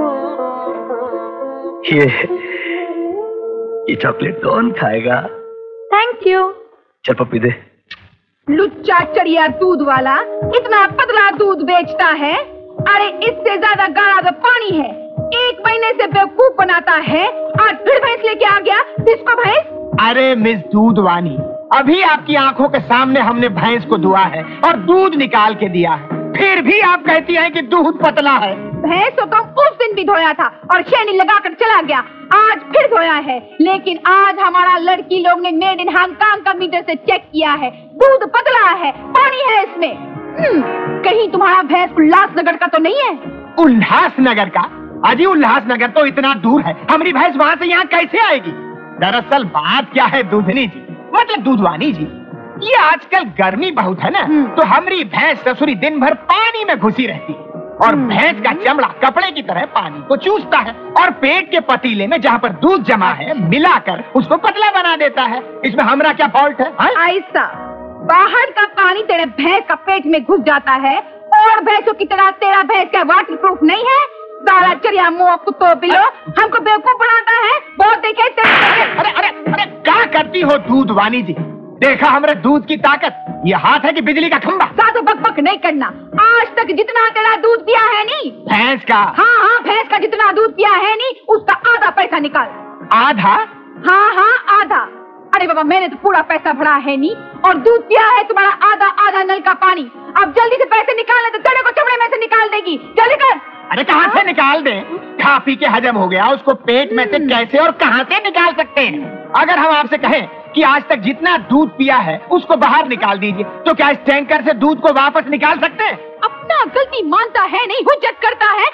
ये ये चॉकलेट कौन खाएगा? Thank you. चल पप्पी दे। लुच्चा चढ़िया दूध वाला इतना पतला दूध बेचता है। अरे इससे ज्यादा गाढ़ा तो पानी है। एक महीने से बेवकूफ बनाता है, आज फिर भैंस लेके आ गया। किसको भैंस? अरे मिस दूधवानी, अभी आपकी आंखों के सामने हमने भैंस को दुआ है और दूध निकाल के दिया है, फिर भी आप कहती हैं कि दूध पतला है। भैंस तो तुम उस दिन भी धोया था और शैनी लगाकर चला गया, आज फिर धोया है। लेकिन आज हमारा लड़की लोग ने मेड इन हांगकांग का मीटर से चेक किया है, दूध पतला है, पानी है इसमें। कहीं तुम्हारा भैंस उल्लासनगर का तो नहीं है? उल्लासनगर का? अजी उल्लासनगर तो इतना दूर है, हमारी भैंस वहाँ से यहाँ कैसे आएगी? दरअसल बात क्या है दूधनी जी, मतलब दूधवानी जी, ये आजकल गर्मी बहुत है ना, तो हमारी भैंस ससुरी दिन भर पानी में घुसी रहती है और भैंस का चमड़ा कपड़े की तरह पानी को चूसता है और पेट के पतीले में जहाँ पर दूध जमा है मिलाकर उसको पतला बना देता है। इसमें हमारा क्या फॉल्ट है? ऐसा बाहर का पानी तेरे भैंस का पेट में घुस जाता है और भैंसों की तरह तेरा भैंस का वाटर प्रूफ नहीं है। सारा चरिया मुँह कुत्तो बिलो हमको बेवकूफ बनाता है, बहुत देखे तेरे। अरे अरे अरे क्या करती हो दूधवानी जी, देखा हमारे दूध की ताकत, ये हाथ है कि बिजली का खंभा? साधु बकबक नहीं करना, आज तक जितना तेरा दूध पिया है नहीं भैंस का? हाँ हाँ भैंस का जितना दूध पिया है नहीं उसका आधा पैसा निकाल। आधा? हाँ हाँ आधा। अरे बाबा मैंने तो पूरा पैसा भरा है नहीं और दूध पिया है तुम्हारा आधा आधा नल का पानी। अब जल्दी से पैसे निकालने तो तेरे को चमड़े में से निकाल देगी, जल्दी कर। अरे कहाँ से निकाल दे? खा पी के हजम हो गया, उसको पेट में से कैसे और कहाँ से निकाल सकते हैं? अगर हम आपसे कहें कि आज तक जितना दूध पिया है उसको बाहर निकाल दीजिए, तो क्या इस टैंकर से दूध को वापस निकाल सकते हैं? अपना गलती मानता है नहीं, हुज्जत करता है।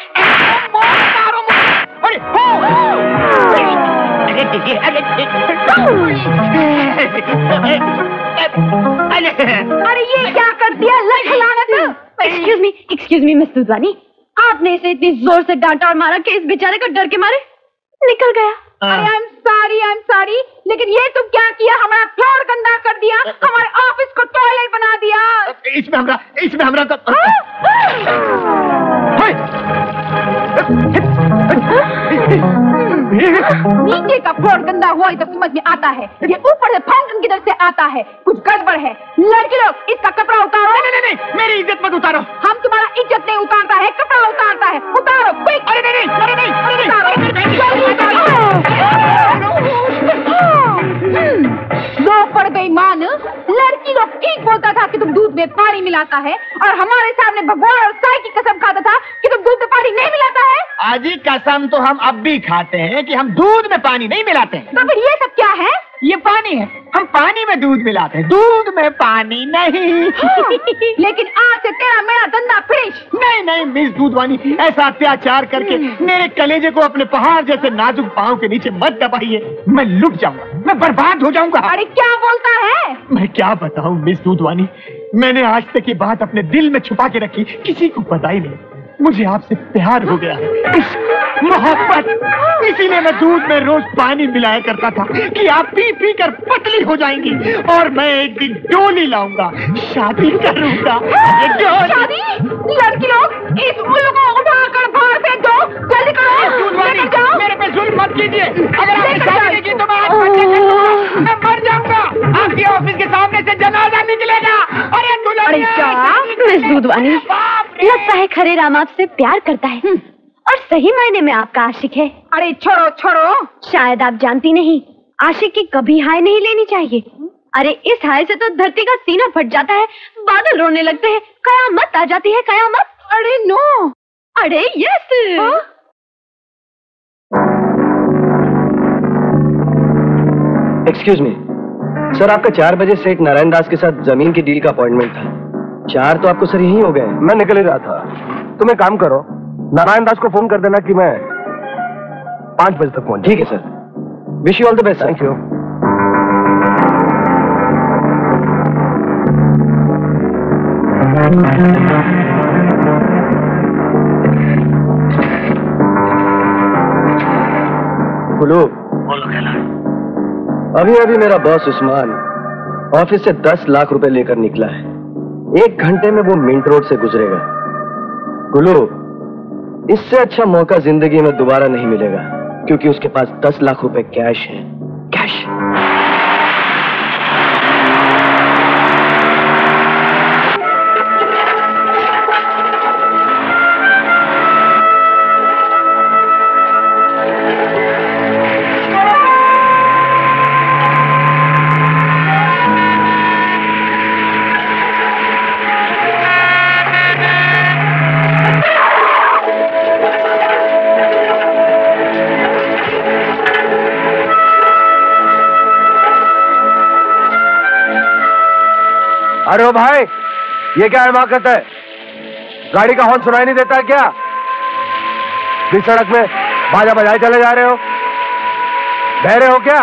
अरे ये क्या कर दिया लानत? Excuse me excuse me miss Dudhwani, आपने इसे इतनी जोर से डांटा और मारा कि इस बेचारे को डर के मारे निकल गया। अरे I am sorry I am sorry, लेकिन ये तुम क्या किया? हमारा फ्लोर गंदा कर दिया, हमारे ऑफिस को टॉयलेट बना दिया। इसमें हमरा इसमें हमरा तो नीचे का फ्लोर गंदा हुआ तो समझ में आता है, ये ऊपर से फाउंटेन की तरफ से आता है, कुछ गड़बड़ है। लड़के लोग इसका कपड़ा उतारो। नहीं नहीं नहीं मेरी इज्जत मत उतारो। हम तुम्हारा इज्जत नहीं उतारता है, कपड़ा उतारता है, उतारो क्विक। अरे नहीं नहीं अरे नहीं अरे नहीं वो पड़ गई मान, लड़की लोग ठीक बोलता था कि तुम दूध में पानी मिलाता है और हमारे सामने भगवान और साई की कसम खाता था कि तुम दूध में पानी नहीं मिलाता है। आजी कसम तो हम अब भी खाते हैं कि हम दूध में पानी नहीं मिलाते हैं। तो फिर ये सब क्या है? ये पानी है, हम पानी में दूध मिलाते हैं, दूध में पानी नहीं। हाँ, लेकिन आज से तेरा मेरा धंधा फिनिश। नहीं नहीं मिस दूधवानी, ऐसा अत्याचार करके मेरे कलेजे को अपने पहाड़ जैसे नाजुक पाँव के नीचे मत दबाइए, मैं लुट जाऊंगा, मैं बर्बाद हो जाऊंगा। अरे क्या बोलता है? मैं क्या बताऊं मिस दूधवानी, मैंने आज तक ये बात अपने दिल में छुपा के रखी, किसी को पता ही नहीं। मुझे आपसे प्यार हो गया है, मोहब्बत, इसीलिए मैं दूध में रोज पानी मिलाया करता था कि आप पी पी कर पतली हो जाएंगी और मैं एक दिन डोली लाऊंगा, शादी करूंगा। शादी? लड़की लोग इस उल्लू को उठाकर बाहर फेंक दो, जल्दी करो। दूधवानी मेरे पे जुल्म मत कीजिए, अगर आपने शादी नहीं की तो मैं आत्महत्या कर लूंगा, मैं मर जाऊंगा, आपके ऑफिस के सामने से जनाजा निकलेगा। अरे मिस दूधवानी, लगता है खरे राम आपसे प्यार करता है और सही मायने में आपका आशिक है। अरे छोड़ो छोड़ो, शायद आप जानती नहीं, आशिक की कभी हाय नहीं लेनी चाहिए। अरे इस हाय से तो धरती का सीना फट जाता है, बादल रोने लगते हैं, कयामत आ जाती है, कयामत। अरे नो, अरे यस। एक्सक्यूज मी सर, आपका चार बजे सेठ नारायण दास के साथ जमीन की डील का अपॉइंटमेंट था। चार तो आपको सर यही हो गए। मैं निकल ही रहा था। तुम एक काम करो, नारायण दास को फोन कर देना कि मैं पांच बजे तक पहुंच। ठीक है sir, wish you all the best. Thank you. बोलो बोलो कैलाश। अभी अभी मेरा बॉस उस्मान ऑफिस से दस लाख रुपए लेकर निकला है। एक घंटे में वो मिंट रोड से गुजरेगा। गुलू, इससे अच्छा मौका जिंदगी में दोबारा नहीं मिलेगा, क्योंकि उसके पास दस लाख रुपए कैश है। कैश। अरे ओ भाई, ये क्या हिमाकत है? गाड़ी का हॉर्न सुनाई नहीं देता क्या? बीच सड़क में बाजा बजाए चले जा रहे हो? बहरे हो क्या?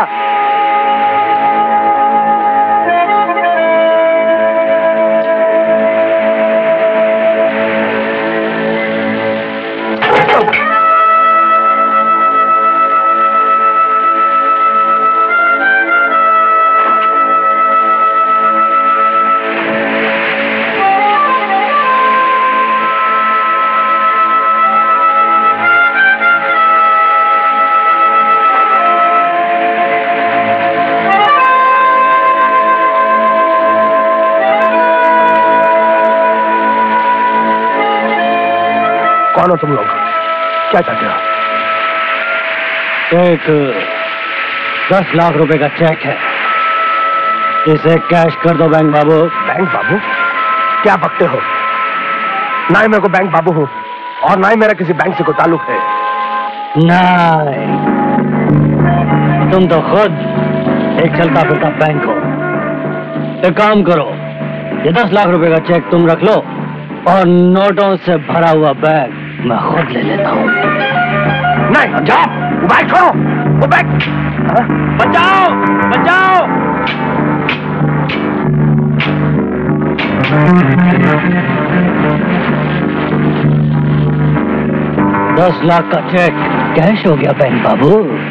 कौन हो तुम लोग? क्या चाहते हो? एक दस लाख रुपए का चेक है, इसे कैश कर दो बैंक बाबू। बैंक बाबू? क्या बकते हो? ना ही मेरे को बैंक बाबू हूँ और ना ही मेरा किसी बैंक से कोई ताल्लुक है। नहीं, तुम तो खुद एक चलता फिरता बैंक हो। एक काम करो, ये दस लाख रुपए का चेक तुम रख लो और नोटों से भरा हुआ बैग मैं खुद ले लेता हूँ। नहीं, जाओ, वो बैग छोड़ो, वो बैग। बचाओ, बचाओ। दस लाख का चेक कैश हो गया बैंक बाबू।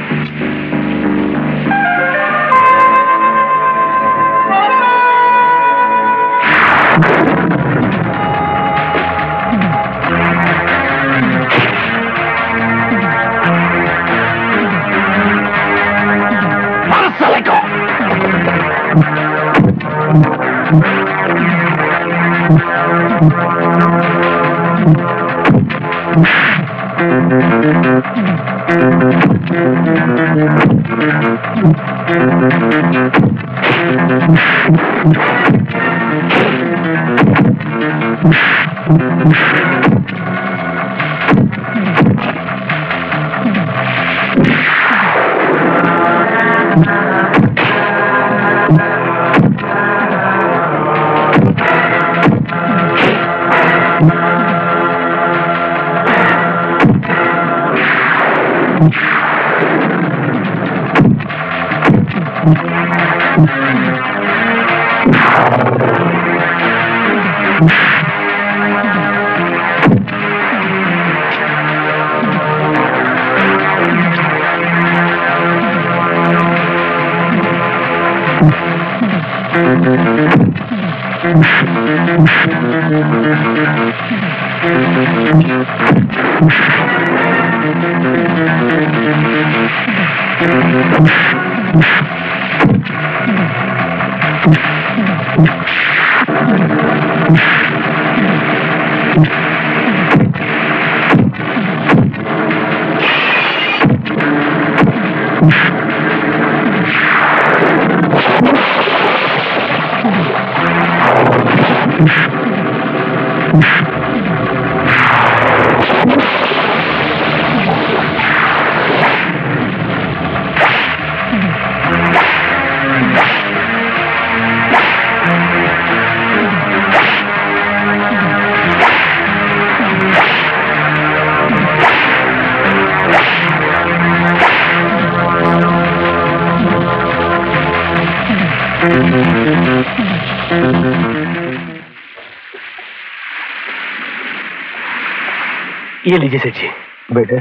ये लीजिए सेठ जी। बेटे,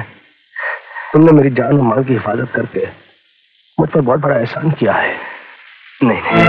तुमने मेरी जान और माल की हिफाजत करके मुझ पर बहुत बड़ा एहसान किया है। नहीं नहीं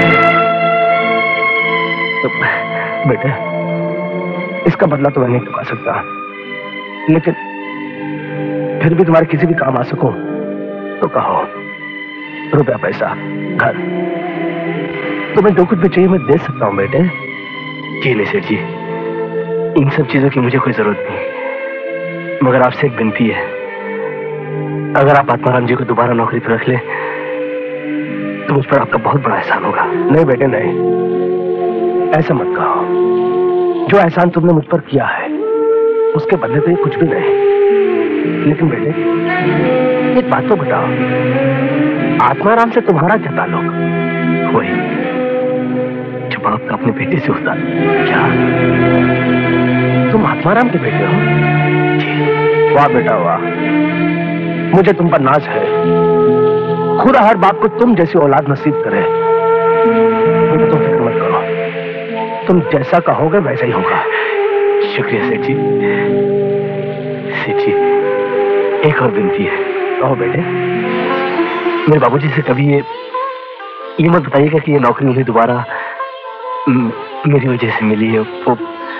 तो, बेटे, इसका बदला तो मैं नहीं चुका सकता, लेकिन फिर भी तुम्हारे किसी भी काम आ सकूं तो कहो। रुपया, पैसा, घर, तुम्हें जो कुछ भी चाहिए मैं दे सकता हूं बेटे। जी नहीं सेठ जी, इन सब चीजों की मुझे कोई जरूरत नहीं, मगर आपसे एक विनती है, अगर आप आत्माराम जी को दोबारा नौकरी पर रख ले तो मुझ पर आपका बहुत बड़ा एहसान होगा। नहीं बेटे नहीं, ऐसा मत कहो। जो एहसान तुमने मुझ पर किया है उसके बदले तो ये कुछ भी नहीं। लेकिन बेटे, एक बात तो बताओ, आत्माराम से तुम्हारा क्या ताल्लुक? वही छुपा बाप का अपने बेटे से होता है। क्या तुम आत्माराम के बेटे हो? वाह बेटा वाह, मुझे तुम पर नाज है। खुदा हर बाप को तुम जैसी औलाद नसीब करे। तुम फिक्र मत करो, तुम जैसा कहोगे वैसा ही होगा। शुक्रिया सेठ जी। सेठ जी, एक और विनती है। कहो बेटे। मेरे बाबूजी से कभी ये ये मत बताइएगा कि ये नौकरी उन्हें दोबारा मेरी वजह से मिली है। वो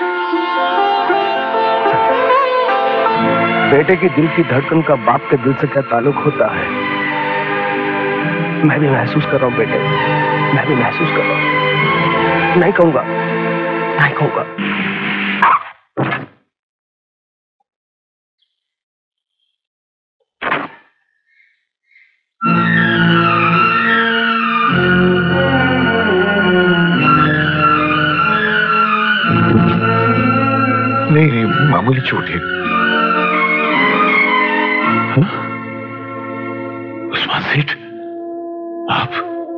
बेटे की दिल की धड़कन का बाप के दिल से क्या ताल्लुक होता है? मैं भी महसूस कर रहा हूं बेटे, मैं भी महसूस कर रहा हूं। नहीं कहूंगा, नहीं कहूंगा। नहीं नहीं, मामूली चोट है। हाँ? उस्मान सेठ, आप?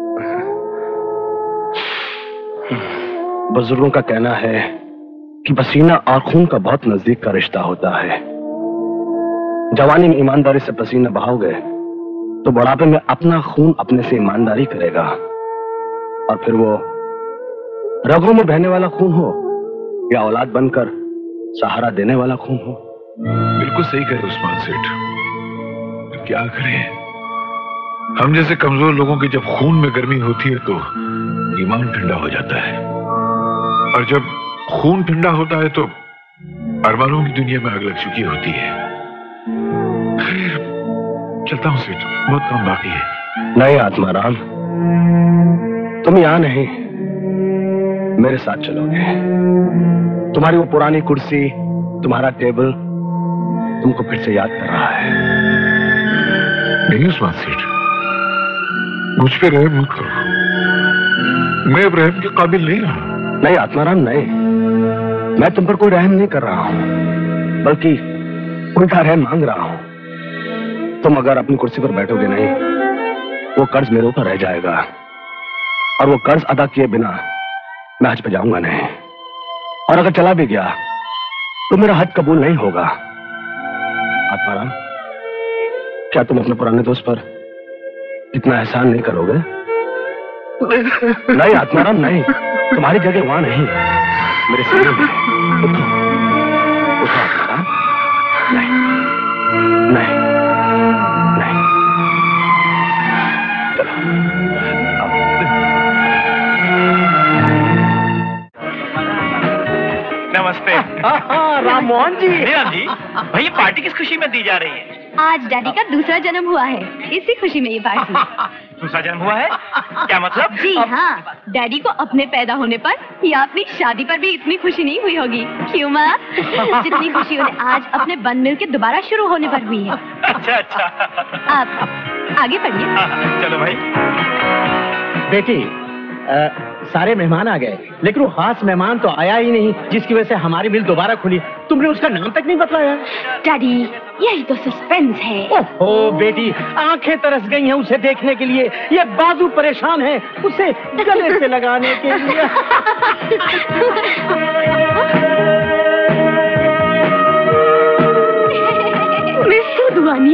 बुजुर्गों का कहना है कि पसीना और खून का बहुत नजदीक का रिश्ता होता है। जवानी में ईमानदारी से पसीना बहाओगे तो बुढ़ापे में अपना खून अपने से ईमानदारी करेगा, और फिर वो रगों में बहने वाला खून हो या औलाद बनकर सहारा देने वाला खून हो। बिल्कुल सही कह रहे उस्मान सेठ, तो क्या करें? हम जैसे कमजोर लोगों की जब खून में गर्मी होती है तो ईमान ठंडा हो जाता है, और जब खून ठंडा होता है तो अरमानों की दुनिया में आग लग चुकी होती है। खैर, चलता हूं सेठ, बहुत काम बाकी है। नहीं आत्माराम, तुम यहां नहीं, मेरे साथ चलोगे। तुम्हारी वो पुरानी कुर्सी, तुम्हारा टेबल तुमको फिर से याद कर रहा है। नहीं उस्मान सेठ, मुझ पे रहम मत करो, मैं अब रहम के काबिल नहीं रहा। नहीं आत्माराम नहीं, मैं तुम पर कोई रहम नहीं कर रहा हूं, बल्कि उल्टा रहम मांग रहा हूं। तुम अगर अपनी कुर्सी पर बैठोगे नहीं, वो कर्ज मेरे ऊपर रह जाएगा, और वो कर्ज अदा किए बिना मैं हज पे जाऊंगा नहीं, और अगर चला भी गया तो मेरा हज कबूल नहीं होगा। आत्माराम, क्या तुम अपने पुराने दोस्त पर इतना एहसान नहीं करोगे? नहीं आत्माराम नहीं, तुम्हारी जगह वहां नहीं, मेरे सीने में। उठो, उठो आत्माराम। नहीं नहीं नहीं, नमस्ते। राम मोहन जी। जी, भाई पार्टी किस खुशी में दी जा रही है? आज डैडी का दूसरा जन्म हुआ है, इसी खुशी में ये पार्टी। दूसरा जन्म हुआ है? क्या मतलब? जी हाँ, डैडी को अपने पैदा होने पर या अपनी शादी पर भी इतनी खुशी नहीं हुई होगी, क्यों माँ? जितनी खुशी उन्हें आज अपने बन मिल के दोबारा शुरू होने पर हुई है। अच्छा अच्छा। आप आगे बढ़िए। चलो भाई। बेटी, आ, सारे मेहमान आ गए, लेकिन वो खास मेहमान तो आया ही नहीं, जिसकी वजह से हमारी मिल दोबारा खुली। तुमने उसका नाम तक नहीं बतलाया। डैडी, यही तो सस्पेंस है। ओहो बेटी, आंखें तरस गई हैं उसे देखने के लिए, ये बाजू परेशान है उसे गले से लगाने के लिए। मिस दूधवानी,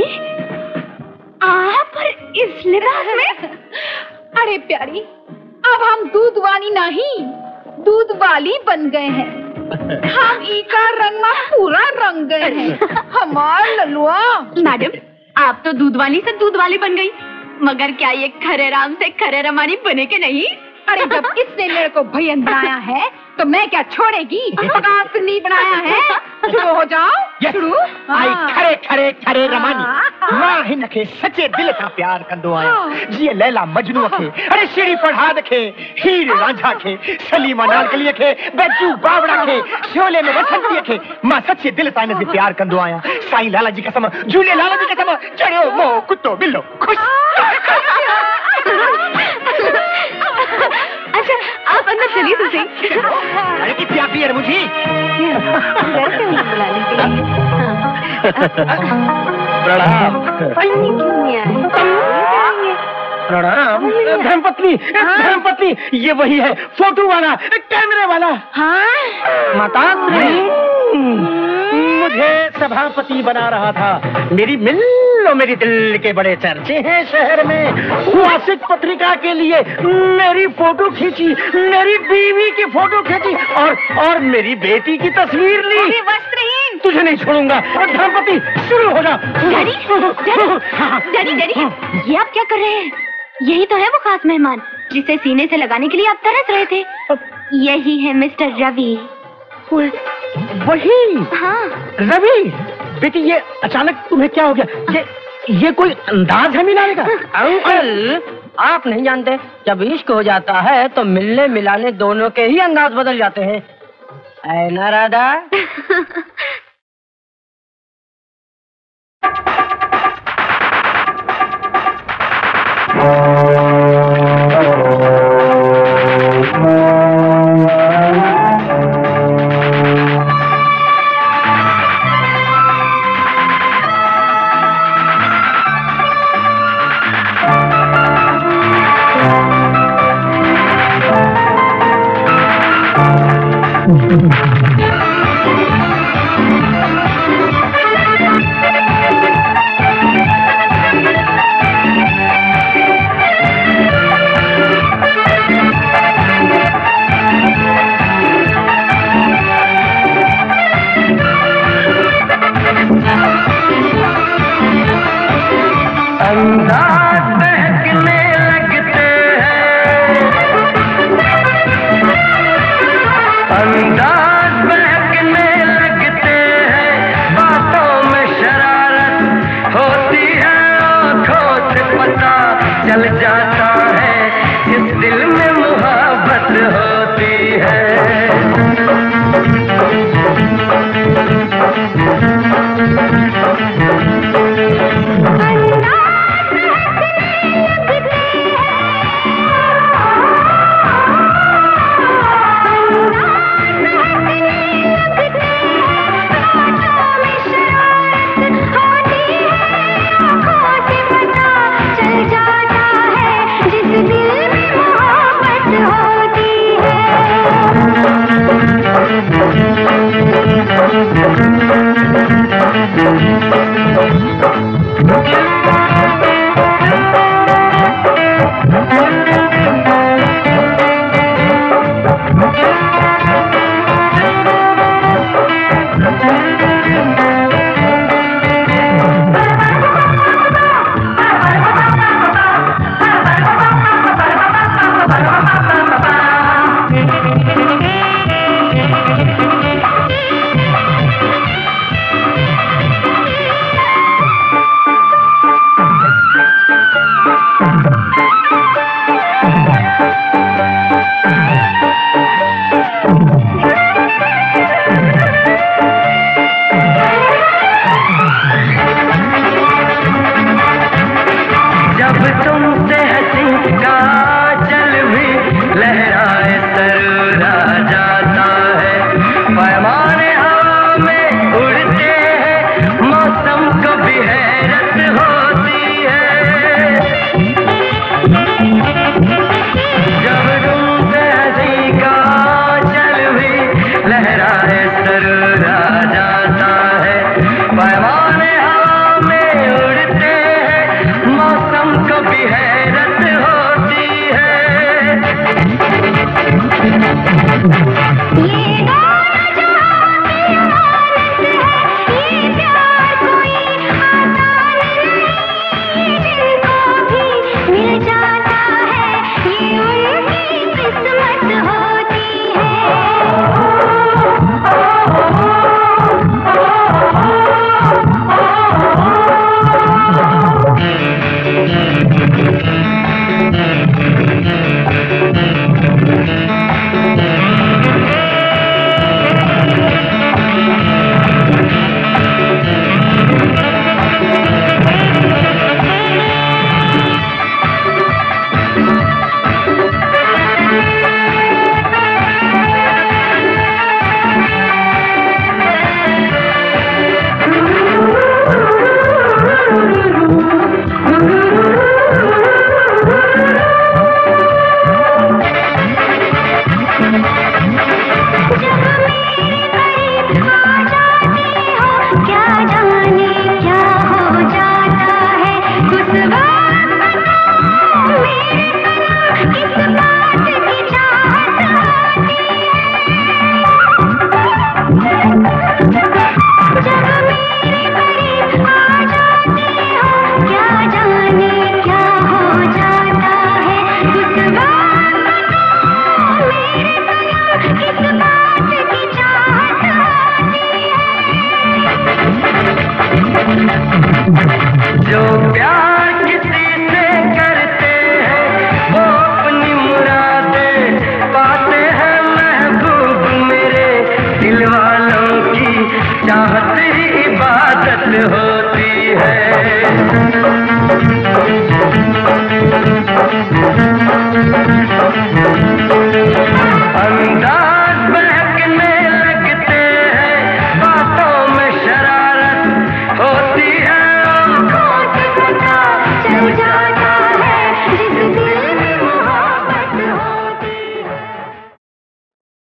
आप इस लिबास में? अरे प्यारी, अब हम दूधवानी नहीं, दूध वाली बन गए हैं। हम इका रंग में पूरा रंग गए हैं। हमार ललुआ। मैडम, आप तो दूध वाली से दूध वाली बन गई, मगर क्या ये खरे राम से खरे रमानी बने के नहीं? अरे जब इसने मेरे को भैया बनाया है तो मैं क्या छोड़ेगी? पगार से नहीं बनाया है। शुरू हो जाओ। शुरू। आई खरे खरे खरे रमानी, मां हिन खे सचे दिल सां प्यार कंदो आहियां, जीअं लैला मजनू खे, अरे शीरी फरहाद खे, हीर रांझा खे, सलीमा नानकलीअ खे, बैजू बावड़ा खे, शोले में वसंतीअ खे, मां सचे दिल सां हिन से प्यार कंदो आहियां। साईं लाला जी कसम, झूले लाला जी कसम, चढ़ियो मोह कुत्तो बिल्लो खुश। अच्छा, आप अंदर चलिए तो सही। अरे कितनी आप है मुझे? बुला लेंगे। प्रणाम। क्यों नहीं आए? प्रणाम। धर्मपत्नी, धर्मपत्नी, ये वही है फोटो वाला, कैमरे वाला। हाँ? माता मुझे सभापति बना रहा था। मेरी मिल और मेरी दिल के बड़े चर्चे हैं शहर में। वार्षिक पत्रिका के लिए मेरी फोटो खींची, मेरी बीवी की फोटो खींची और और मेरी बेटी की तस्वीर ली। वस्त्रहीन। तुझे नहीं छोड़ूंगा। धर्मपति शुरू हो जा। डैडी, डैडी, डैडी, ये आप क्या कर रहे हैं? यही तो है वो खास मेहमान जिसे सीने से लगाने के लिए आप तरस रहे थे। यही है मिस्टर रवि। वही? हाँ। रवि, बेटी ये अचानक तुम्हें क्या हो गया? ये ये कोई अंदाज है मिलाने का? अंकल, आप नहीं जानते, जब इश्क हो जाता है तो मिलने मिलाने दोनों के ही अंदाज बदल जाते हैं। है ना राधा?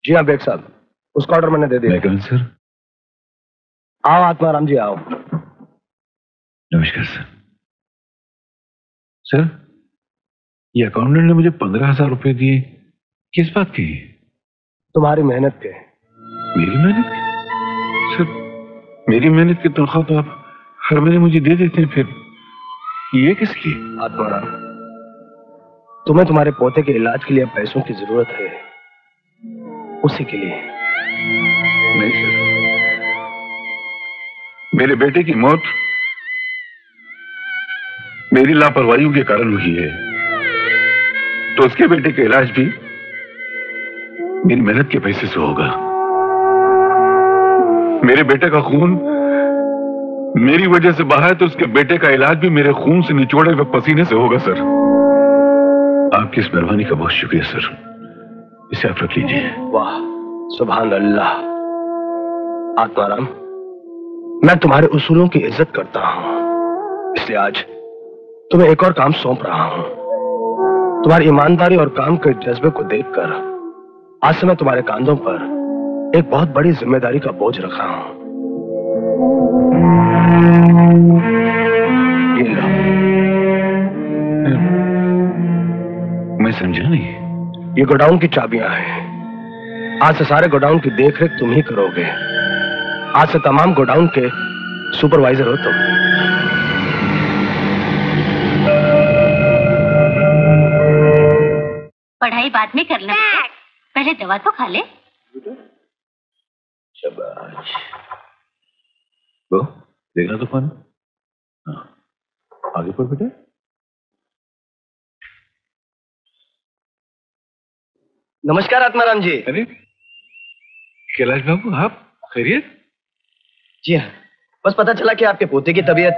जी हाँ बेग साहब, उसका ऑर्डर मैंने दे दिया। सर आओ आत्माराम जी आओ। नमस्कार सर। सर ये अकाउंटेंट ने मुझे पंद्रह हजार रुपए दिए, किस बात की? तुम्हारी मेहनत के। मेरी मेहनत की? सर मेरी मेहनत की तनख्वाह तो आप हर महीने मुझे दे देते हैं, फिर ये किस लिए? आत्माराम, तुम्हें तुम्हारे पोते के इलाज के लिए पैसों की जरूरत है, उसी के लिए। नहीं सर, मेरे बेटे की मौत मेरी लापरवाही के कारण हुई है, तो उसके बेटे का इलाज भी मेरी मेहनत के पैसे से होगा। मेरे बेटे का खून मेरी वजह से बहा है, तो उसके बेटे का इलाज भी मेरे खून से निचोड़े हुए पसीने से होगा। सर आपकी इस मेहरबानी का बहुत शुक्रिया सर, इसे आप रख लीजिए। वाह सुभान अल्लाह। आत्माराम, मैं तुम्हारे उसूलों की इज्जत करता हूं, इसलिए आज तुम्हें एक और काम सौंप रहा हूं। तुम्हारी ईमानदारी और काम के जज्बे को देखकर आज से मैं तुम्हारे कांधों पर एक बहुत बड़ी जिम्मेदारी का बोझ रखा हूं। ये लो। मैं समझा नहीं। ये गोडाउन की चाबियां हैं। आज से सारे गोडाउन की देखरेख तुम ही करोगे। आज से तमाम गोडाउन के सुपरवाइजर हो तुम। पढ़ाई बाद में करना, पहले दवा तो खा ले। शाबाश। वो देखना तो कौन? हाँ आगे पढ़ बेटा। नमस्कार आत्माराम जी। अरे कैलाश बाबू, आप खैरियत? जी हाँ, बस पता चला कि आपके पोते की तबीयत।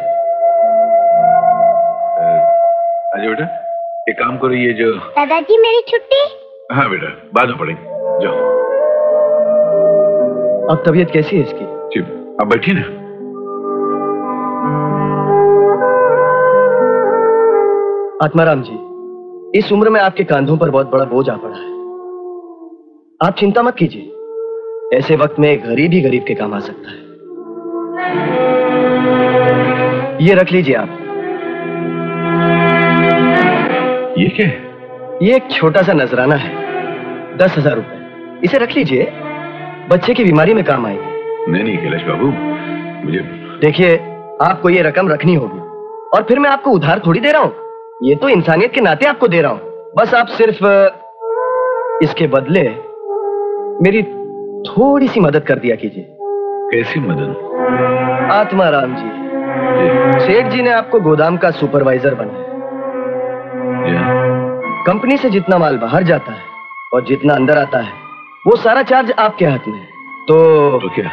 अजय बेटा एक काम करो, ये जो दादाजी मेरी छुट्टी। हाँ बेटा बाद में पढ़ेंगे, जाओ। अब तबीयत कैसी है इसकी? ठीक, अब बैठी ना। आत्माराम जी, इस उम्र में आपके कांधों पर बहुत बड़ा बोझ आ पड़ा है। आप चिंता मत कीजिए, ऐसे वक्त में गरीब ही गरीब के काम आ सकता है। ये रख लीजिए आप। ये क्या है? ये एक छोटा सा नजराना है, दस हजार रुपए। इसे रख लीजिए, बच्चे की बीमारी में काम आएगी। नहीं नहीं कैलाश बाबू, मुझे देखिए आपको ये रकम रखनी होगी, और फिर मैं आपको उधार थोड़ी दे रहा हूँ, ये तो इंसानियत के नाते आपको दे रहा हूँ। बस आप सिर्फ इसके बदले मेरी थोड़ी सी मदद कर दिया कीजिए। कैसी मदद? आत्माराम जी, सेठ जी ने आपको गोदाम का सुपरवाइजर बनाया। कंपनी से जितना माल बाहर जाता है और जितना अंदर आता है, वो सारा चार्ज आपके हाथ में है। तो, तो क्या?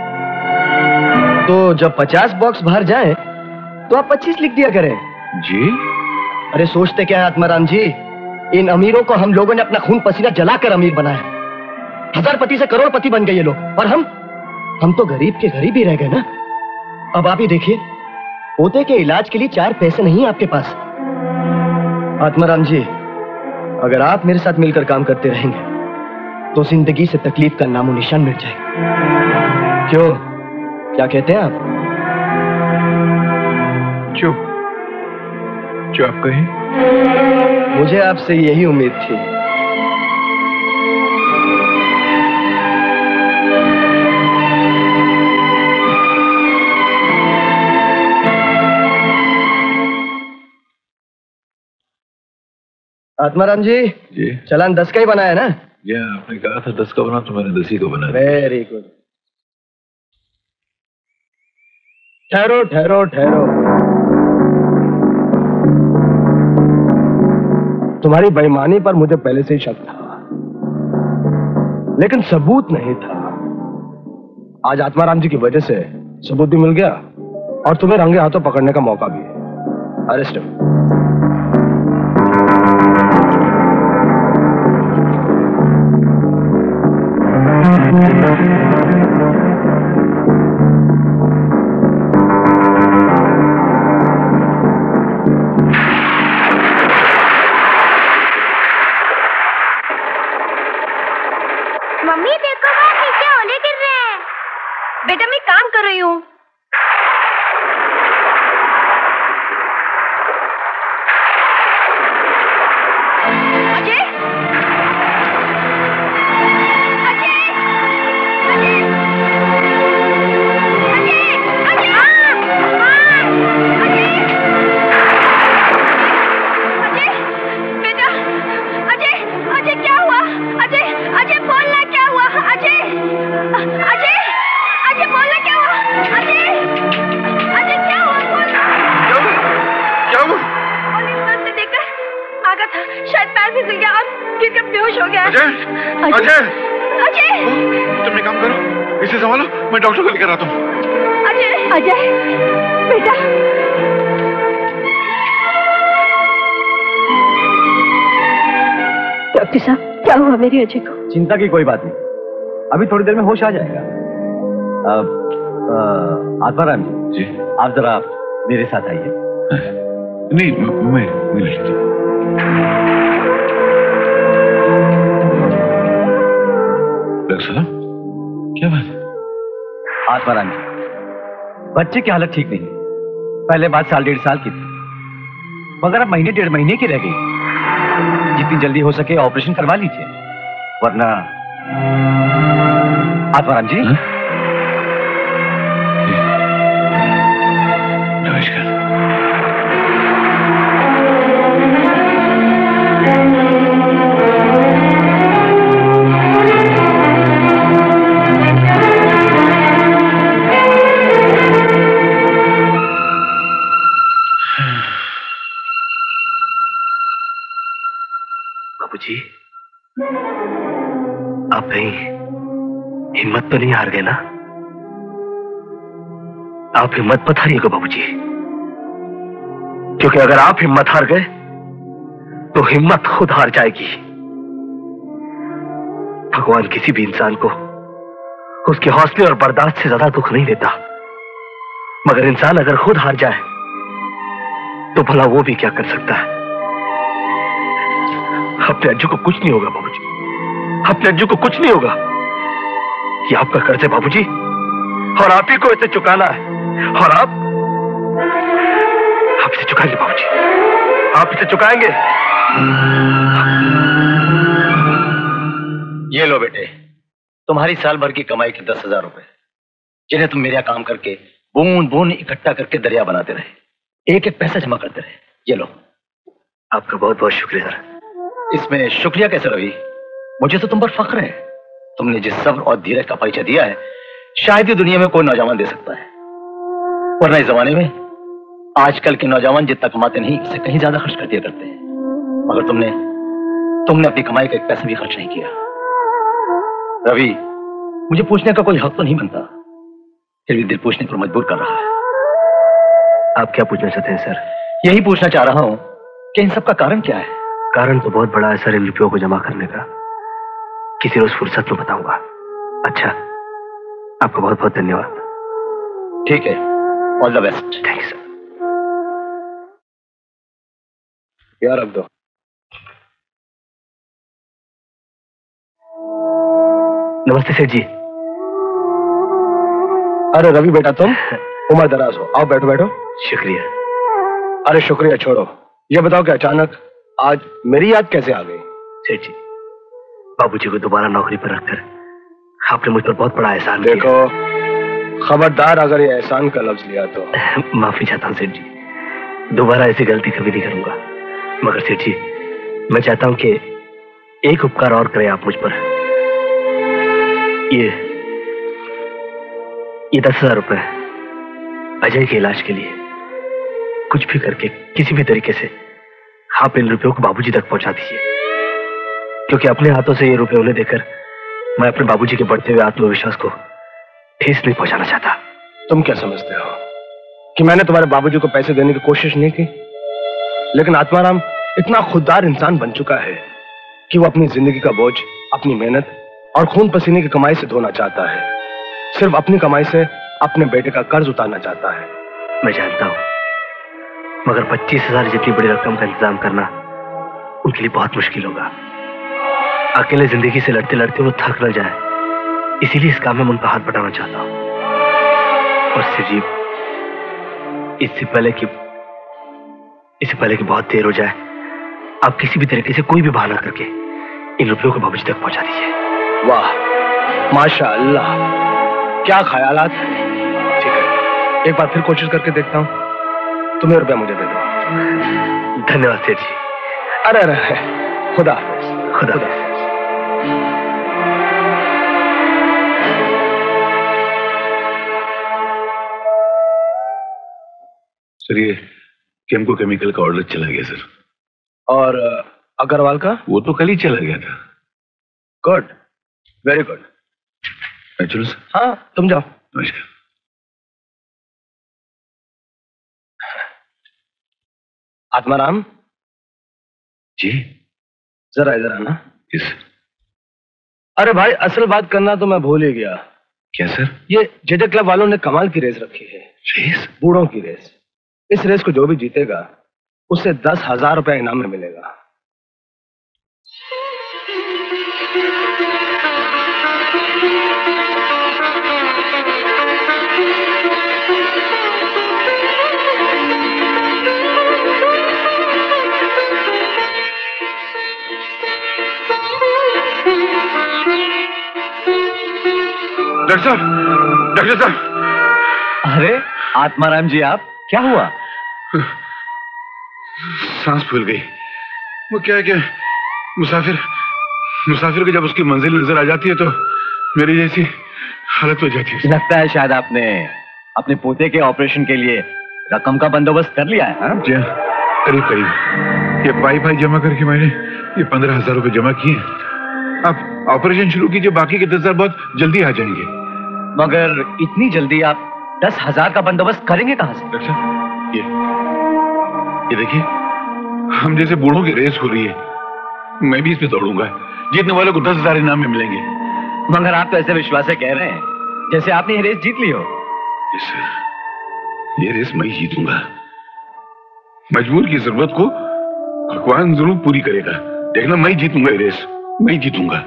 तो जब पचास बॉक्स बाहर जाए तो आप पच्चीस लिख दिया करें। जी? अरे सोचते क्या है आत्माराम जी, इन अमीरों को हम लोगों ने अपना खून पसीना जलाकर अमीर बनाया। हजारपति से करोड़पति बन गए ये लोग, और हम हम तो गरीब के गरीब ही रह गए ना। अब आप ही देखिए, पोते के इलाज के लिए चार पैसे नहीं आपके पास। आत्माराम जी, अगर आप मेरे साथ मिलकर काम करते रहेंगे तो जिंदगी से तकलीफ का नामो निशान मिट जाएगा। क्यों, क्या कहते हैं आप? जो जो आप कहें। मुझे आपसे यही उम्मीद थी। आत्माराम जी, जी चालान दस का ही बनाया ना? जी आपने कहा था दस का बना, तो मैंने दस ही को बना। Very good. ठहरो ठहरो ठहरो। तुम्हारी बेईमानी पर मुझे पहले से ही शक था, लेकिन सबूत नहीं था। आज आत्माराम जी की वजह से सबूत भी मिल गया, और तुम्हें रंगे हाथों पकड़ने का मौका भी है। अरेस्ट। मम्मी देखो वहाँ नीचे ओले गिर रहे हैं। बेटा मैं काम कर रही हूँ। अजय, अजय, तुम एक काम करो, इसे संभालो, मैं डॉक्टर को लेकर आता हूँ। अजय, अजय, बेटा। डॉक्टर साहब, क्या हुआ मेरे अजय को? चिंता की कोई बात नहीं, अभी थोड़ी देर में होश आ जाएगा। अब आत्माराम जी, आप जरा मेरे साथ आइए। नहीं, मैं मैं लेता हूँ। सलाम, क्या बात? आत्माराम जी, बच्चे की हालत ठीक नहीं। पहले बात साल डेढ़ साल की थी, मगर अब महीने डेढ़ महीने की रह गई। जितनी जल्दी हो सके ऑपरेशन करवा लीजिए, वरना। आत्माराम जी, नमस्कार। जी, आप कहीं हिम्मत तो नहीं हार गए ना? आप हिम्मत मत हारिएगा बाबूजी, क्योंकि अगर आप हिम्मत हार गए तो हिम्मत खुद हार जाएगी। भगवान किसी भी इंसान को उसके हौसले और बर्दाश्त से ज्यादा दुख नहीं देता, मगर इंसान अगर खुद हार जाए तो भला वो भी क्या कर सकता है। अपने अज्जू को कुछ नहीं होगा बाबूजी, अपने अज्जू को कुछ नहीं होगा। ये आपका कर्ज है बाबूजी, और आप ही को इसे चुकाना है। और आप आप इसे चुकाएंगे बाबूजी, आप इसे चुकाएंगे। ये लो बेटे, तुम्हारी साल भर की कमाई के दस हजार रुपए, जिन्हें तुम मेरे यहाँ काम करके बूंद बूंद इकट्ठा करके दरिया बनाते रहे, एक एक पैसा जमा करते रहे। ये लो। आपका बहुत बहुत शुक्रिया सर। इसमें शुक्रिया कैसे रवि, मुझे तो तुम पर फख्र है। तुमने जिस सब्र और धीरज का परिचय दिया है, शायद ही दुनिया में कोई नौजवान दे सकता है। वरना इस जमाने में आजकल के नौजवान जितना कमाते नहीं, इससे कहीं ज्यादा खर्च कर दिया करते हैं। मगर तुमने तुमने अपनी कमाई का एक पैसा भी खर्च नहीं किया। रवि, मुझे पूछने का कोई हक तो नहीं बनता, फिर भी दिल पूछने पर मजबूर कर रहा है। आप क्या पूछना चाहते हैं सर? यही पूछना चाह रहा हूं कि इन सब का कारण क्या है। कारण तो बहुत बड़ा है सर, इन रुपयों को जमा करने का। किसी रोज फुर्सत में बताऊंगा। अच्छा, आपका बहुत बहुत धन्यवाद। ठीक है, all the best. Thanks sir. यार रख दो। नमस्ते सेठ जी। अरे रवि बेटा, तुम उम्र दराज हो, आओ बैठो बैठो। शुक्रिया। अरे शुक्रिया छोड़ो, ये बताओ कि अचानक आज मेरी याद कैसे आ गई? सेठ जी, बाबूजी को दोबारा नौकरी पर रखकर आपने मुझ पर बहुत बड़ा एहसान किया। देखो, खबरदार अगर ये एहसान का लफ्ज लिया तो। माफी चाहता हूँ सेठ जी, दोबारा ऐसी गलती कभी नहीं करूंगा। मगर सेठ जी, मैं चाहता हूँ कि एक उपकार और करें आप मुझ पर। ये ये दस हजार रुपए अजय के इलाज के लिए कुछ भी करके किसी भी तरीके से आप इन रुपयों को बाबूजी तक पहुंचा दीजिए, क्योंकि अपने हाथों से ये रुपए उन्हें देकर मैं अपने बाबूजी के बढ़ते हुए आत्मविश्वास को ठेस नहीं पहुंचाना चाहता। तुम क्या समझते हो कि मैंने तुम्हारे बाबूजी को पैसे देने की कोशिश नहीं की? लेकिन आत्माराम इतना खुददार इंसान बन चुका है कि वो अपनी जिंदगी का बोझ अपनी मेहनत और खून पसीने की कमाई से धोना चाहता है। सिर्फ अपनी कमाई से अपने बेटे का कर्ज उतारना चाहता है। मैं जानता हूं, मगर पच्चीस हजार जितनी बड़ी रकम का इंतजाम करना उनके लिए बहुत मुश्किल होगा। अकेले जिंदगी से लड़ते लड़ते वो थक न जाए, इसीलिए इस काम में उनका हाथ बटाना चाहता हूँ। और सिर्फ इससे पहले कि इससे पहले कि बहुत देर हो जाए, आप किसी भी तरीके से कोई भी बहाना करके इन रुपयों को बाबूजी तक पहुंचा दीजिए। वाह, माशाअल्लाह, क्या ख्यालात। ठीक है, एक बार फिर कोशिश करके देखता हूँ। तुम्हें रुपया मुझे दे दो। धन्यवाद सेठ जी। अरे अरे, खुदा हाफिज। खुदा खुदा सर, ये केमको केमिकल का ऑर्डर चला गया सर। और अग्रवाल का? वो तो कल ही चला गया था। Good, very good. चलो सर। हाँ, तुम जाओ। नमस्कार। आत्माराम जी, जरा इधर आना। किस? अरे भाई, असल बात करना तो मैं भूल ही गया। क्या सर? ये जेजे क्लब वालों ने कमाल की रेस रखी है। रेस? बूढ़ों की रेस। इस रेस को जो भी जीतेगा उसे दस हजार रुपया इनाम में मिलेगा। डॉक्टर साहब, डॉक्टर साहब। अरे आत्माराम जी, आप क्या हुआ? सांस फूल गई। वो क्या है कि मुसाफिर मुसाफिर को जब उसकी मंजिल नजर आ जाती है तो मेरी जैसी हालत हो जाती है। लगता है शायद आपने अपने पोते के ऑपरेशन के लिए रकम का बंदोबस्त कर लिया है। जी हाँ, करीब करीब। ये पाई पाई जमा करके मैंने ये पंद्रह हजार रुपए जमा किए। आप ऑपरेशन शुरू कीजिए, बाकी के दस हजार बहुत जल्दी आ जाएंगे। मगर इतनी जल्दी आप दस हजार का बंदोबस्त करेंगे कहां से? डॉक्टर साहब, ये ये देखिए, हम जैसे बूढ़ों की रेस हो रही है, मैं भी इसमें दौड़ूंगा। जीतने वालों को दस हजार इनाम में मिलेंगे। मगर आप तो ऐसे विश्वास से कह रहे हैं जैसे आपने ये रेस जीत ली हो। यस सर, ये रेस मैं ही जीतूंगा। मजबूर की जरूरत को भगवान जरूर पूरी करेगा। देखना, मैं ही जीतूंगा ये रेस, मैं ही जीतूंगा।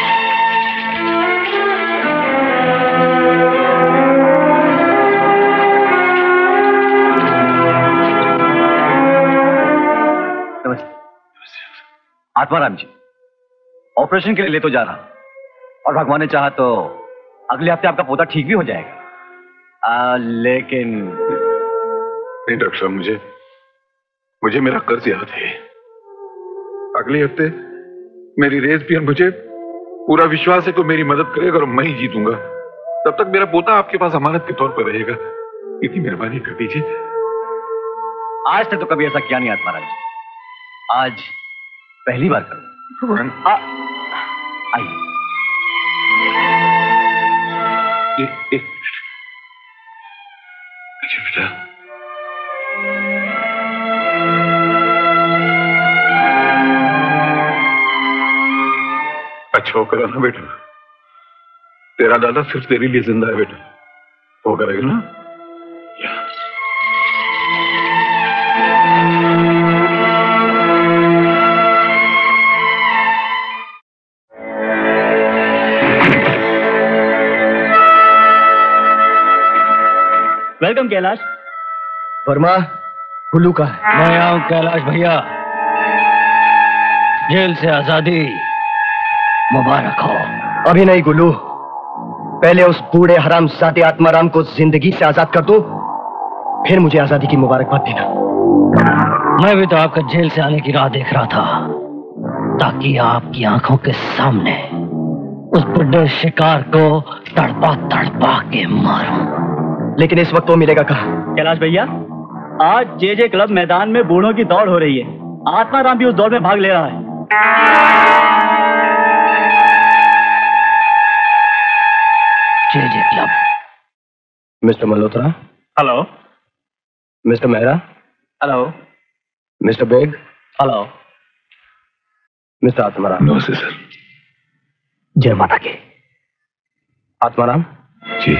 आत्माराम जी, ऑपरेशन के लिए ले तो जा रहा हूं, और भगवान ने चाहा तो अगले हफ्ते आपका पोता ठीक भी हो जाएगा। आ, लेकिन नहीं डॉक्टर साहब, मुझे मुझे मेरा कर्ज याद है। अगले हफ्ते मेरी रेस भी, मुझे पूरा विश्वास है कि मेरी मदद करेगा और मैं ही जीतूंगा। तब तक मेरा पोता आपके पास अमानत के तौर पर रहेगा। इतनी मेहरबानी कर दीजिए। आज तक तो कभी ऐसा किया नहीं आत्माराम जी, आज पहली बार करूं। आइए। अच्छा बेटा, अच्छा हो करा ना बेटा। तेरा दादा सिर्फ तेरे लिए जिंदा है बेटा। वो करेगा ना? वेलकम कैलाश। वर्मा, गुल्लू का है। मैं आऊं कैलाश भैया। जेल से आजादी मुबारक हो। अभी नहीं गुल्लू, पहले उस बूढ़े हरामजादे आत्माराम को जिंदगी से आजाद कर दो, फिर मुझे आजादी की मुबारकबाद देना। मैं भी तो आपका जेल से आने की राह देख रहा था, ताकि आपकी आंखों के सामने उस बुढ़े शिकार को तड़पा तड़पा के मारूं। लेकिन इस वक्त वो मिलेगा कहाँ? कैलाश भैया, आज जे जे क्लब मैदान में बूढ़ों की दौड़ हो रही है। आत्माराम भी उस दौड़ में भाग ले रहा है। J J club. Mister Malhotra. Hello. Mister Mehra. Hello. Mister Beg. Hello. Mister Atmaram. नमस्ते सर। जय माता की। Atmaram ji,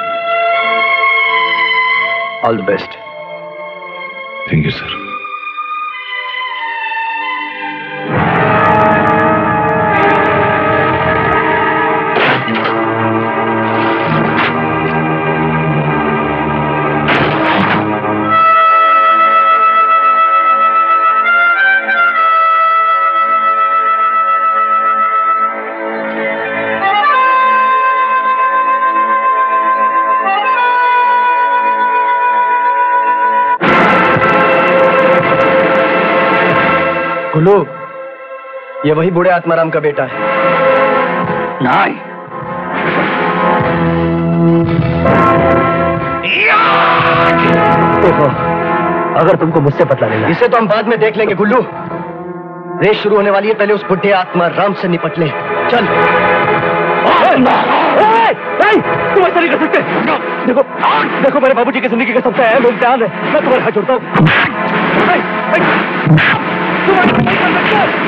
all the best. Thank you sir. ये वही बूढ़े आत्माराम का बेटा है। नहीं। देखो, अगर तुमको मुझसे बदला लेना, इसे तो हम बाद में देख लेंगे गुल्लू। रेस शुरू होने वाली है, पहले उस बुढ़े आत्माराम से निपट ले। चल। तुम ऐसा नहीं कर सकते। देखो, देखो मेरे बाबूजी की जिंदगी का सबसे अहम इम्तिहान है। मैं तुम्हारे हाथ जोड़ता हूँ। तुम ऐसा नहीं कर सकते।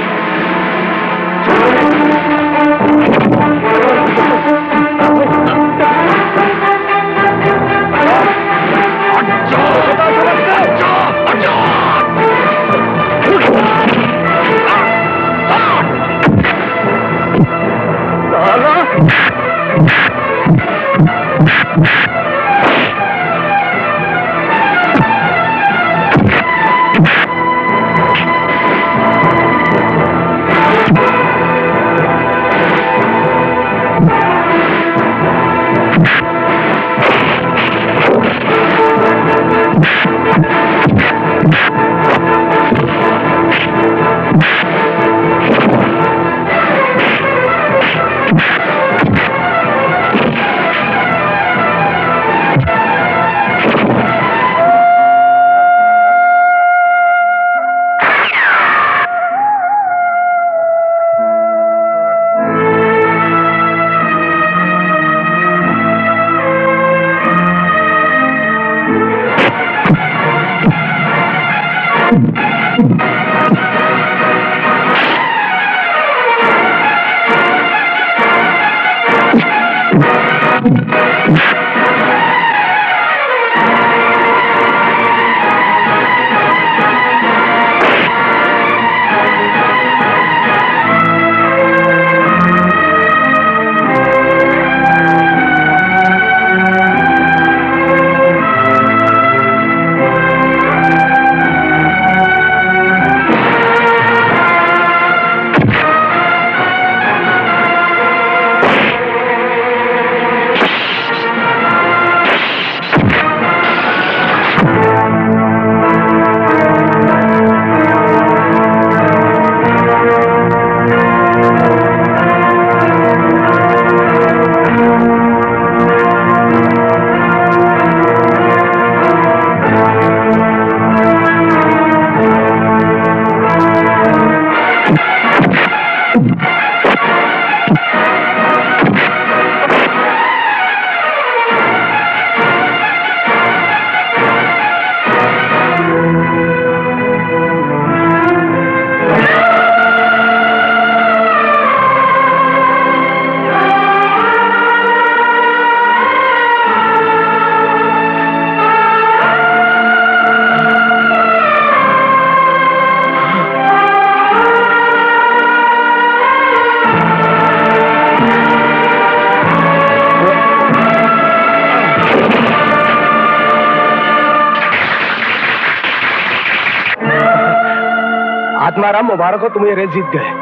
आत्माराम, मुबारक हो, तुम ये रेस जीत गए।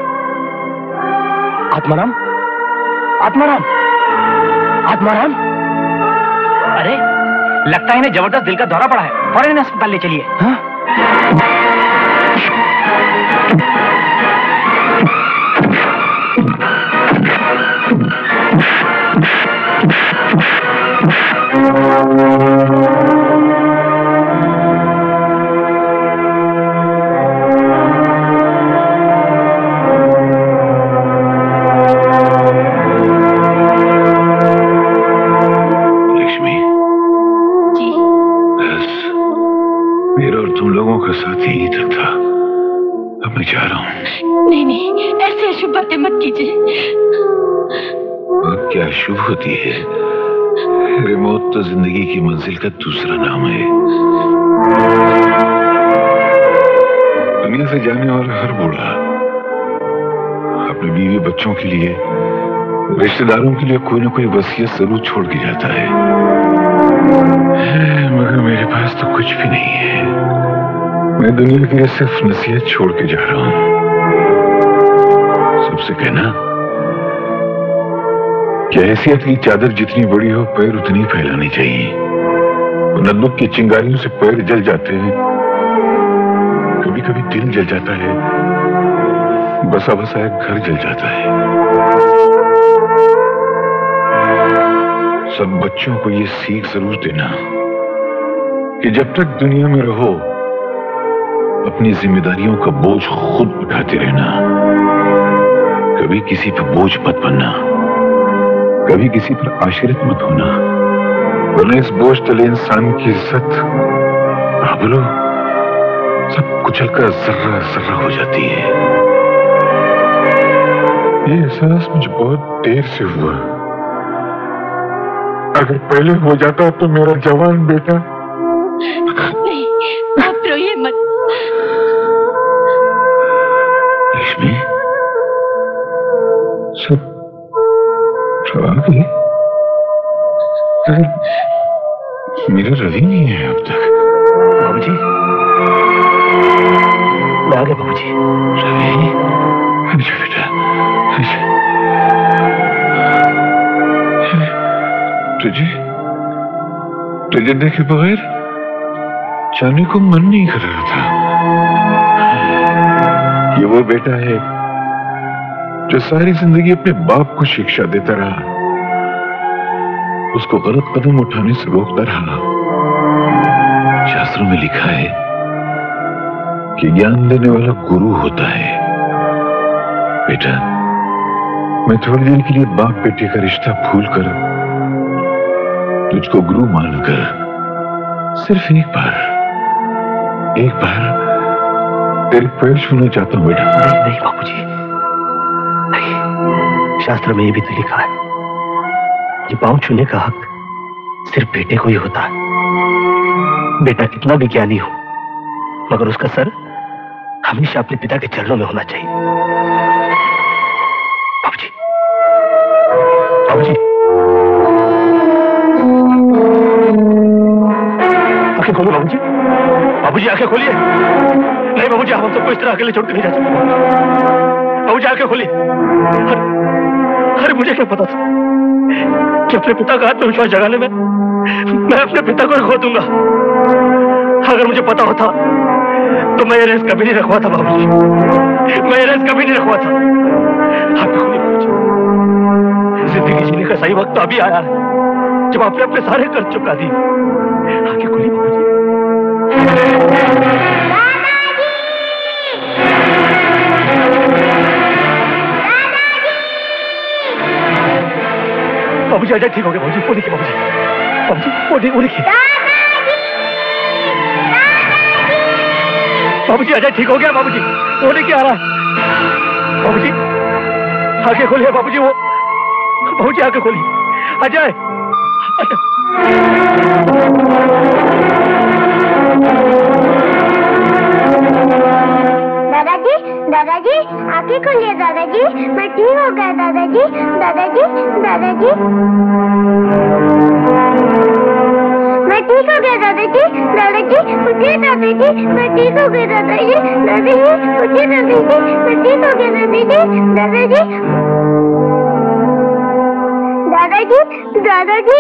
आत्माराम, आत्माराम, आत्माराम। अरे लगता है इन्हें जबरदस्त दिल का दौरा पड़ा है, फौरन इन्हें अस्पताल ले चलिए। हाँ? साथ यही तक था, अब मैं जा रहा हूँ। नहीं नहीं, ऐसे अशुभ बातें मत कीजिए। अब क्या शुभ होती है? मेरी मौत तो जिंदगी की मंजिल का दूसरा नाम है। दुनिया से जाने वाला हर बूढ़ा अपने बीवी बच्चों के लिए, रिश्तेदारों के लिए कोई ना कोई वसीयत जरूर छोड़ के जाता है, मगर मेरे पास तो कुछ भी नहीं है। मैं दुनिया के लिए सिर्फ नसीहत छोड़ के जा रहा हूं। सबसे कहना कि हैसियत की चादर जितनी बड़ी हो, पैर उतनी फैलानी चाहिए। नदबुक की चिंगारियों से पैर जल जाते हैं, कभी कभी दिल जल जाता है, बसा बसा एक घर जल जाता है। सब बच्चों को ये सीख जरूर देना कि जब तक दुनिया में रहो अपनी जिम्मेदारियों का बोझ खुद उठाते रहना। कभी किसी पर बोझ मत बनना, कभी किसी पर आश्रित मत होना, वरना इस बोझ तले इंसान की इज्जत, आबरू सब कुचलकर जर्रा जर्रा हो जाती है। ये एहसास मुझे बहुत देर से हुआ। अगर पहले हो जाता तो मेरा जवान बेटा। नहीं, आप रोइए मत। लक्ष्मी, सब सब आ गई? मेरा रवि नहीं है अब तक। बाबूजी, मैं आ गया बाबूजी। रवि, अच्छा बेटा, अच्छा। तुझे तुझे देखे बगैर जाने को मन नहीं कर रहा था। ये वो बेटा है जो सारी जिंदगी अपने बाप को शिक्षा देता रहा, उसको गलत कदम उठाने से रोकता रहा। शास्त्रों में लिखा है कि ज्ञान देने वाला गुरु होता है। बेटा, मैं थोड़ी देर के लिए बाप बेटे का रिश्ता भूलकर तुझको गुरु मानकर सिर्फ एक बार एक बार तेरे पैर छूना चाहता हूं बेटा। नहीं नहीं बाबूजी, नहीं। शास्त्र में ये भी तो लिखा है कि पांव छूने का हक सिर्फ बेटे को ही होता है। बेटा कितना भी ज्ञानी हो, मगर उसका सर हमेशा अपने पिता के चरणों में होना चाहिए। बाबूजी, बाबूजी, आंखें खोलो बाबूजी। बाबूजी आंखें खोलिए। नहीं बाबूजी, हम सबको इस तरह अकेले छोड़ के नहीं जा सकते। बाबूजी आंखें खोलिए। अरे, अरे मुझे क्या पता था कि अपने पिता का आत्मविश्वास जगाने में मैं अपने पिता को खो दूंगा। अगर मुझे पता होता तो मैं ये रेस कभी नहीं रखवा था बाबूजी, मैं ये रेस कभी नहीं रखवा था। आंखें खोलिए बाबूजी। जिंदगी जीने का सही वक्त तो अभी आया है जब आपने अपने सारे कर्ज चुका दिए। आंखें खोलिए बाबूजी। बाबूजी आजा, ठीक हो गया बाबूजी। वो देखिए बाबूजी, बाबूजी वो देखिए, वो देखिए बाबूजी आजा, ठीक हो गया बाबूजी। वो देखिए आ रहा है बाबूजी। आंखें खोलिए बाबूजी। वो बाबूजी आंखें खोलिए। अजय, अजय। दादाजी, दादाजी आंखें खोलिए दादाजी, मैं ठीक हो गया दादाजी। दादाजी, दादाजी मैं ठीक हो गया दादाजी। दादाजी उठिए दादाजी, मैं ठीक हो गया दादाजी। दादाजी उठिए दादाजी, मैं ठीक हो गया दादाजी। दादाजी, दादाजी, दादाजी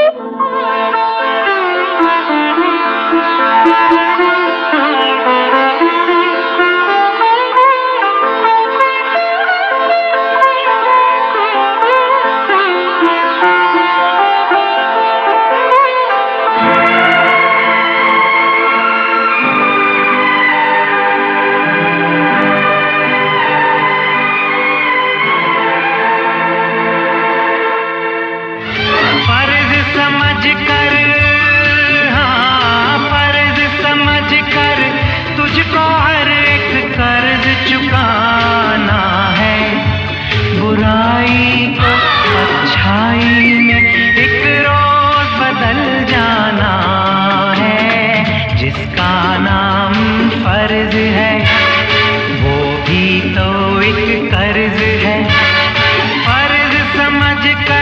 तुझको हर एक कर्ज चुकाना है। बुराई को अच्छाई में एक रोज बदल जाना है। जिसका नाम फर्ज है वो भी तो एक कर्ज है। फर्ज समझ कर